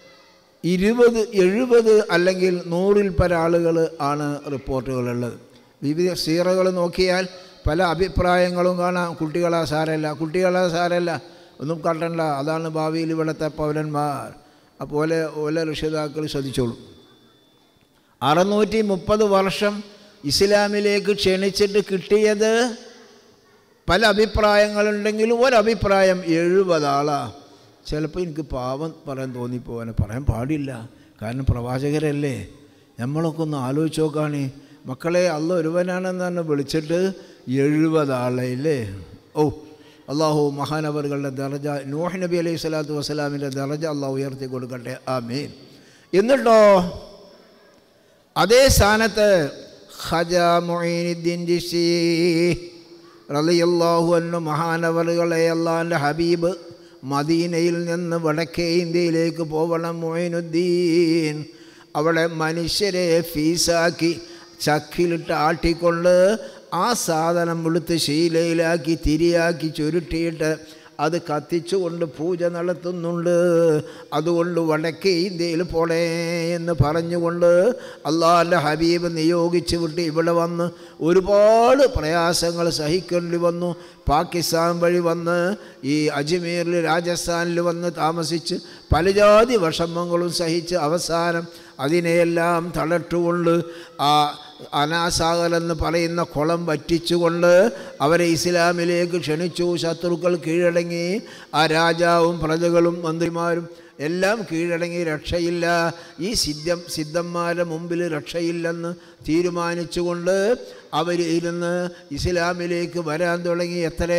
ഇരുപത് എഴുപത് അല്ലെങ്കിൽ നൂറിൽ പര ആളുകൾ ആണ് റിപ്പോർട്ടുകളുള്ളത്. വിവിധ സീറകൾ നോക്കിയാൽ പല അഭിപ്രായങ്ങളും കാണാം. കുട്ടികളാ സാരല്ല, കുട്ടികളാ സാരല്ല, ഒന്നും കണ്ടല്ല, അതാണ് ഭാവിയിൽ ഇവിടുത്തെ പൗരന്മാർ. അതുപോലെ ഓല രക്ഷിതാക്കൾ ശ്രദ്ധിച്ചോളൂ. അറുന്നൂറ്റി മുപ്പത് വർഷം ഇസ്ലാമിലേക്ക് ക്ഷണിച്ചിട്ട് കിട്ടിയത് പല അഭിപ്രായങ്ങളുണ്ടെങ്കിലും ഒരഭിപ്രായം എഴുപതാളാണ്. ചിലപ്പോൾ എനിക്ക് പാവം പറയാൻ തോന്നിപ്പോവാൻ, പറയാൻ പാടില്ല, കാരണം പ്രവാചകരല്ലേ. നമ്മളൊക്കെ ഒന്ന് ആലോചിച്ച് നോക്കാണ്, മക്കളെ അള്ള ഒരുവനാണെന്ന് തന്നെ വിളിച്ചിട്ട് എഴുപതാളയില്ലേ. ഓ, അള്ളാഹു മഹാനവറുകളുടെ ദർജ, നൂഹ് നബി അലൈഹി സ്വലാത്തു വസ്സലാമിൻ്റെ ദർജ അള്ളാഹു ഉയർത്തി കൊടുക്കട്ടെ, ആമീൻ. എന്നിട്ടോ അതേ സ്ഥാനത്ത് ഖജാ മുഈനുദ്ദീൻ ചിശ്തി റളിയല്ലാഹു അൻഹു മഹാനവറുകളെ അള്ളാഹിൻ്റെ ഹബീബ് മദീനയിൽ നിന്ന് വടക്കേ ഇന്ത്യയിലേക്ക് പോവണം. മുഈനുദ്ദീൻ അവിടെ മനുഷ്യരെ ഫീസാക്കി ചക്കിലിട്ട് ആട്ടിക്കൊണ്ട് ആ സാധനം എടുത്ത് ശീലയിലാക്കി തിരിയാക്കി ചുരുട്ടിയിട്ട് അത് കത്തിച്ചുകൊണ്ട് പൂജ നടത്തുന്നുണ്ട്. അതുകൊണ്ട് വടക്കേ ഇന്ത്യയിൽ പോണേ എന്ന് പറഞ്ഞുകൊണ്ട് അള്ളാഹുവിൻ്റെ ഹബീബ് നിയോഗിച്ച് വിട്ട് ഇവിടെ വന്ന് ഒരുപാട് പ്രയാസങ്ങൾ സഹിക്കേണ്ടി വന്നു. പാകിസ്ഥാൻ വഴി വന്ന് ഈ അജ്മീറിൽ രാജസ്ഥാനിൽ വന്ന് താമസിച്ച് പല ജാതി വിഷമങ്ങളും സഹിച്ച് അവസാനം അതിനെയെല്ലാം തളർത്തുകൊണ്ട് ആ അനാസാഗർ എന്ന് പറയുന്ന കുളം വറ്റിച്ചുകൊണ്ട് അവരെ ഇസ്ലാമിലേക്ക് ക്ഷണിച്ചു. ശത്രുക്കൾ കീഴടങ്ങി, ആ രാജാവും പ്രജകളും മന്ത്രിമാരും എല്ലാം കീഴടങ്ങി. രക്ഷയില്ല, ഈ സിദ്ധം സിദ്ധന്മാരുടെ മുമ്പിൽ രക്ഷയില്ലെന്ന് തീരുമാനിച്ചുകൊണ്ട് അവർ ഇരുന്ന് ഇസ്ലാമിലേക്ക് വരാൻ തുടങ്ങി. എത്ര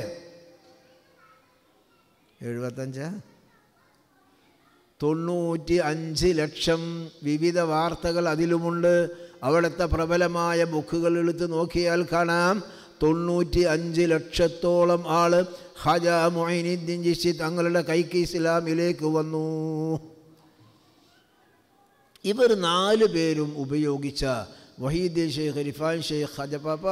എഴുപത്തഞ്ച് തൊണ്ണൂറ്റി അഞ്ച് ലക്ഷം വിവിധ വാർത്തകൾ അതിലുമുണ്ട്. അവിടുത്തെ പ്രബലമായ ബുക്കുകൾ എടുത്ത് നോക്കിയാൽ കാണാം തൊണ്ണൂറ്റി അഞ്ച് ലക്ഷത്തോളം ആള് ഖജാ മുഈനുദ്ദീൻ ചിശ്തി തങ്ങളുടെ കൈക്ക് ഇസ്ലാമിലേക്ക് വന്നു. ഇവർ നാല് പേരും ഉപയോഗിച്ച വഹീദ് ഷെയ്ഖ്, റിഫാൻ ഷെയ്ഖ്, ഖജപാപ്പ,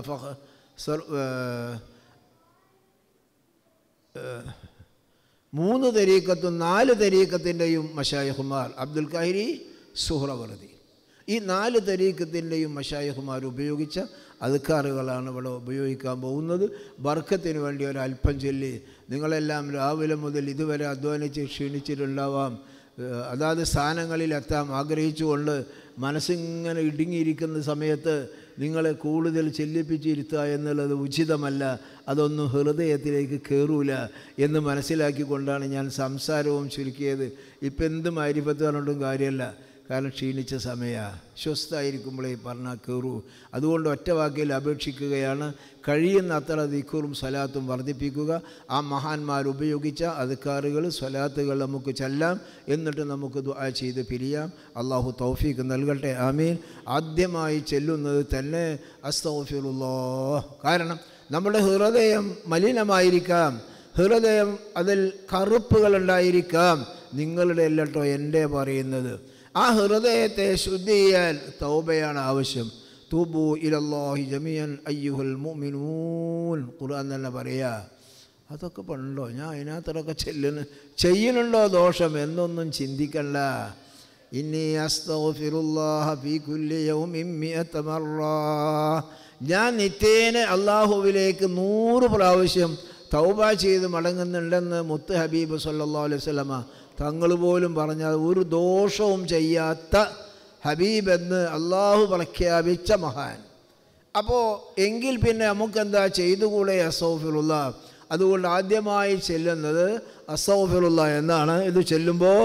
മൂന്ന് തരീക്കത്തും നാല് തരീക്കത്തിൻ്റെയും മശായിഖുമാർ അബ്ദുൽ ഖാഹിരി, സുഹ്റവർദി, ഈ നാല് തരീക്കത്തിൻ്റെയും മശായിഖുമാർ ഉപയോഗിച്ച അദ്കാറുകളാണ് ഇവിടെ ഉപയോഗിക്കാൻ പോകുന്നത്. ബർക്കത്തിന് വേണ്ടി ഒരല്പം ചൊല്ലി നിങ്ങളെല്ലാം രാവിലെ മുതൽ ഇതുവരെ അധ്വാനിച്ച് ക്ഷീണിച്ചിട്ടുണ്ടാവാം. അതാത് സ്ഥാനങ്ങളിലെത്താൻ ആഗ്രഹിച്ചുകൊണ്ട് മനസ്സിങ്ങനെ ഇടുങ്ങിയിരിക്കുന്ന സമയത്ത് നിങ്ങളെ കൂടുതൽ ചെല്ലിപ്പിച്ചിരുത്തുക എന്നുള്ളത് ഉചിതമല്ല, അതൊന്നും ഹൃദയത്തിലേക്ക് കയറൂല എന്ന് മനസ്സിലാക്കിക്കൊണ്ടാണ് ഞാൻ സംസാരവും ചുരുക്കിയത്. ഇപ്പം എന്ത് മാരിഫത്ത് പറഞ്ഞിട്ടും കാര്യമല്ല, കാരണം ക്ഷീണിച്ച സമയമാണ്, സ്വസ്ഥായിരിക്കുമ്പോഴേ പറഞ്ഞാൽ കയറൂ. അതുകൊണ്ട് ഒറ്റ വാക്കിൽ അപേക്ഷിക്കുകയാണ്, കഴിയുന്ന അത്ര ദിക്റും സ്വലാത്തും വർദ്ധിപ്പിക്കുക. ആ മഹാന്മാർ ഉപയോഗിച്ച അദ്കാറുകൾ സ്വലാത്തുകൾ നമുക്ക് ചൊല്ലാം, എന്നിട്ട് നമുക്ക് ദുആ ചെയ്ത് പിരിയാം. അള്ളാഹു തൗഫീഖ് നൽകട്ടെ, ആമീൻ. ആദ്യമായി ചെല്ലുന്നത് തന്നെ അസ്തഗ്ഫിറുല്ലാഹ്. കാരണം നമ്മുടെ ഹൃദയം മലിനമായിരിക്കാം, ഹൃദയം അതിൽ കറുപ്പുകളുണ്ടായിരിക്കാം. നിങ്ങളുടെ അല്ലട്ടോ എൻ്റെ പറയുന്നത്. ആ ഹൃദയത്തെ ശുദ്ധി ചെയ്യാൻ തൗബയാണ് ആവശ്യം. തൂബു ഇലല്ലാഹി ജമീഅൻ അയ്യുഹൽ മുഅ്മിനൂൻ, ഖുർആൻ തന്നെ പറയാ. അതൊക്കെ പണ്ടോ ഞാൻ അതിനകത്തൊക്കെ ചെല്ലുന്നു ചെയ്യുന്നുണ്ടോ ദോഷം എന്നൊന്നും ചിന്തിക്കണ്ട. ഇന്നി അസ്തഗ്ഫിറുല്ലാഹ ഫീ കുല്ലി യൗമിൻ മിഅത മർറ, ഞാൻ നിത്യേന അള്ളാഹുവിലേക്ക് നൂറ് പ്രാവശ്യം തൗബ ചെയ്ത് മടങ്ങുന്നുണ്ടെന്ന് മുത്ത് ഹബീബ് സല്ലല്ലാഹു അലൈഹി വസല്ലമ തങ്ങൾ പോലും പറഞ്ഞാൽ ഒരു ദോഷവും ചെയ്യാത്ത ഹബീബെന്ന് അള്ളാഹു പ്രഖ്യാപിച്ച മഹാൻ. അപ്പോൾ എങ്കിൽ പിന്നെ നമുക്കെന്താ ചെയ്തുകൂടെ അസ്തഗ്ഫിറുല്ലാഹ്. അതുകൊണ്ട് ആദ്യമായി ചെല്ലുന്നത് അസ്തഗ്ഫിറുല്ലാഹ് എന്നാണ്. ഇത് ചെല്ലുമ്പോൾ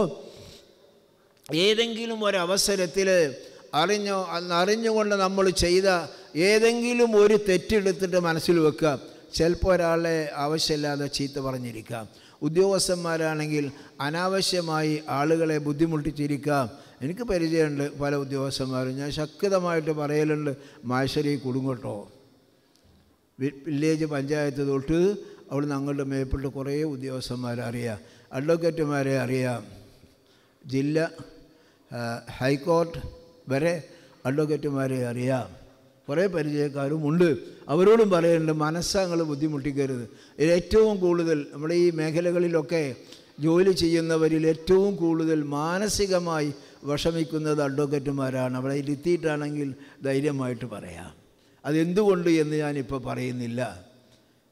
ഏതെങ്കിലും ഒരവസരത്തിൽ അറിഞ്ഞോ അറിഞ്ഞുകൊണ്ട് നമ്മൾ ചെയ്ത ഏതെങ്കിലും ഒരു തെറ്റെടുത്തിട്ട് മനസ്സിൽ വെക്കുക. ചിലപ്പോൾ ഒരാളെ ആവശ്യമില്ലാതെ ചീത്ത പറഞ്ഞിരിക്കാം. ഉദ്യോഗസ്ഥന്മാരാണെങ്കിൽ അനാവശ്യമായി ആളുകളെ ബുദ്ധിമുട്ടിച്ചിരിക്കാം. എനിക്ക് പരിചയമുണ്ട് പല ഉദ്യോഗസ്ഥന്മാരും, ഞാൻ ശക്തമായിട്ട് പറയലുണ്ട്, മാശരി കുടുങ്ങട്ടോ. വില്ലേജ് പഞ്ചായത്ത് തൊട്ട് അവിടെ നിന്ന് അങ്ങോട്ട് മേപ്പിട്ട് കുറേ ഉദ്യോഗസ്ഥന്മാരെ അറിയാം, അഡ്വക്കേറ്റുമാരെ അറിയാം, ജില്ല ഹൈക്കോർട്ട് വരെ അഡ്വക്കേറ്റുമാരെ അറിയാം, കുറേ പരിചയക്കാരും ഉണ്ട്. അവരോടും പറയുന്നുണ്ട്, മനസ്സങ്ങൾ ബുദ്ധിമുട്ടിക്കരുത്. ഏറ്റവും കൂടുതൽ നമ്മുടെ ഈ മേഖലകളിലൊക്കെ ജോലി ചെയ്യുന്നവരിൽ ഏറ്റവും കൂടുതൽ മാനസികമായി വിഷമിക്കുന്നത് അഡ്വക്കേറ്റുമാരാണ്. അവിടെ ഇരുത്തിയിട്ടാണെങ്കിൽ ധൈര്യമായിട്ട് പറയാം. അതെന്തുകൊണ്ട് എന്ന് ഞാനിപ്പോൾ പറയുന്നില്ല.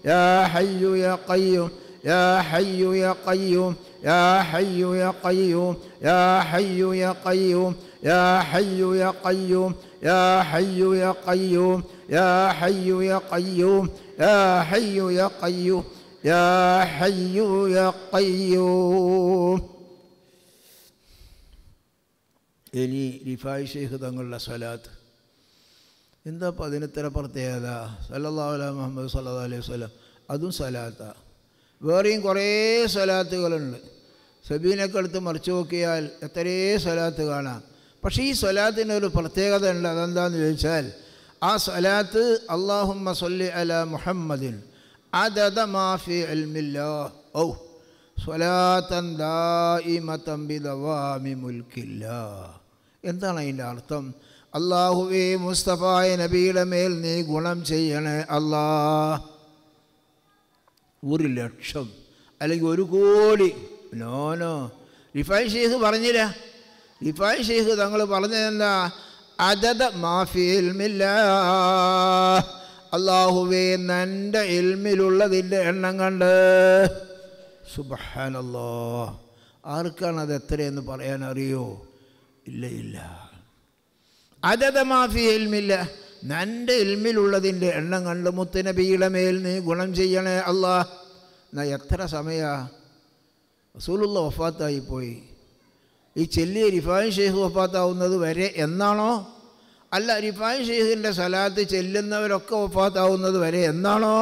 يا حي يا قيوم يا حي يا قيوم يا حي يا قيوم يا حي يا قيوم يا حي يا قيوم يا حي يا قيوم يا حي يا قيوم يا حي يا قيوم يا حي يا قيوم. ഇനി റിഫായി ശൈഖ് തങ്ങളുടെ സ്വലാത്ത് എന്താ അപ്പോൾ അതിനിത്ര പ്രത്യേകത? സല്ലല്ലാഹു അലൈഹി മുഹമ്മദ് സല്ലല്ലാഹു അലൈഹി വസല്ലം അതും സ്വലാത്താണ്. വേറെയും കുറേ സ്വലാത്തുകളുണ്ട്. സബീനൊക്കെ എടുത്ത് മറിച്ച് നോക്കിയാൽ എത്രയേ സ്വലാത്ത് കാണാം. പക്ഷേ ഈ സ്വലാത്തിനൊരു പ്രത്യേകത ഉണ്ട്. അതെന്താണെന്ന് ചോദിച്ചാൽ ആ സ്വലാത്ത് അല്ലാഹുമ്മ സ്വല്ലി അലാ മുഹമ്മദിൻ അദദ മാ ഫി ഇൽമില്ലാഹ് ഔ സ്വലാത്തൻ ദായിമതൻ ബിദവാമി മുൽക്കില്ലാഹ്. എന്താണ് അതിൻ്റെ അർത്ഥം? അല്ലാഹുവേ മുസ്തഫായ നബിയുടെ മേൽ നീ ഗുണം ചെയ്യണേ അല്ലാ. ഒരു ലക്ഷം അല്ലെങ്കിൽ ഒരു കോടി നോനോ റിഫായി ഷെയ്ഖ് പറഞ്ഞില്ല. റിഫായി ഷെയ്ഖ് തങ്ങൾ പറഞ്ഞതെന്താ? അദദ മാഫി ഇൽമില്ലാഹ്, അല്ലാഹുവേ എൻ്റെ ഇൽമിലുള്ളതിൻ്റെ എണ്ണം കണ്ട്. സുബ്ഹാനല്ലാഹ്. ആർക്കാണത് എത്രയെന്ന് പറയാൻ അറിയോ? ഇല്ല ഇല്ല. അദദ മാഫി ഇൽമില്ലാഹ്, എൻ്റെ ഇൽമിലുള്ളതിൻ്റെ എണ്ണം കണ്ട് മുത്തുനബിയുടെ മേൽ നീ ഗുണം ചെയ്യണേ അല്ലാഹ്. എന്നാ എത്ര സമയമാണ്? റസൂലുള്ള വഫാത്തായിപ്പോയി. ഈ ചെല്ലിയ റിഫായി ഷെയ്ഖ് വഫാത്താവുന്നത് വരെ എന്നാണോ? അല്ല, റിഫായി ഷെയ്ഖിൻ്റെ സലാത്ത് ചെല്ലുന്നവരൊക്കെ വഫാത്താവുന്നത് വരെ എന്നാണോ?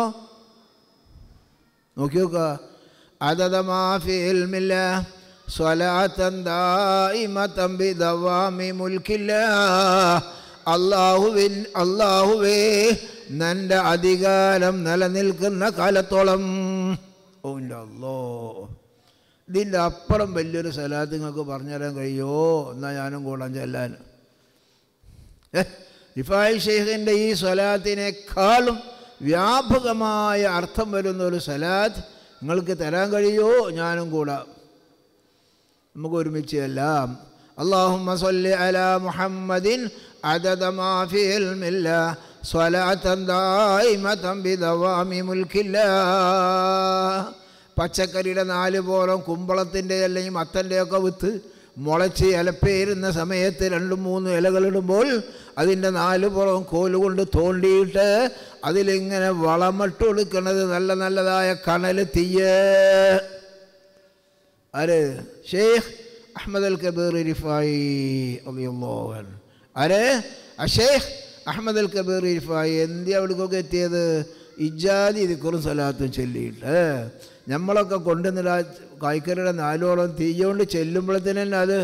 നോക്കി നോക്കുക. അദദ മാഫി ഇൽമില്ലാഹ് സ്വലാത്തൻ ദായിമതൻ ബിദവാമി മുൽക്കില്ലാഹ്, അല്ലാഹുവിൻ അല്ലാഹുവേ നിൻ്റെ അധികാരം നിലനിൽക്കുന്ന കാലത്തോളം. ഓ എൻ്റെ അല്ലാഹ്, ഇതിൻ്റെ അപ്പുറം വലിയൊരു സലാത്ത് നിങ്ങൾക്ക് പറഞ്ഞുതരാൻ കഴിയുമോ? എന്നാൽ ഞാനും കൂടാൻ ചെല്ലാൻ. റിഫായി ഷെയ്ഖിൻ്റെ ഈ സ്വലാത്തിനേക്കാളും വ്യാപകമായ അർത്ഥം വരുന്ന ഒരു സലാത്ത് നിങ്ങൾക്ക് തരാൻ കഴിയുമോ? ഞാനും കൂടാം. നമുക്ക് ഒരുമിച്ച് എല്ലാം അല്ലാഹുമ്മ സ്വല്ലി അലാ മുഹമ്മദിൻ അദദ മാ ഫി ഇൽമില്ലാഹ് സ്വലാത്തൻ ദായിമതൻ ബിദവാമി മുൽക്കില്ലാഹ്. പച്ചക്കറിയുടെ നാല് പോരം കുമ്പളത്തിൻ്റെ അല്ലെങ്കിൽ മത്തൻ്റെയൊക്കെ വിത്ത് മുളച്ച് ഇലപ്പേരുന്ന സമയത്ത് രണ്ടും മൂന്നും ഇലകളിടുമ്പോൾ അതിൻ്റെ നാല് പുറം കോലുകൊണ്ട് തോണ്ടിയിട്ട് അതിലിങ്ങനെ വളമിട്ട് കൊടുക്കുന്നത് നല്ല നല്ലതായ കണൽ തീയ്. ആര്? Sheikh Ahmad al Kabir Rifai റളിയല്ലാഹു അൻഹു. ആര്? Sheikh Ahmad al Kabir Rifai. എന്തിയാ അവിടേക്കൊക്കെ എത്തിയത്? ഇജാദി ദിക്റും സലാത്തും ചൊല്ലിയിട്ട്. നമ്മളൊക്കെ കൊണ്ടുവന്നില്ല കായ്ക്കറിയുടെ നാലോളം തീയോണ്ട് ചെല്ലുമ്പോഴത്തേന് തന്നെ അത്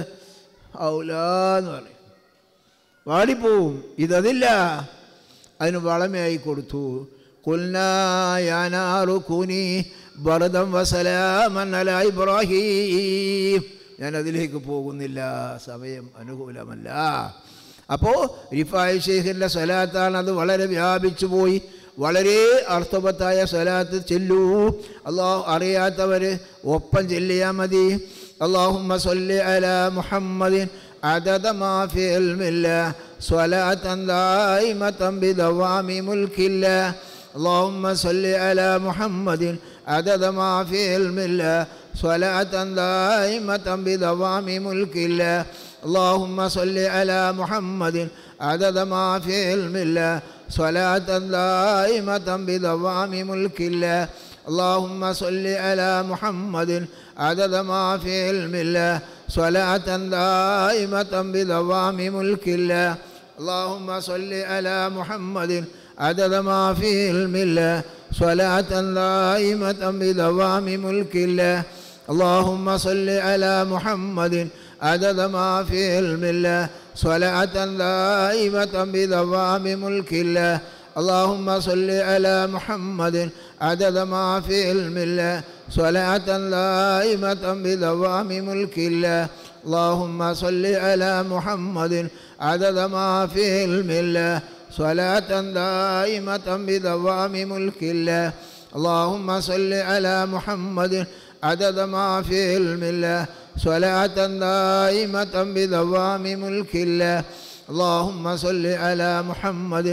ഔലാന്ന് പറയും, വാടിപ്പോവും. ഇതതില്ല, അതിന് വളമയായി കൊടുത്തു. ഖുൽനാ യാ നാറു കൂനി ബർദൻ വസലാമൻ അലാ ഇബ്രാഹീം. ഞാനതിലേക്ക് പോകുന്നില്ല, സമയം അനുകൂലമല്ല. അപ്പോൾ റിഫായി ഷെയ്ഖിൻ്റെ സ്വലാത്താണ്. അത് വളരെ വ്യാപിച്ചു പോയി. വളരെ അർത്ഥവത്തായ സ്വലാത്ത് ചെല്ലൂ. അള്ളാഹു അറിയാത്തവർ ഒപ്പം ചെല്ലിയാൽ മതി. അല്ലാഹുമ്മ സ്വല്ലി അലാ മുഹമ്മദിൻ അദദ മാ ഫി ഇൽമില്ലാഹ് സ്വലാത്തൻ ദായിമതൻ ബിദവാമി മുൽക്കില്ലാഹ്. അല്ലാഹുമ്മ സ്വല്ലി അലാ മുഹമ്മദിൻ അദദ മാ ഫി ഇൽമില്ലാഹ് സ്വലാത്തൻ ദായിമതൻ ബിദവാമി മുൽക്കില്ലാഹ്. اللهم صل على محمد عدد ما في علم الله صلاة دائمة بدوام ملك الله. اللهم صل على محمد عدد ما في علم الله صلاة دائمة بدوام ملك الله. اللهم صل على محمد عدد ما في علم الله صلاة دائمة بدوام ملك الله. اللهم صل على محمد عدد ما في علم الله صلاة دائمة بدوام ملك الله. اللهم صل على محمد عدد ما في علم الله صلاة دائمة بدوام ملك الله. اللهم صل على محمد عدد ما في علم الله صلاة دائمة بدوام ملك الله. اللهم صل على محمد عدد ما في علم الله صلاة دائمة بدوام ملك الله. اللهم صل على محمد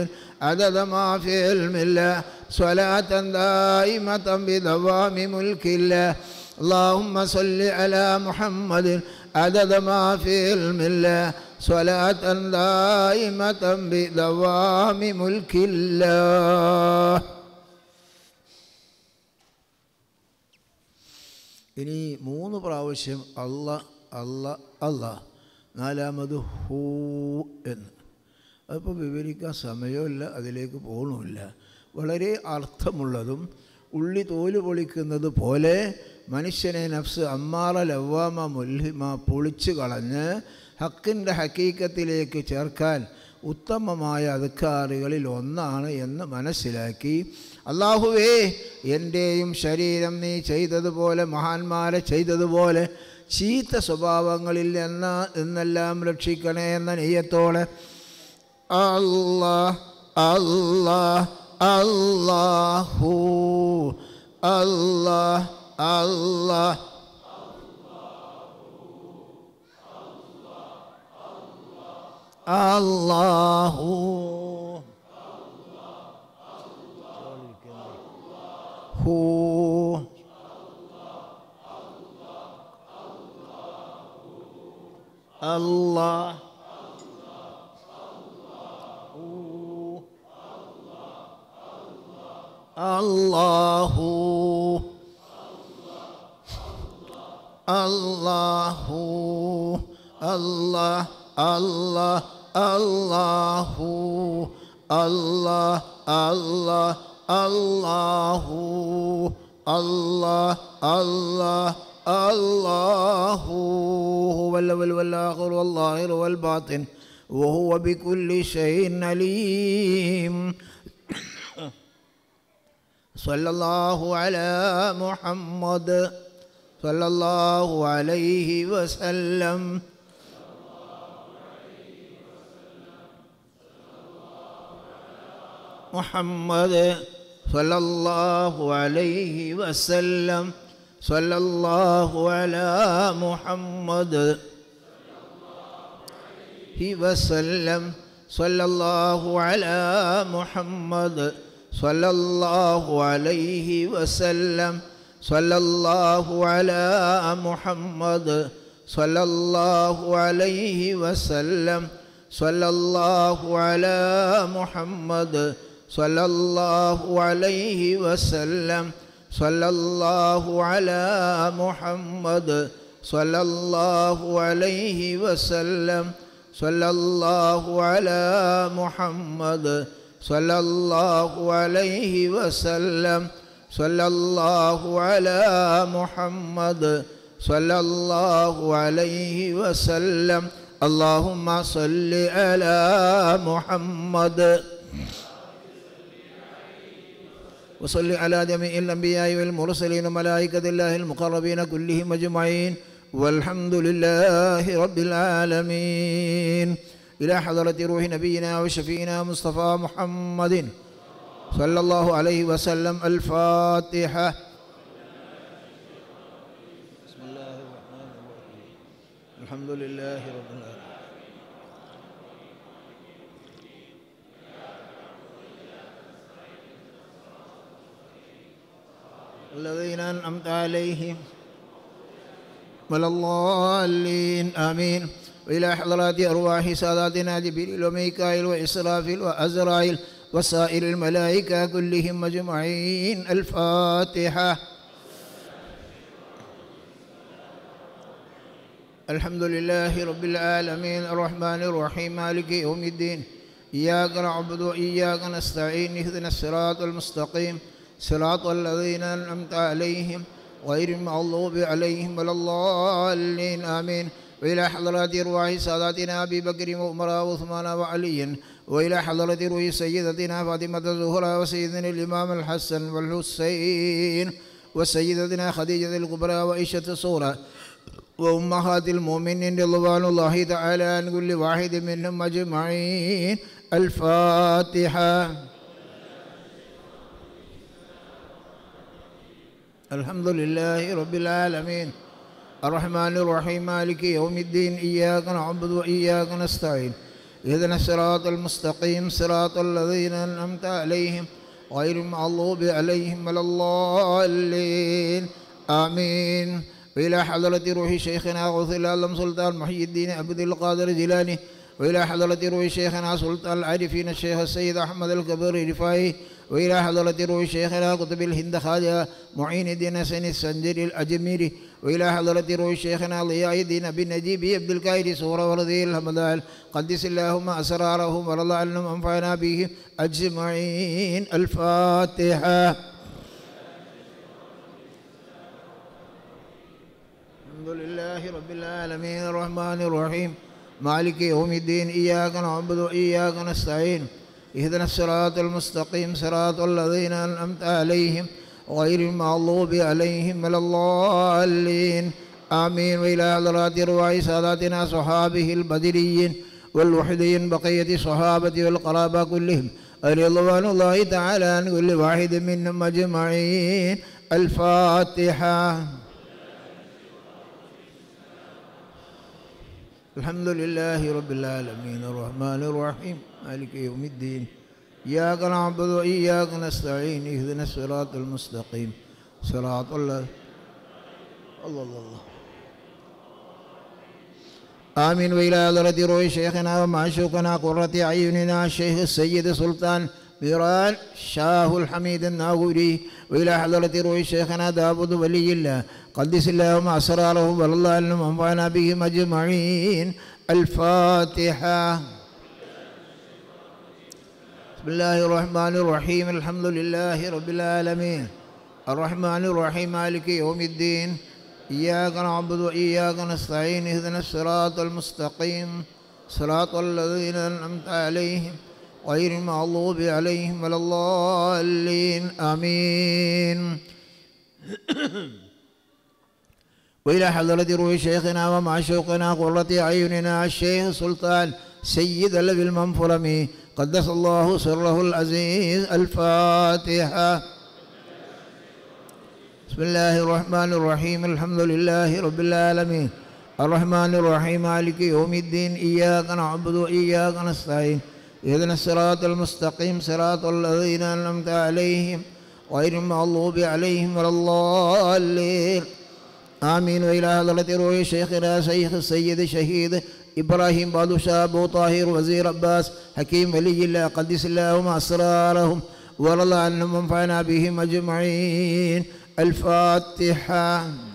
عدد ما في علم الله صلاة دائمة بدوام ملك الله اللهم صل على محمد عدد ما في علم الله صلاة دائمة بدوام ملك الله. ഇനി മൂന്ന് പ്രാവശ്യം അല്ല അല്ല അല്ല, നാലാമത് ഹൂ എന്ന്. അതിപ്പോൾ വിവരിക്കാൻ സമയമില്ല, അതിലേക്ക് പോകണമില്ല. വളരെ അർത്ഥമുള്ളതും ഉള്ളി തോല് പൊളിക്കുന്നത് പോലെ മനുഷ്യനെ നഫ്സ് അമ്മാറ ലവ്വാമ മുൽഹിമ പൊളിച്ചു കളഞ്ഞ് ഹക്കിൻ്റെ ഹക്കീക്കത്തിലേക്ക് ചേർക്കാൻ ഉത്തമമായ അദ്കാറുകളിൽ ഒന്നാണ് എന്ന് മനസ്സിലാക്കി അല്ലാഹുവേ എൻ്റെയും ശരീരം നീ ചെയ്തതുപോലെ മഹാന്മാരെ ചെയ്തതുപോലെ ചീത്ത സ്വഭാവങ്ങളിൽ നിന്ന് എന്നെല്ലാം രക്ഷിക്കണേ എന്ന നെയ്യത്തോടെ അല്ലാഹ് അല്ലാഹ് അല്ലാഹു അല്ലാഹ് അല്ലാഹ് അല്ലാഹു ഹൂ അല്ലാഹ് അല്ലാഹു അല്ലാഹു അല്ലാഹ് അല്ലാഹ് അല്ലാഹു അല്ലാഹ് അല്ലാഹ് അല്ലാഹു അല്ലാഹ് അല്ലാഹ് അല്ലാഹു ഹുവൽ അവ്വൽ വൽ ആഖിർ വൽ ളാഹിർ വൽ ബാത്തിൻ വഹുവ ബികുല്ലി ഷൈഇൻ അലീം. സല്ലല്ലാഹു അലാ മുഹമ്മദ് സല്ലല്ലാഹു അലൈഹി വസല്ലം. മുഹമ്മദ് സല്ലല്ലാഹു അലൈഹി വസല്ലം. സല്ലല്ലാഹു അലാ മുഹമ്മദ് വസല്ലം. സല്ലല്ലാഹു അലാ മുഹമ്മദ് സല്ലല്ലാഹു അലൈഹി വസല്ലം. സല്ലല്ലാഹു അലാ മുഹമ്മദ് സല്ലല്ലാഹു അലൈഹി വസല്ലം. സല്ലല്ലാഹു അലാ മുഹമ്മദ് സല്ലല്ലാഹു അലൈഹി വസല്ലം. സല്ലല്ലാഹു അലാ മുഹമ്മദ് സല്ലല്ലാഹു അലൈഹി വസല്ലം. സല്ലല്ലാഹു അലാ മുഹമ്മദ് സല്ലല്ലാഹു അലൈഹി വസല്ലം. സല്ലല്ലാഹു അലാ മുഹമ്മദ് സല്ലല്ലാഹു അലൈഹി വസല്ലം. اللهم صل على محمد وصل على جميع الأنبياء والمرسلين وملائكة الله المقربين كلهم أجمعين والحمد لله رب العالمين. إلى حضرة روح نبينا وشفينا مصطفى محمد صلى الله عليه وسلم. الفاتحة. بسم الله الرحمن الرحيم. الحمد لله رب العالمين. الذين أنعمت عليهم ولا الضالين آمين. وإلى حضرات أرواح ساداتنا جبريل وميكائيل وإسرافيل وأزرائيل وسائر الملائكة كلهم أجمعين. الفاتحة. الحمد لله رب العالمين الرحمن الرحيم مالك يوم الدين إياك نعبد وإياك نستعين اهدنا الصراط المستقيم صراط الذين أنعمت عليهم غير المغضوب عليهم ولا الضالين آمين. وإلى حضرات أرواح ساداتنا أبي بكر وعمر وعثمان وعلي وإلى حضرة روح سيدتنا فاطمة الزهراء وسيدنا الإمام الحسن والحسين وسيدتنا خديجة الكبرى وعائشة الصغرى وأمهات المؤمنين رضوان الله تعالى عن كل واحد منهم أجمعين. الفاتحة. الحمد لله رب العالمين الرحمن الرحيم مالك يوم الدين إياك نعبد وإياك نستعين اهدنا الصراط المستقيم صراط الذين أنعمت عليهم غير المغضوب عليهم ولا الضالين آمين. وإلى حضرة روح شيخنا غوث العالم سلطان محي الدين عبد القادر الجيلاني، وإلى حضرة روح شيخنا سلطان العارفين الشيخ السيد أحمد الكبير الرفاعي، وإلى حضرة روح شيخنا قطب الهند خواجة معين الدين حسين السنجري الأجميري، وإلى حضرة روح شيخنا ضياء الدين بن نجيب عبد الكائر سورة ورضي الحمدان قدس اللهم أسرارهم ورضى عنهم وانفعنا به أجمعين. الفاتحة. الحمد لله رب العالمين الرحمن الرحيم مالك يوم الدين إياك نعبد وإياك نستعين اهدنا الصراط المستقيم صراط الذين أنعمت عليهم غير المغضوب عليهم ولا الضالين آمين. وإلى حضرات أرواح ساداتنا صحابه البدريين والوحدين بقية الصحابة والقرابة كلهم رضوان الله تعالى عن كل واحد منهم أجمعين. الفاتحة. الحمد لله رب العالمين الرحمن الرحيم مالك يوم الدين إياك نعبد وإياك نستعين اهدنا الصراط المستقيم صراط الله الله الله آمين. وإلى حضرة روح شيخنا ومعشوقنا قرة أعيننا الشيخ السيد سلطان ميران شاه الحميد الناغوري، وإلى حضرة روح شيخنا داود ولي الله قدس اللهم أسراره والله عنهم وانفعنا بهم أجمعين. الفاتحة. بسم الله الرحمن الرحيم الحمد لله رب العالمين الرحمن الرحيم مالك يوم الدين إياك نعبد وإياك نستعين اهدنا الصراط المستقيم صراط الذين أنعمت عليهم غير المغضوب عليهم ولا الضالين آمين. وإلى حضرة روح شيخنا ومعشوقنا قرة أعيننا الشيخ سلطان سيد الذي المنفرمي قدس الله سره العزيز. الفاتحة. بسم الله الرحمن الرحيم الحمد لله رب العالمين الرحمن الرحيم مالك يوم الدين إياك نعبد وإياك نستعين اهدنا الصراط المستقيم صراط الذين أنعمت عليهم غير المغضوب عليهم ولا الضالين آمين. وإلى حضرة روح شيخنا شيخ السيد شهيد إبراهيم بادشاه أبو طاهر وزير عباس حكيم ولي الله قدس اللهم أسرارهم ورضى عنهم وانفعنا بهم أجمعين. الفاتحة.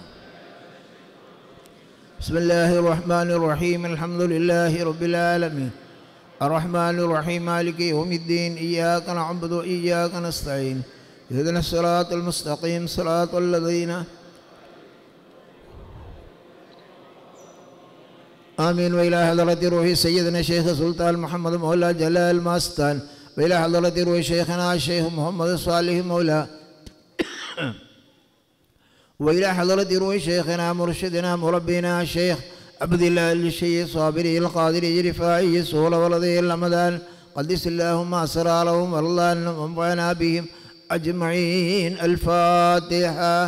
بسم الله الرحمن الرحيم الحمد لله رب العالمين الرحمن الرحيم مالك يوم الدين إياك نعبد وإياك نستعين اهدنا الصراط المستقيم صراط الذين آمين. وإلى حضرة روح سيدنا الشيخ سلطان محمد مولى جلال ماستان، وإلى حضرة روح شيخنا الشيخ محمد صالح مولى، وإلى حضرة روح شيخنا مرشدنا مربينا الشيخ عبد الله الشيخ صابري القادري الرفاعي السهولة ورضي الرمضان قدس اللهم أسرارهم ورضى عنهم وانفعنا بهم أجمعين. الفاتحة.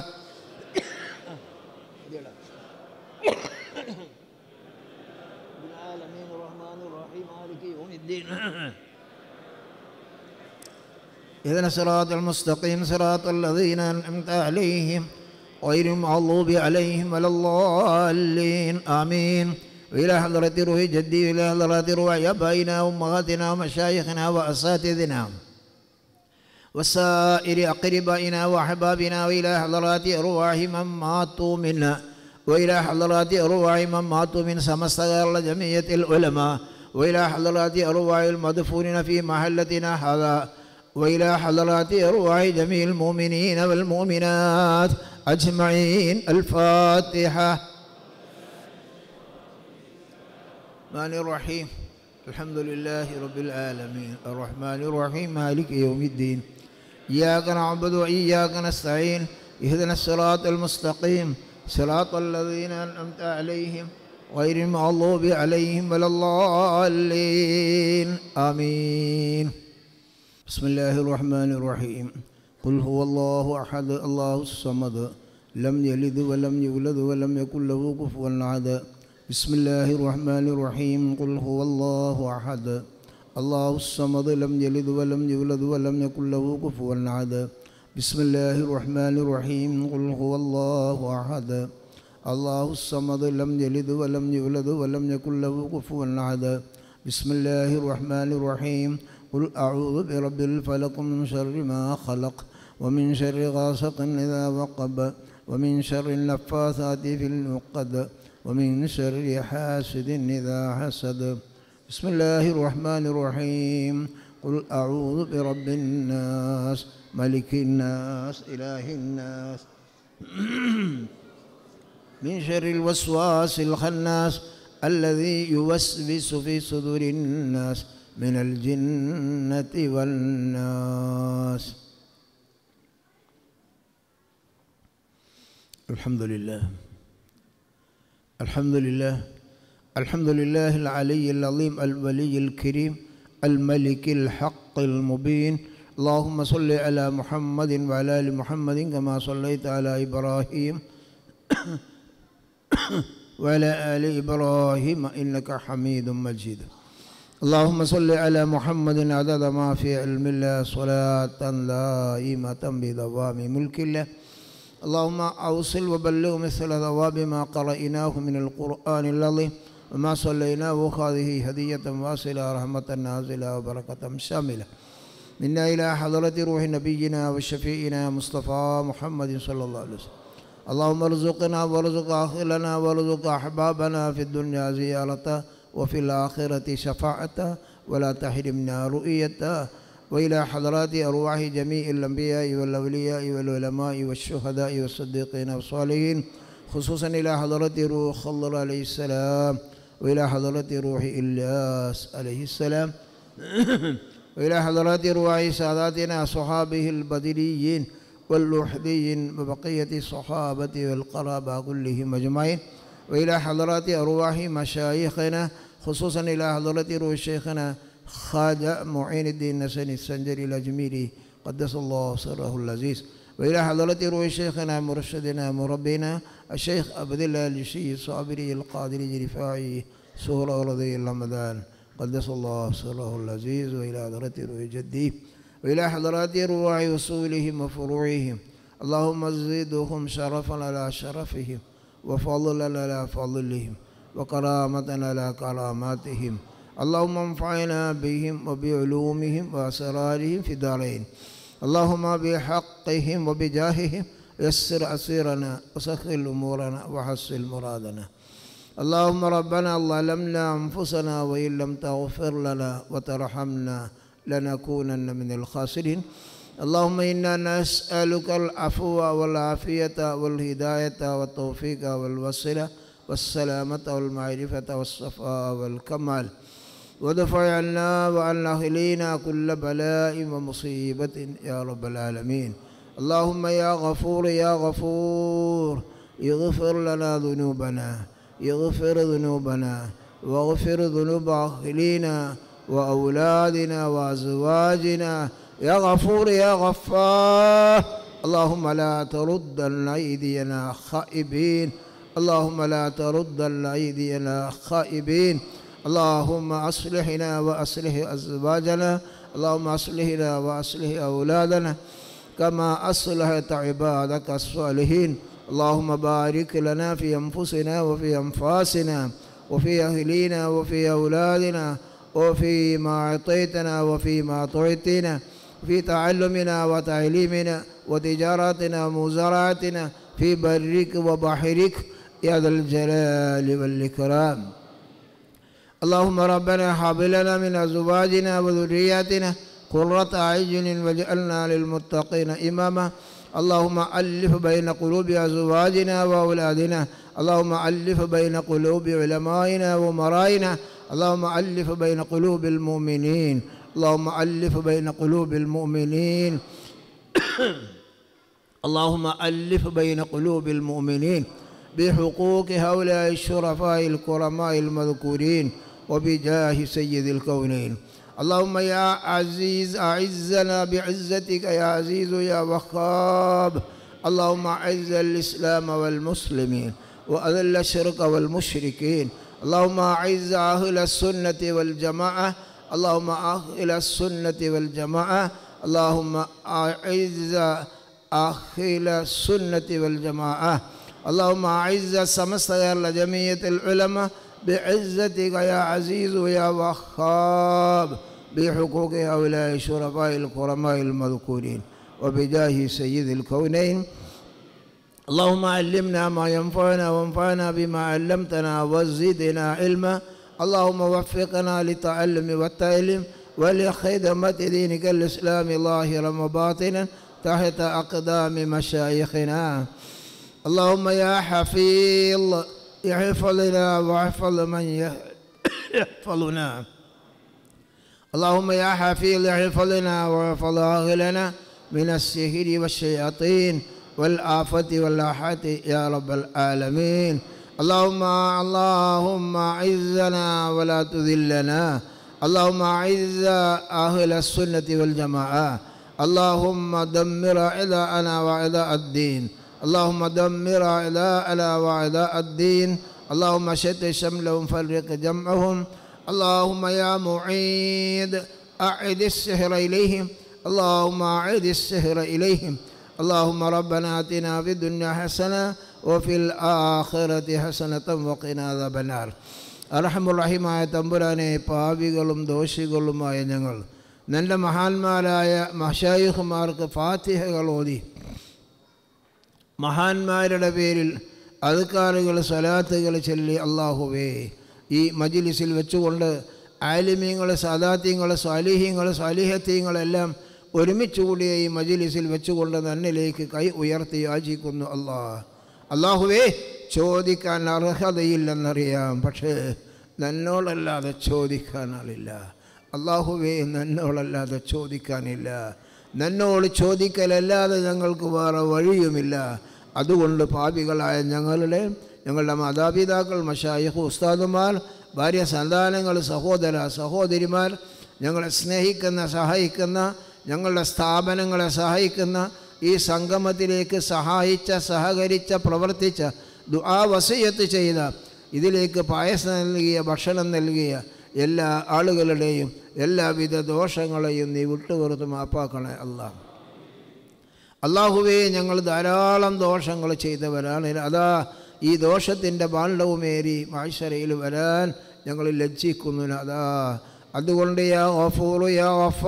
اهدنا الصراط المستقيم صراط الذين أنعمت عليهم غير المغضوب عليهم ولا الضالين آمين. وإلى حضرة روح جدي وإلى حضرة روح آبائنا وأمهاتنا ومشايخنا وأساتذتنا وسائر أقربائنا وأحبابنا، وإلى حضرات أرواح من ماتوا منا، وإلى حضرات أرواح من ماتوا من سمستغر جميع العلماء، وإلى حضرات أرواح المدفونين في محلتنا هذا، وإلى حضرات أرواح جميع المؤمنين والمؤمنات أجمعين. الفاتحة. الرحمن الرحيم الحمد لله رب العالمين الرحمن الرحيم مالك يوم الدين إياك نعبد وإياك نستعين اهدنا الصراط المستقيم صراط الذين أنعمت عليهم غير المغضوب عليهم ولا الضالين آمين. بسم الله الرحمن الرحيم قل هو الله أحد الله الصمد لم يلد ولم يولد ولم يكن له كفوا أحد بسم الله الرحمن الرحيم قل هو الله أحد الله الصمد لم يلد ولم يولد ولم يكن له كفوا أحد بسم الله الرحمن الرحيم قل هو الله أحد الله الصمد لم يلد ولم يولد ولم يكن له كفوا أحد بسم الله الرحمن الرحيم قل أعوذ برب الفلق من شر ما خلق ومن شر غاسق إذا وقب ومن شر النفاثات في العقد ومن شر حاسد إذا حسد بسم الله الرحمن الرحيم قل أعوذ برب الناس ملك الناس إله الناس من شر الوسواس الخناس الذي يوسوس في صدور الناس من الجنة والناس. الحمد لله الحمد لله الحمد لله العلي العظيم الولي الكريم الملك الحق المبين. اللهم صل على محمد وعلى آل محمد كما صليت على إبراهيم وعلى آل إبراهيم إنك حميد مجيد. اللهم صل على محمد عدد ما في علم الله صلاة دائمة بدوام ملك الله. اللهم أوصل وبلغ مثل ثواب ما قرأناه من القرآن العظيم وما صليناه هذه هدية واصلة رحمة نازلة وبركة شاملة منا إلى حضرة روح نبينا وشفيئنا مصطفى محمد صلى الله عليه وسلم. اللهم ارزقنا وارزق أهلنا وارزق أحبابنا في الدنيا زيارته وفي الآخرة شفاعته ولا تحرمنا رؤيته. وإلى حضرات أرواح جميع الأنبياء والأولياء والعلماء والشهداء والصديقين والصالحين خصوصا إلى حضرة روح خضر عليه السلام وإلى حضرة روح إلياس عليه السلام وإلى حضرات روح ساداتنا صحابه البدريين واللوحديين وبقية الصحابة والقرابة كلهم أجمعين. وإلى حضرات أرواح مشايخنا خصوصا إلى حضرة روح شيخنا خواجة معين الدين نسني السنجري الأجميري قدس الله سره العزيز. وإلى حضرة روح شيخنا مرشدنا مربينا الشيخ عبد الله الجشي الصابري القادري الرفاعي سهر رضي رمضان قدس الله سره العزيز. وإلى حضرة روح جدي وإلى حضرات روح وصولهم وفروعهم اللهم زدهم شرفا على شرفهم وفضلا على فضلهم وكرامة على كراماتهم. اللهم انفعنا بهم وبعلومهم وأسرارهم في الدارين. اللهم بحقهم وبجاههم يسر أسيرنا وسخر أمورنا وحسن مرادنا. اللهم ربنا ظلمنا أنفسنا وإن لم تغفر لنا وترحمنا لنكونن من الخاسرين. اللهم إنا نسألك العفو والعافية والهداية والتوفيق والوصلة والسلامة والمعرفة والصفاء والكمال ودفع عنا وعن أهلينا كل بلاء ومصيبة يا رب العالمين. اللهم يا غفور يا غفور اغفر لنا ذنوبنا اغفر ذنوبنا واغفر ذنوب أهلينا وأولادنا وأزواجنا يا غفور يا غفار. اللهم لا تردن أيدينا خائبين اللهم لا تردن أيدينا خائبين. اللهم أصلحنا وأصلح أزواجنا اللهم أصلحنا وأصلح أولادنا كما أصلحت عبادك الصالحين. اللهم بارك لنا في أنفسنا وفي أنفاسنا وفي أهلينا وفي أولادنا وفيما أعطيتنا وفيما تعطينا في تعلمنا وتعليمنا وتجارتنا ومزارعتنا في برك وبحرك يا ذا الجلال والإكرام. اللهم ربنا هب لنا من أزواجنا وذرياتنا قرة أعين واجعلنا للمتقين إماما. اللهم ألف بين قلوب أزواجنا وأولادنا اللهم ألف بين قلوب علمائنا ومرائنا اللهم ألف بين قلوب المؤمنين اللهم ألف بين قلوب المؤمنين اللهم ألف بين قلوب المؤمنين بحقوق هؤلاء الشرفاء الكرماء المذكورين وبجاه سيد الكونين. اللهم يا عزيز أعزنا بعزتك يا عزيز يا وهاب. اللهم أعز الإسلام والمسلمين وأذل الشرك والمشركين. اللهم أعز أهل السنة والجماعة اللهم أهل السنة والجماعة اللهم أعز أهل السنة والجماعة اللهم أعز سمست جميع العلماء بعزتك يا عزيز يا وهاب بحقوق هؤلاء الشرفاء الكرماء المذكورين وبجاه سيد الكونين. اللهم علمنا ما ينفعنا وانفعنا بما علمتنا وزدنا علما. اللهم وفقنا للتعلم والتعليم ولخدمة دينك الإسلام ظاهرا وباطنا تحت أقدام مشايخنا. اللهم يا حفيظ احفظنا واحفظ من يحفظنا. اللهم يا حفيظ احفظنا واحفظ أهلنا من السحر والشياطين والآفة والآحات يا رب العالمين. اللهم اللهم أعزنا ولا تذلنا. اللهم أعز أهل السنة والجماعة. اللهم دمر أعداءنا وأعداء الدين. اللهم دمر أعداءنا وأعداء الدين. اللهم شتت شملهم فرق جمعهم. اللهم يا معيد أعد السحر إليهم. اللهم أعد السحر إليهم. اللهم ربنا آتنا في الدنيا حسنة وفي الآخرة حسنة وقنا عذاب النار. അർഹമുർറഹീമായ തമ്പുരാനെ, പാപികളും ദോഷികളുമായ ഞങ്ങൾ നല്ല മഹാന്മാരായ മശായിഖുമാർക്ക് ഫാത്തിഹകൾ ഓതി മഹാന്മാരുടെ പേരിൽ അദ്കാറുകൾ സ്വലാത്തുകൾ ചൊല്ലി അല്ലാഹുവേ ഈ മജ്ലിസിൽ വെച്ചുകൊണ്ട് ആലിമീങ്ങൾ സാദാത്യങ്ങൾ സ്വാലിഹീങ്ങൾ സ്വാലിഹത്യങ്ങളെല്ലാം ഒരുമിച്ച് കൂടിയ ഈ മജ്ലിസിൽ വെച്ചുകൊണ്ട് നന്നിലേക്ക് കൈ ഉയർത്തി യാചിക്കുന്നു. അല്ലാഹ് അല്ലാഹുവേ, ചോദിക്കാൻ അർഹതയില്ലെന്നറിയാം, പക്ഷേ നന്നോടല്ലാതെ ചോദിക്കാൻ ആളില്ല. അല്ലാഹുവേ, നന്നോടല്ലാതെ ചോദിക്കാനില്ല. നന്നോട് ചോദിക്കലല്ലാതെ ഞങ്ങൾക്ക് വേറെ വഴിയുമില്ല. അതുകൊണ്ട് പാപികളായ ഞങ്ങളുടെ ഞങ്ങളുടെ മാതാപിതാക്കൾ, മശായിഖ്, ഉസ്താദുമാർ, ഭാര്യ, സന്താനങ്ങൾ, സഹോദര സഹോദരിമാർ, ഞങ്ങളെ സ്നേഹിക്കുന്ന സഹായിക്കുന്ന ഞങ്ങളുടെ സ്ഥാപനങ്ങളെ സഹായിക്കുന്ന ഈ സംഗമത്തിലേക്ക് സഹായിച്ച സഹകരിച്ച പ്രവർത്തിച്ച ദുആ വസിയത്ത് ചെയ്ത ഇതിലേക്ക് പായസം നൽകിയ ഭക്ഷണം നൽകിയ എല്ലാ ആളുകളുടെയും എല്ലാവിധ ദോഷങ്ങളെയും നീ വിട്ടുപുറത്ത് മാപ്പാക്കണേ അല്ലാഹ്. അല്ലാഹുവേ, ഞങ്ങൾ ധാരാളം ദോഷങ്ങൾ ചെയ്തവരാണ്. അതാ ഈ ദോഷത്തിൻ്റെ ഭാണ്ഡവുമേറി മഹ്ശറയിൽ വരാൻ ഞങ്ങൾ ലജ്ജിക്കുന്നു. അതാ അതുകൊണ്ട് യാ ഗഫൂർ യാ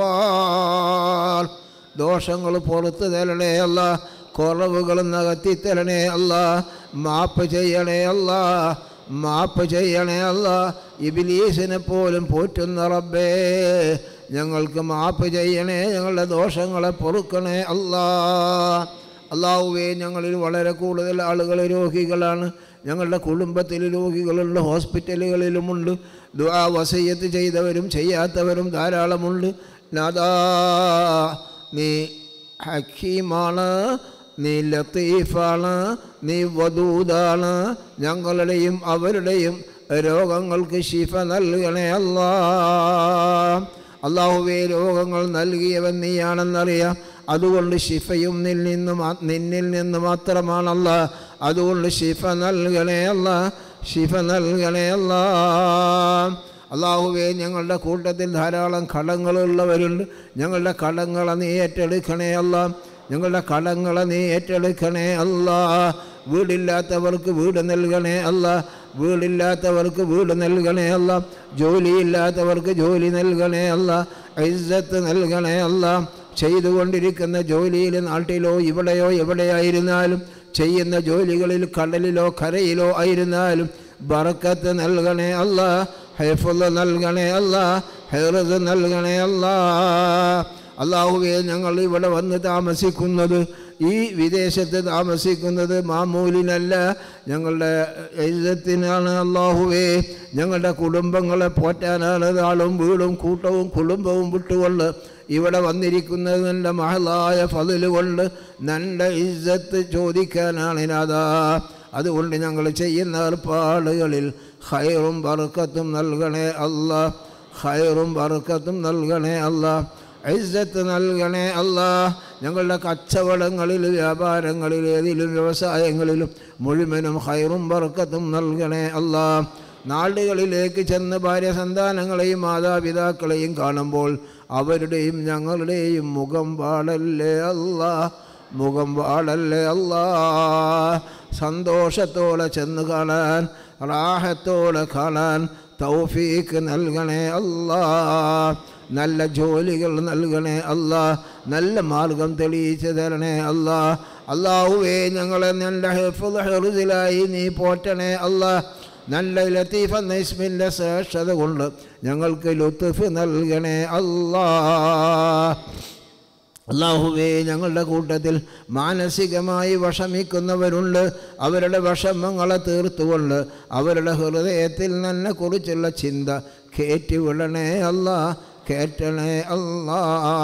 ഗഫാർ, ദോഷങ്ങൾ പുറത്തു തരണേ അല്ലാ, കുറവുകൾ നികത്തി തരണേ അല്ലാ, മാപ്പ് ചെയ്യണേ അല്ലാ, മാപ്പ് ചെയ്യണേ അല്ലാ. ഇബ്ലീസിനെ പോലും പോറ്റുന്ന റബ്ബേ, ഞങ്ങൾക്ക് മാപ്പ് ചെയ്യണേ, ഞങ്ങളുടെ ദോഷങ്ങളെ പൊറുക്കണേ അല്ലാ. അല്ലാഹുവേ, ഞങ്ങളിൽ വളരെ കൂടുതൽ ആളുകൾ രോഗികളാണ്. ഞങ്ങളുടെ കുടുംബത്തിൽ രോഗികളുണ്ട്, ഹോസ്പിറ്റലുകളിലുമുണ്ട്. ദുആ വസിയത്ത് ചെയ്തവരും ചെയ്യാത്തവരും ധാരാളമുണ്ട്. നാദാ, നീ ഹക്കീമാണ്, നീ ലത്തീഫാണ്, നീ വദൂദാണ്. ഞങ്ങളുടെയും അവരുടെയും രോഗങ്ങൾക്ക് ശിഫ നൽകണേ അല്ലാ. അല്ലാഹുവേ, രോഗങ്ങൾ നൽകിയവൻ നീയാണെന്നറിയാം. അതുകൊണ്ട് ശിഫയും നിന്നിൽ നിന്ന് നിന്നിൽ നിന്ന് മാത്രമാണല്ലാ. അതുകൊണ്ട് ശിഫ നൽകണേ അല്ലാ, ശിഫ നൽകണേ അല്ലാ. അല്ലാഹുവേ, ഞങ്ങളുടെ കൂട്ടത്തിൽ ധാരാളം കടങ്ങളുള്ളവരുണ്ട്. ഞങ്ങളുടെ കടങ്ങളെ നീ ഏറ്റെടുക്കണേ അല്ലാ, ഞങ്ങളുടെ കടങ്ങളെ നീ ഏറ്റെടുക്കണേ അല്ലാ. വീടില്ലാത്തവർക്ക് വീട് നൽകണേ അല്ലാ, വീടില്ലാത്തവർക്ക് വീട് നൽകണേ അല്ലാ. ജോലിയില്ലാത്തവർക്ക് ജോലി നൽകണേ അല്ലാ, ഇസ്സത്ത് നൽകണേ അല്ലാ. ചെയ്തുകൊണ്ടിരിക്കുന്ന ജോലിയിൽ നാട്ടിലോ ഇവിടെയോ എവിടെയായിരുന്നാലും, ചെയ്യുന്ന ജോലികളിൽ കടലിലോ കരയിലോ ആയിരുന്നാലും ബറക്കത്ത് നൽകണേ അല്ലാ, ഹിഫ്ള് നൽകണേ അല്ലാ, ഹിർസ് നൽകണേ അല്ലാ. അല്ലാഹുവേ, ഞങ്ങൾ ഇവിടെ വന്ന് താമസിക്കുന്നത്, ഈ വിദേശത്ത് താമസിക്കുന്നത് മാമൂലിനല്ല, ഞങ്ങളുടെ ഇസ്സത്തിനാണ്. അല്ലാഹുവേ, ഞങ്ങളുടെ കുടുംബങ്ങളെ പോറ്റാനാണ്. നാളും വീടും കൂട്ടവും കുടുംബവും വിട്ടുകൊണ്ട് ഇവിടെ വന്നിരിക്കുന്നത് നല്ല മഹലായ ഫضل കൊണ്ട് നല്ല ഇസ്സത്ത് ചോദിക്കാനാണ് നാഥാ. അതുകൊണ്ട് ഞങ്ങൾ ചെയ്യുന്ന ഏർപ്പാടുകളിൽ ഖൈറും ബർക്കത്തും നൽകണേ അല്ലാ, ഖൈറും ബർക്കത്തും നൽകണേ അല്ലാ. ഇസ്സത്ത് നൽകണേ അല്ലാ. ഞങ്ങളുടെ കച്ചവടങ്ങളിൽ, വ്യാപാരങ്ങളിൽ, ഏതിലും വ്യവസായങ്ങളിലും മുഴുവനും ഖൈറും ബർക്കത്തും നൽകണേ അല്ലാ. നാടുകളിലേക്ക് ചെന്ന് ഭാര്യ സന്താനങ്ങളെയും മാതാപിതാക്കളെയും കാണുമ്പോൾ അവരുടെയും ഞങ്ങളുടെയും മുഖം പാടല്ലേ അല്ലാ, മുഖം പാടല്ലേ അല്ലാ. സന്തോഷത്തോടെ ചെന്ന് കാണാൻ, റാഹത്തോടെ കാണാൻ തൗഫീക്ക് നൽകണേ അല്ലാ. നല്ല ജോലികൾ നൽകണേ അല്ലാ. നല്ല മാർഗം തെളിയിച്ച് തരണേ അല്ലാ. അല്ലാഹുവേ, ഞങ്ങളെ നിൻ്റെ ഹിഫ്ള് ഹിർസിലായി നീ പോറ്റണേ അല്ലാ. നല്ല ലത്തീഫ് എന്ന ഇസ്മിൻ്റെ ശ്രേഷ്ഠത കൊണ്ട് ഞങ്ങൾക്ക് ലുത്ഫ് നൽകണേ അല്ലാ. അല്ലാഹുവേ, ഞങ്ങളുടെ കൂട്ടത്തിൽ മാനസികമായി വിഷമിക്കുന്നവരുണ്ട്. അവരുടെ വിഷമങ്ങളെ തീർത്തുകൊണ്ട് അവരുടെ ഹൃദയത്തിൽ തന്നെ കുറിച്ചുള്ള ചിന്ത കയറ്റിവിടണേ അല്ലാ, കയറ്റണേ അല്ലാ.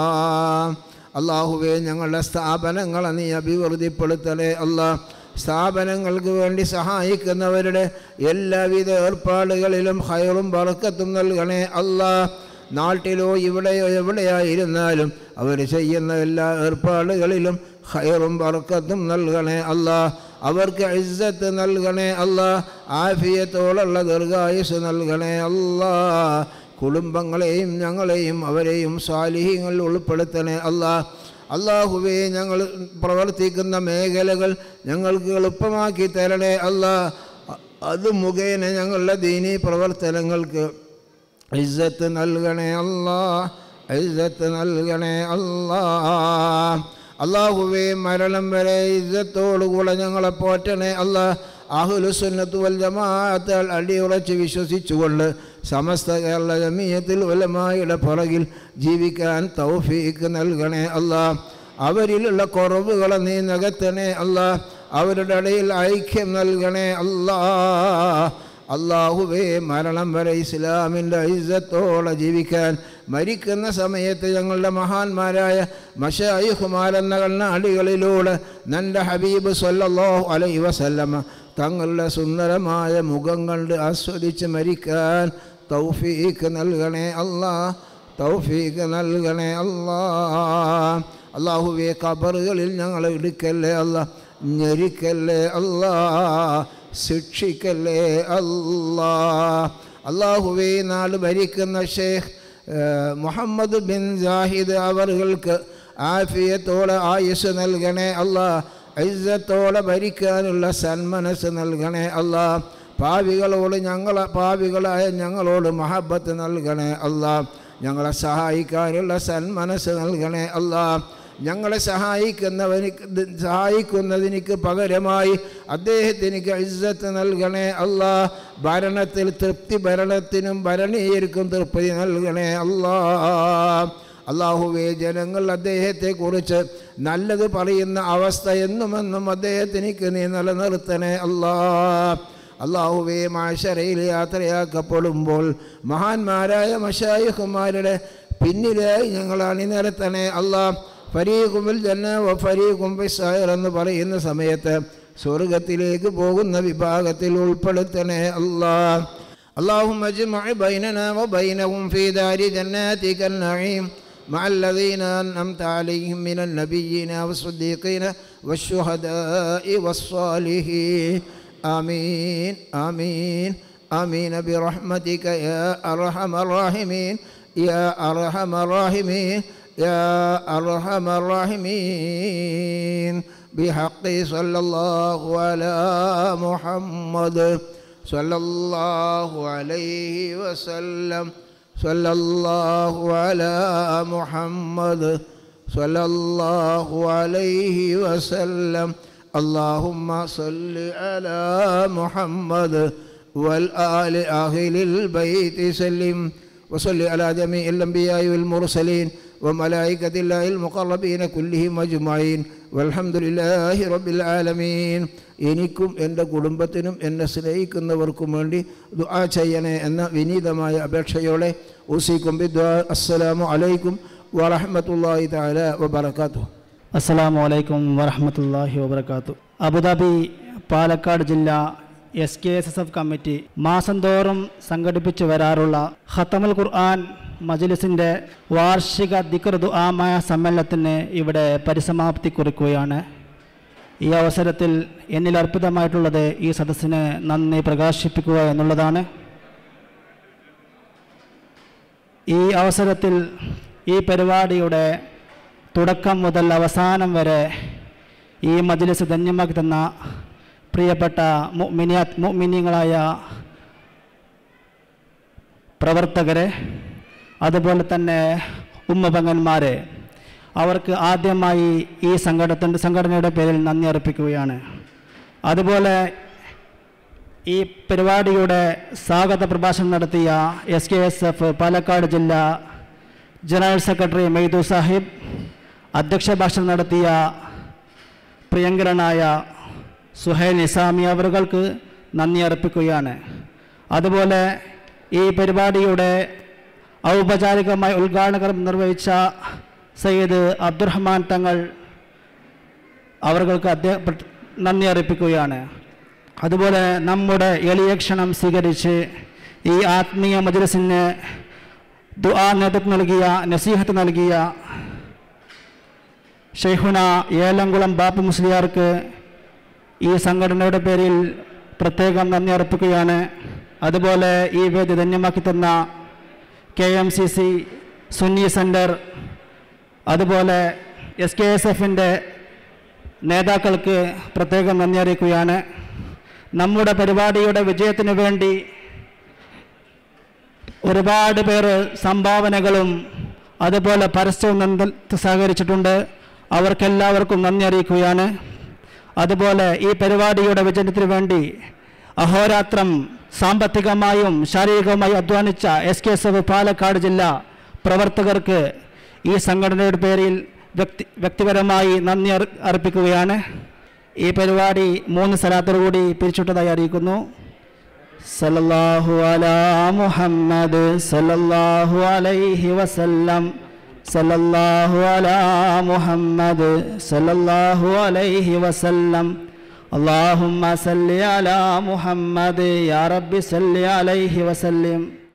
അല്ലാഹുവേ, ഞങ്ങളുടെ സ്ഥാപനങ്ങളെ നീ അഭിവൃദ്ധിപ്പെടുത്തണേ അല്ലാ. സ്ഥാപനങ്ങൾക്ക് വേണ്ടി സഹായിക്കുന്നവരുടെ എല്ലാവിധ ഏർപ്പാടുകളിലും ഖൈറും ബർക്കത്തും നൽകണേ അല്ലാ. നാട്ടിലോ ഇവിടെയോ എവിടെയായിരുന്നാലും അവർ ചെയ്യുന്ന എല്ലാ ഏർപ്പാടുകളിലും ഖൈറും ബർക്കത്തും നൽകണേ അല്ലാ. അവർക്ക് ഇസ്സത്ത് നൽകണേ അല്ലാ. ആഫിയത്തോടുള്ള ദീർഘായുസ് നൽകണേ അല്ലാ. കുടുംബങ്ങളെയും ഞങ്ങളെയും അവരെയും സ്വാലിഹീങ്ങളിൽ ഉൾപ്പെടുത്തണേ അല്ലാ. അല്ലാഹുവേ, ഞങ്ങൾ പ്രവർത്തിക്കുന്ന മേഖലകൾ ഞങ്ങൾക്ക് എളുപ്പമാക്കി തരണേ അല്ലാ. അത് മുഖേന ഞങ്ങളുടെ ദീനീ പ്രവർത്തനങ്ങൾക്ക് ഇസ്സത്ത് നൽകണേ അല്ലാ, ഇസ്സത്ത് നൽകണേ അല്ലാ. അല്ലാഹുവേ, മരണം വരെ ഇസ്സത്തോടുകൂടെ ഞങ്ങളെ പോറ്റണേ അല്ലാ. അഹ്ലുസുന്നത്ത് വൽ ജമാഅത്ത് അടിയുറച്ച് വിശ്വസിച്ചുകൊണ്ട് സമസ്ത കേരള ജമിയത്തുൽ ഉലമായുടെ പുറകിൽ ജീവിക്കാൻ തൗഫീക്ക് നൽകണേ അല്ലാ. അവരിലുള്ള കുറവുകളെ നീ നികത്തണേ അല്ലാ. അവരുടെ ഇടയിൽ ഐക്യം നൽകണേ അല്ലാ. അല്ലാഹുവേ, മരണം വരെ ഇസ്ലാമിൻ്റെ ഇസ്സത്തോടെ ജീവിക്കാൻ മരിക്കുന്ന സമയത്ത് ഞങ്ങളുടെ മഹാന്മാരായ മശായിഖുമാരെന്ന കണ്ണാടികളിലൂടെ നിൻ്റെ ഹബീബ് സ്വല്ലല്ലാഹു അലൈഹി വസല്ലമ തങ്ങളുടെ സുന്ദരമായ മുഖം കണ്ട് ആസ്വദിച്ച് മരിക്കാൻ തൗഫീക്ക് നൽകണേ അല്ലാ, തൗഫീക്ക് നൽകണേ അല്ലാ. അല്ലാഹുവേ, ഖബറുകളിൽ ഞങ്ങൾ ഇടുക്കല്ലേ അല്ലാ, ഞെരിക്കല്ലേ അല്ലാ, ശിക്ഷിക്കല്ലേ അല്ലാ. അല്ലാഹുവേ, നാട് ഭരിക്കുന്ന ഷേഖ് മുഹമ്മദ് ബിൻ ജാഹിദ് അവർക്ക് ആഫിയത്തോടെ ആയുസ് നൽകണേ അല്ലാ. ഇസ്സത്തോടെ ഭരിക്കാനുള്ള സന്മനസ് നൽകണേ അല്ലാ. പാവികളോട് ഞങ്ങളെ പാവികളായ ഞങ്ങളോട് മഹബത്ത് നൽകണേ അല്ലാ. ഞങ്ങളെ സഹായിക്കാനുള്ള സന്മനസ് നൽകണേ അല്ലാ. ഞങ്ങളെ സഹായിക്കുന്നവന് സഹായിക്കുന്നതിനിക്ക് പകരമായി അദ്ദേഹത്തിനിക്ക് ഇസ്സത്ത് നൽകണേ അല്ലാ. ഭരണത്തിൽ തൃപ്തി, ഭരണത്തിനും ഭരണീയർക്കും തൃപ്തി നൽകണേ അല്ലാ. അല്ലാഹുവേ, ജനങ്ങൾ അദ്ദേഹത്തെക്കുറിച്ച് നല്ലത് പറയുന്ന അവസ്ഥ എന്നുമെന്നും അദ്ദേഹത്തിനിക്ക് നീ നിലനിർത്തണേ അല്ലാ. അല്ലാഹുവേ, മാശറയിൽ യാത്രയാക്കപ്പെടുമ്പോൾ മഹാന്മാരായ മശായിഖുമാരുടെ പിന്നിലായി ഞങ്ങൾ അണിനിരത്തണേ അല്ലാ. ഫരീഖുൽ ജന്ന വ ഫരീഖും ഫിസ്സൈർ എന്ന് പറയുന്ന സമയത്ത് സ്വർഗത്തിലേക്ക് പോകുന്ന വിഭാഗത്തിൽ ഉൾപ്പെടുത്തണേ അല്ലാ. اللهم اجمع بيننا وبينهم في دار جناتك النعيم مع الذين أنعمت عليهم من النبيين والصديقين والشهداء والصالحين آمين آمين آمين برحمتك يا أرحم الراحمين يا أرحم الراحمين يا أرحم الراحمين بحق صلى الله على محمد صلى الله عليه وسلم صلى الله على محمد صلى الله عليه وسلم اللهم صل على محمد والآل أهل البيت سلم وصل على جميع الأنبياء والمرسلين وملائكة الله المقربين كلهم أجمعين والحمد لله رب العالمين. എനിക്കും എൻ്റെ കുടുംബത്തിനും എന്നെ സ്നേഹിക്കുന്നവർക്കും വേണ്ടി ദുആ ചെയ്യണേ എന്ന വിനീതമായ അപേക്ഷയോടെ ഉസീക്കും ബിദ്ദുആ. അസ്സലാമു അലൈക്കും വറഹ്മത്തുള്ളാഹി തആല വബറകാതുഹു. അസ്സലാമു അലൈക്കും വറഹ്മത്തുള്ളാഹി വബറകാതുഹു. അബുദാബി പാലക്കാട് ജില്ലാ S K S S F committee മാസം തോറും സംഘടിപ്പിച്ചു വരാറുള്ള ഖത്തമുൽ ഖുർആൻ മജ്ലിസിൻ്റെ വാർഷിക ദിക്ർ ദുആമായ സമ്മേളനത്തിന് ഇവിടെ പരിസമാപ്തി കുറിക്കുകയാണ്. ഈ അവസരത്തിൽ എന്നിൽ അർപ്പിതമായിട്ടുള്ളത് ഈ സദസ്സിന് നന്ദി പ്രകാശിപ്പിക്കുക എന്നുള്ളതാണ്. ഈ അവസരത്തിൽ ഈ പരിപാടിയുടെ തുടക്കം മുതൽ അവസാനം വരെ ഈ മജ്ലിസ് ധന്യമാക്കി തന്ന പ്രിയപ്പെട്ട മുഅ്മിനാത്ത് മുഅ്മിനീങ്ങളായ പ്രവർത്തകരെ, അതുപോലെ തന്നെ ഉമ്മപങ്ങന്മാരെ, അവർക്ക് ആദ്യമായി ഈ സംഘടനത്തിൻ്റെ സംഘടനയുടെ പേരിൽ നന്ദി അർപ്പിക്കുകയാണ്. അതുപോലെ ഈ പരിപാടിയുടെ സ്വാഗത പ്രഭാഷണം നടത്തിയ S K S F Palakkad ജില്ലാ ജനറൽ സെക്രട്ടറി മെയ്തു സാഹിബ്, അധ്യക്ഷ ഭാഷണം നടത്തിയ പ്രിയങ്കരനായ സുഹൈൽ നിസാമി അവർക്ക് നന്ദി അർപ്പിക്കുകയാണ്. അതുപോലെ ഈ പരിപാടിയുടെ ഔപചാരികമായി ഉദ്ഘാടനം നിർവഹിച്ച സയ്യിദ് അബ്ദുറഹ്മാൻ തങ്ങൾ അവർക്ക് അദ്ദേഹം നന്ദി അർപ്പിക്കുകയാണ്. അതുപോലെ നമ്മുടെ എളിയ ക്ഷണം സ്വീകരിച്ച് ഈ ആത്മീയ മജ്ലിസിന് ദുആ നേതൃത്വം നൽകിയ, നസീഹത്ത് നൽകിയ ഷെയ്ഖുന ഏലംകുളം ബാപ്പു മുസ്ലിയാർക്ക് ഈ സംഘടനയുടെ പേരിൽ പ്രത്യേകം നന്ദി അർപ്പിക്കുകയാണ്. അതുപോലെ ഈ വേദി ധന്യമാക്കി തന്ന K M C C Sunni centre, അതുപോലെ എസ് കെ എസ് എഫിൻ്റെ നേതാക്കൾക്ക് പ്രത്യേകം നന്ദി അറിയിക്കുകയാണ്. നമ്മുടെ പരിപാടിയുടെ വിജയത്തിന് വേണ്ടി ഒരുപാട് പേർ സംഭാവനകളും അതുപോലെ പരസ്യവും സഹകരിച്ചിട്ടുണ്ട്. അവർക്കെല്ലാവർക്കും നന്ദി അറിയിക്കുകയാണ്. അതുപോലെ ഈ പരിപാടിയുടെ വിജയത്തിന് വേണ്ടി അഹോരാത്രം സാമ്പത്തികമായും ശാരീരികമായും അധ്വാനിച്ച S K S F Palakkad ജില്ലാ പ്രവർത്തകർക്ക് ഈ സംഘടനയുടെ പേരിൽ വ്യക്തി വ്യക്തിപരമായി നന്ദി അർപ്പിക്കുകയാണ്. ഈ പരിപാടി മൂന്ന് സ്ഥലത്തോടുകൂടി പിരിച്ചുവിട്ടതായി അറിയിക്കുന്നു. സല്ലല്ലാഹു അലാ മുഹമ്മദ് സല്ലല്ലാഹു അലൈഹി വസല്ലം, സല്ലല്ലാഹു അലാ മുഹമ്മദ് സല്ലല്ലാഹു അലൈഹി വസല്ലം, അല്ലാഹുമ്മ സല്ലി അലാ മുഹമ്മദ് യാ റബ്ബി സല്ലി അലൈഹി വസല്ലം.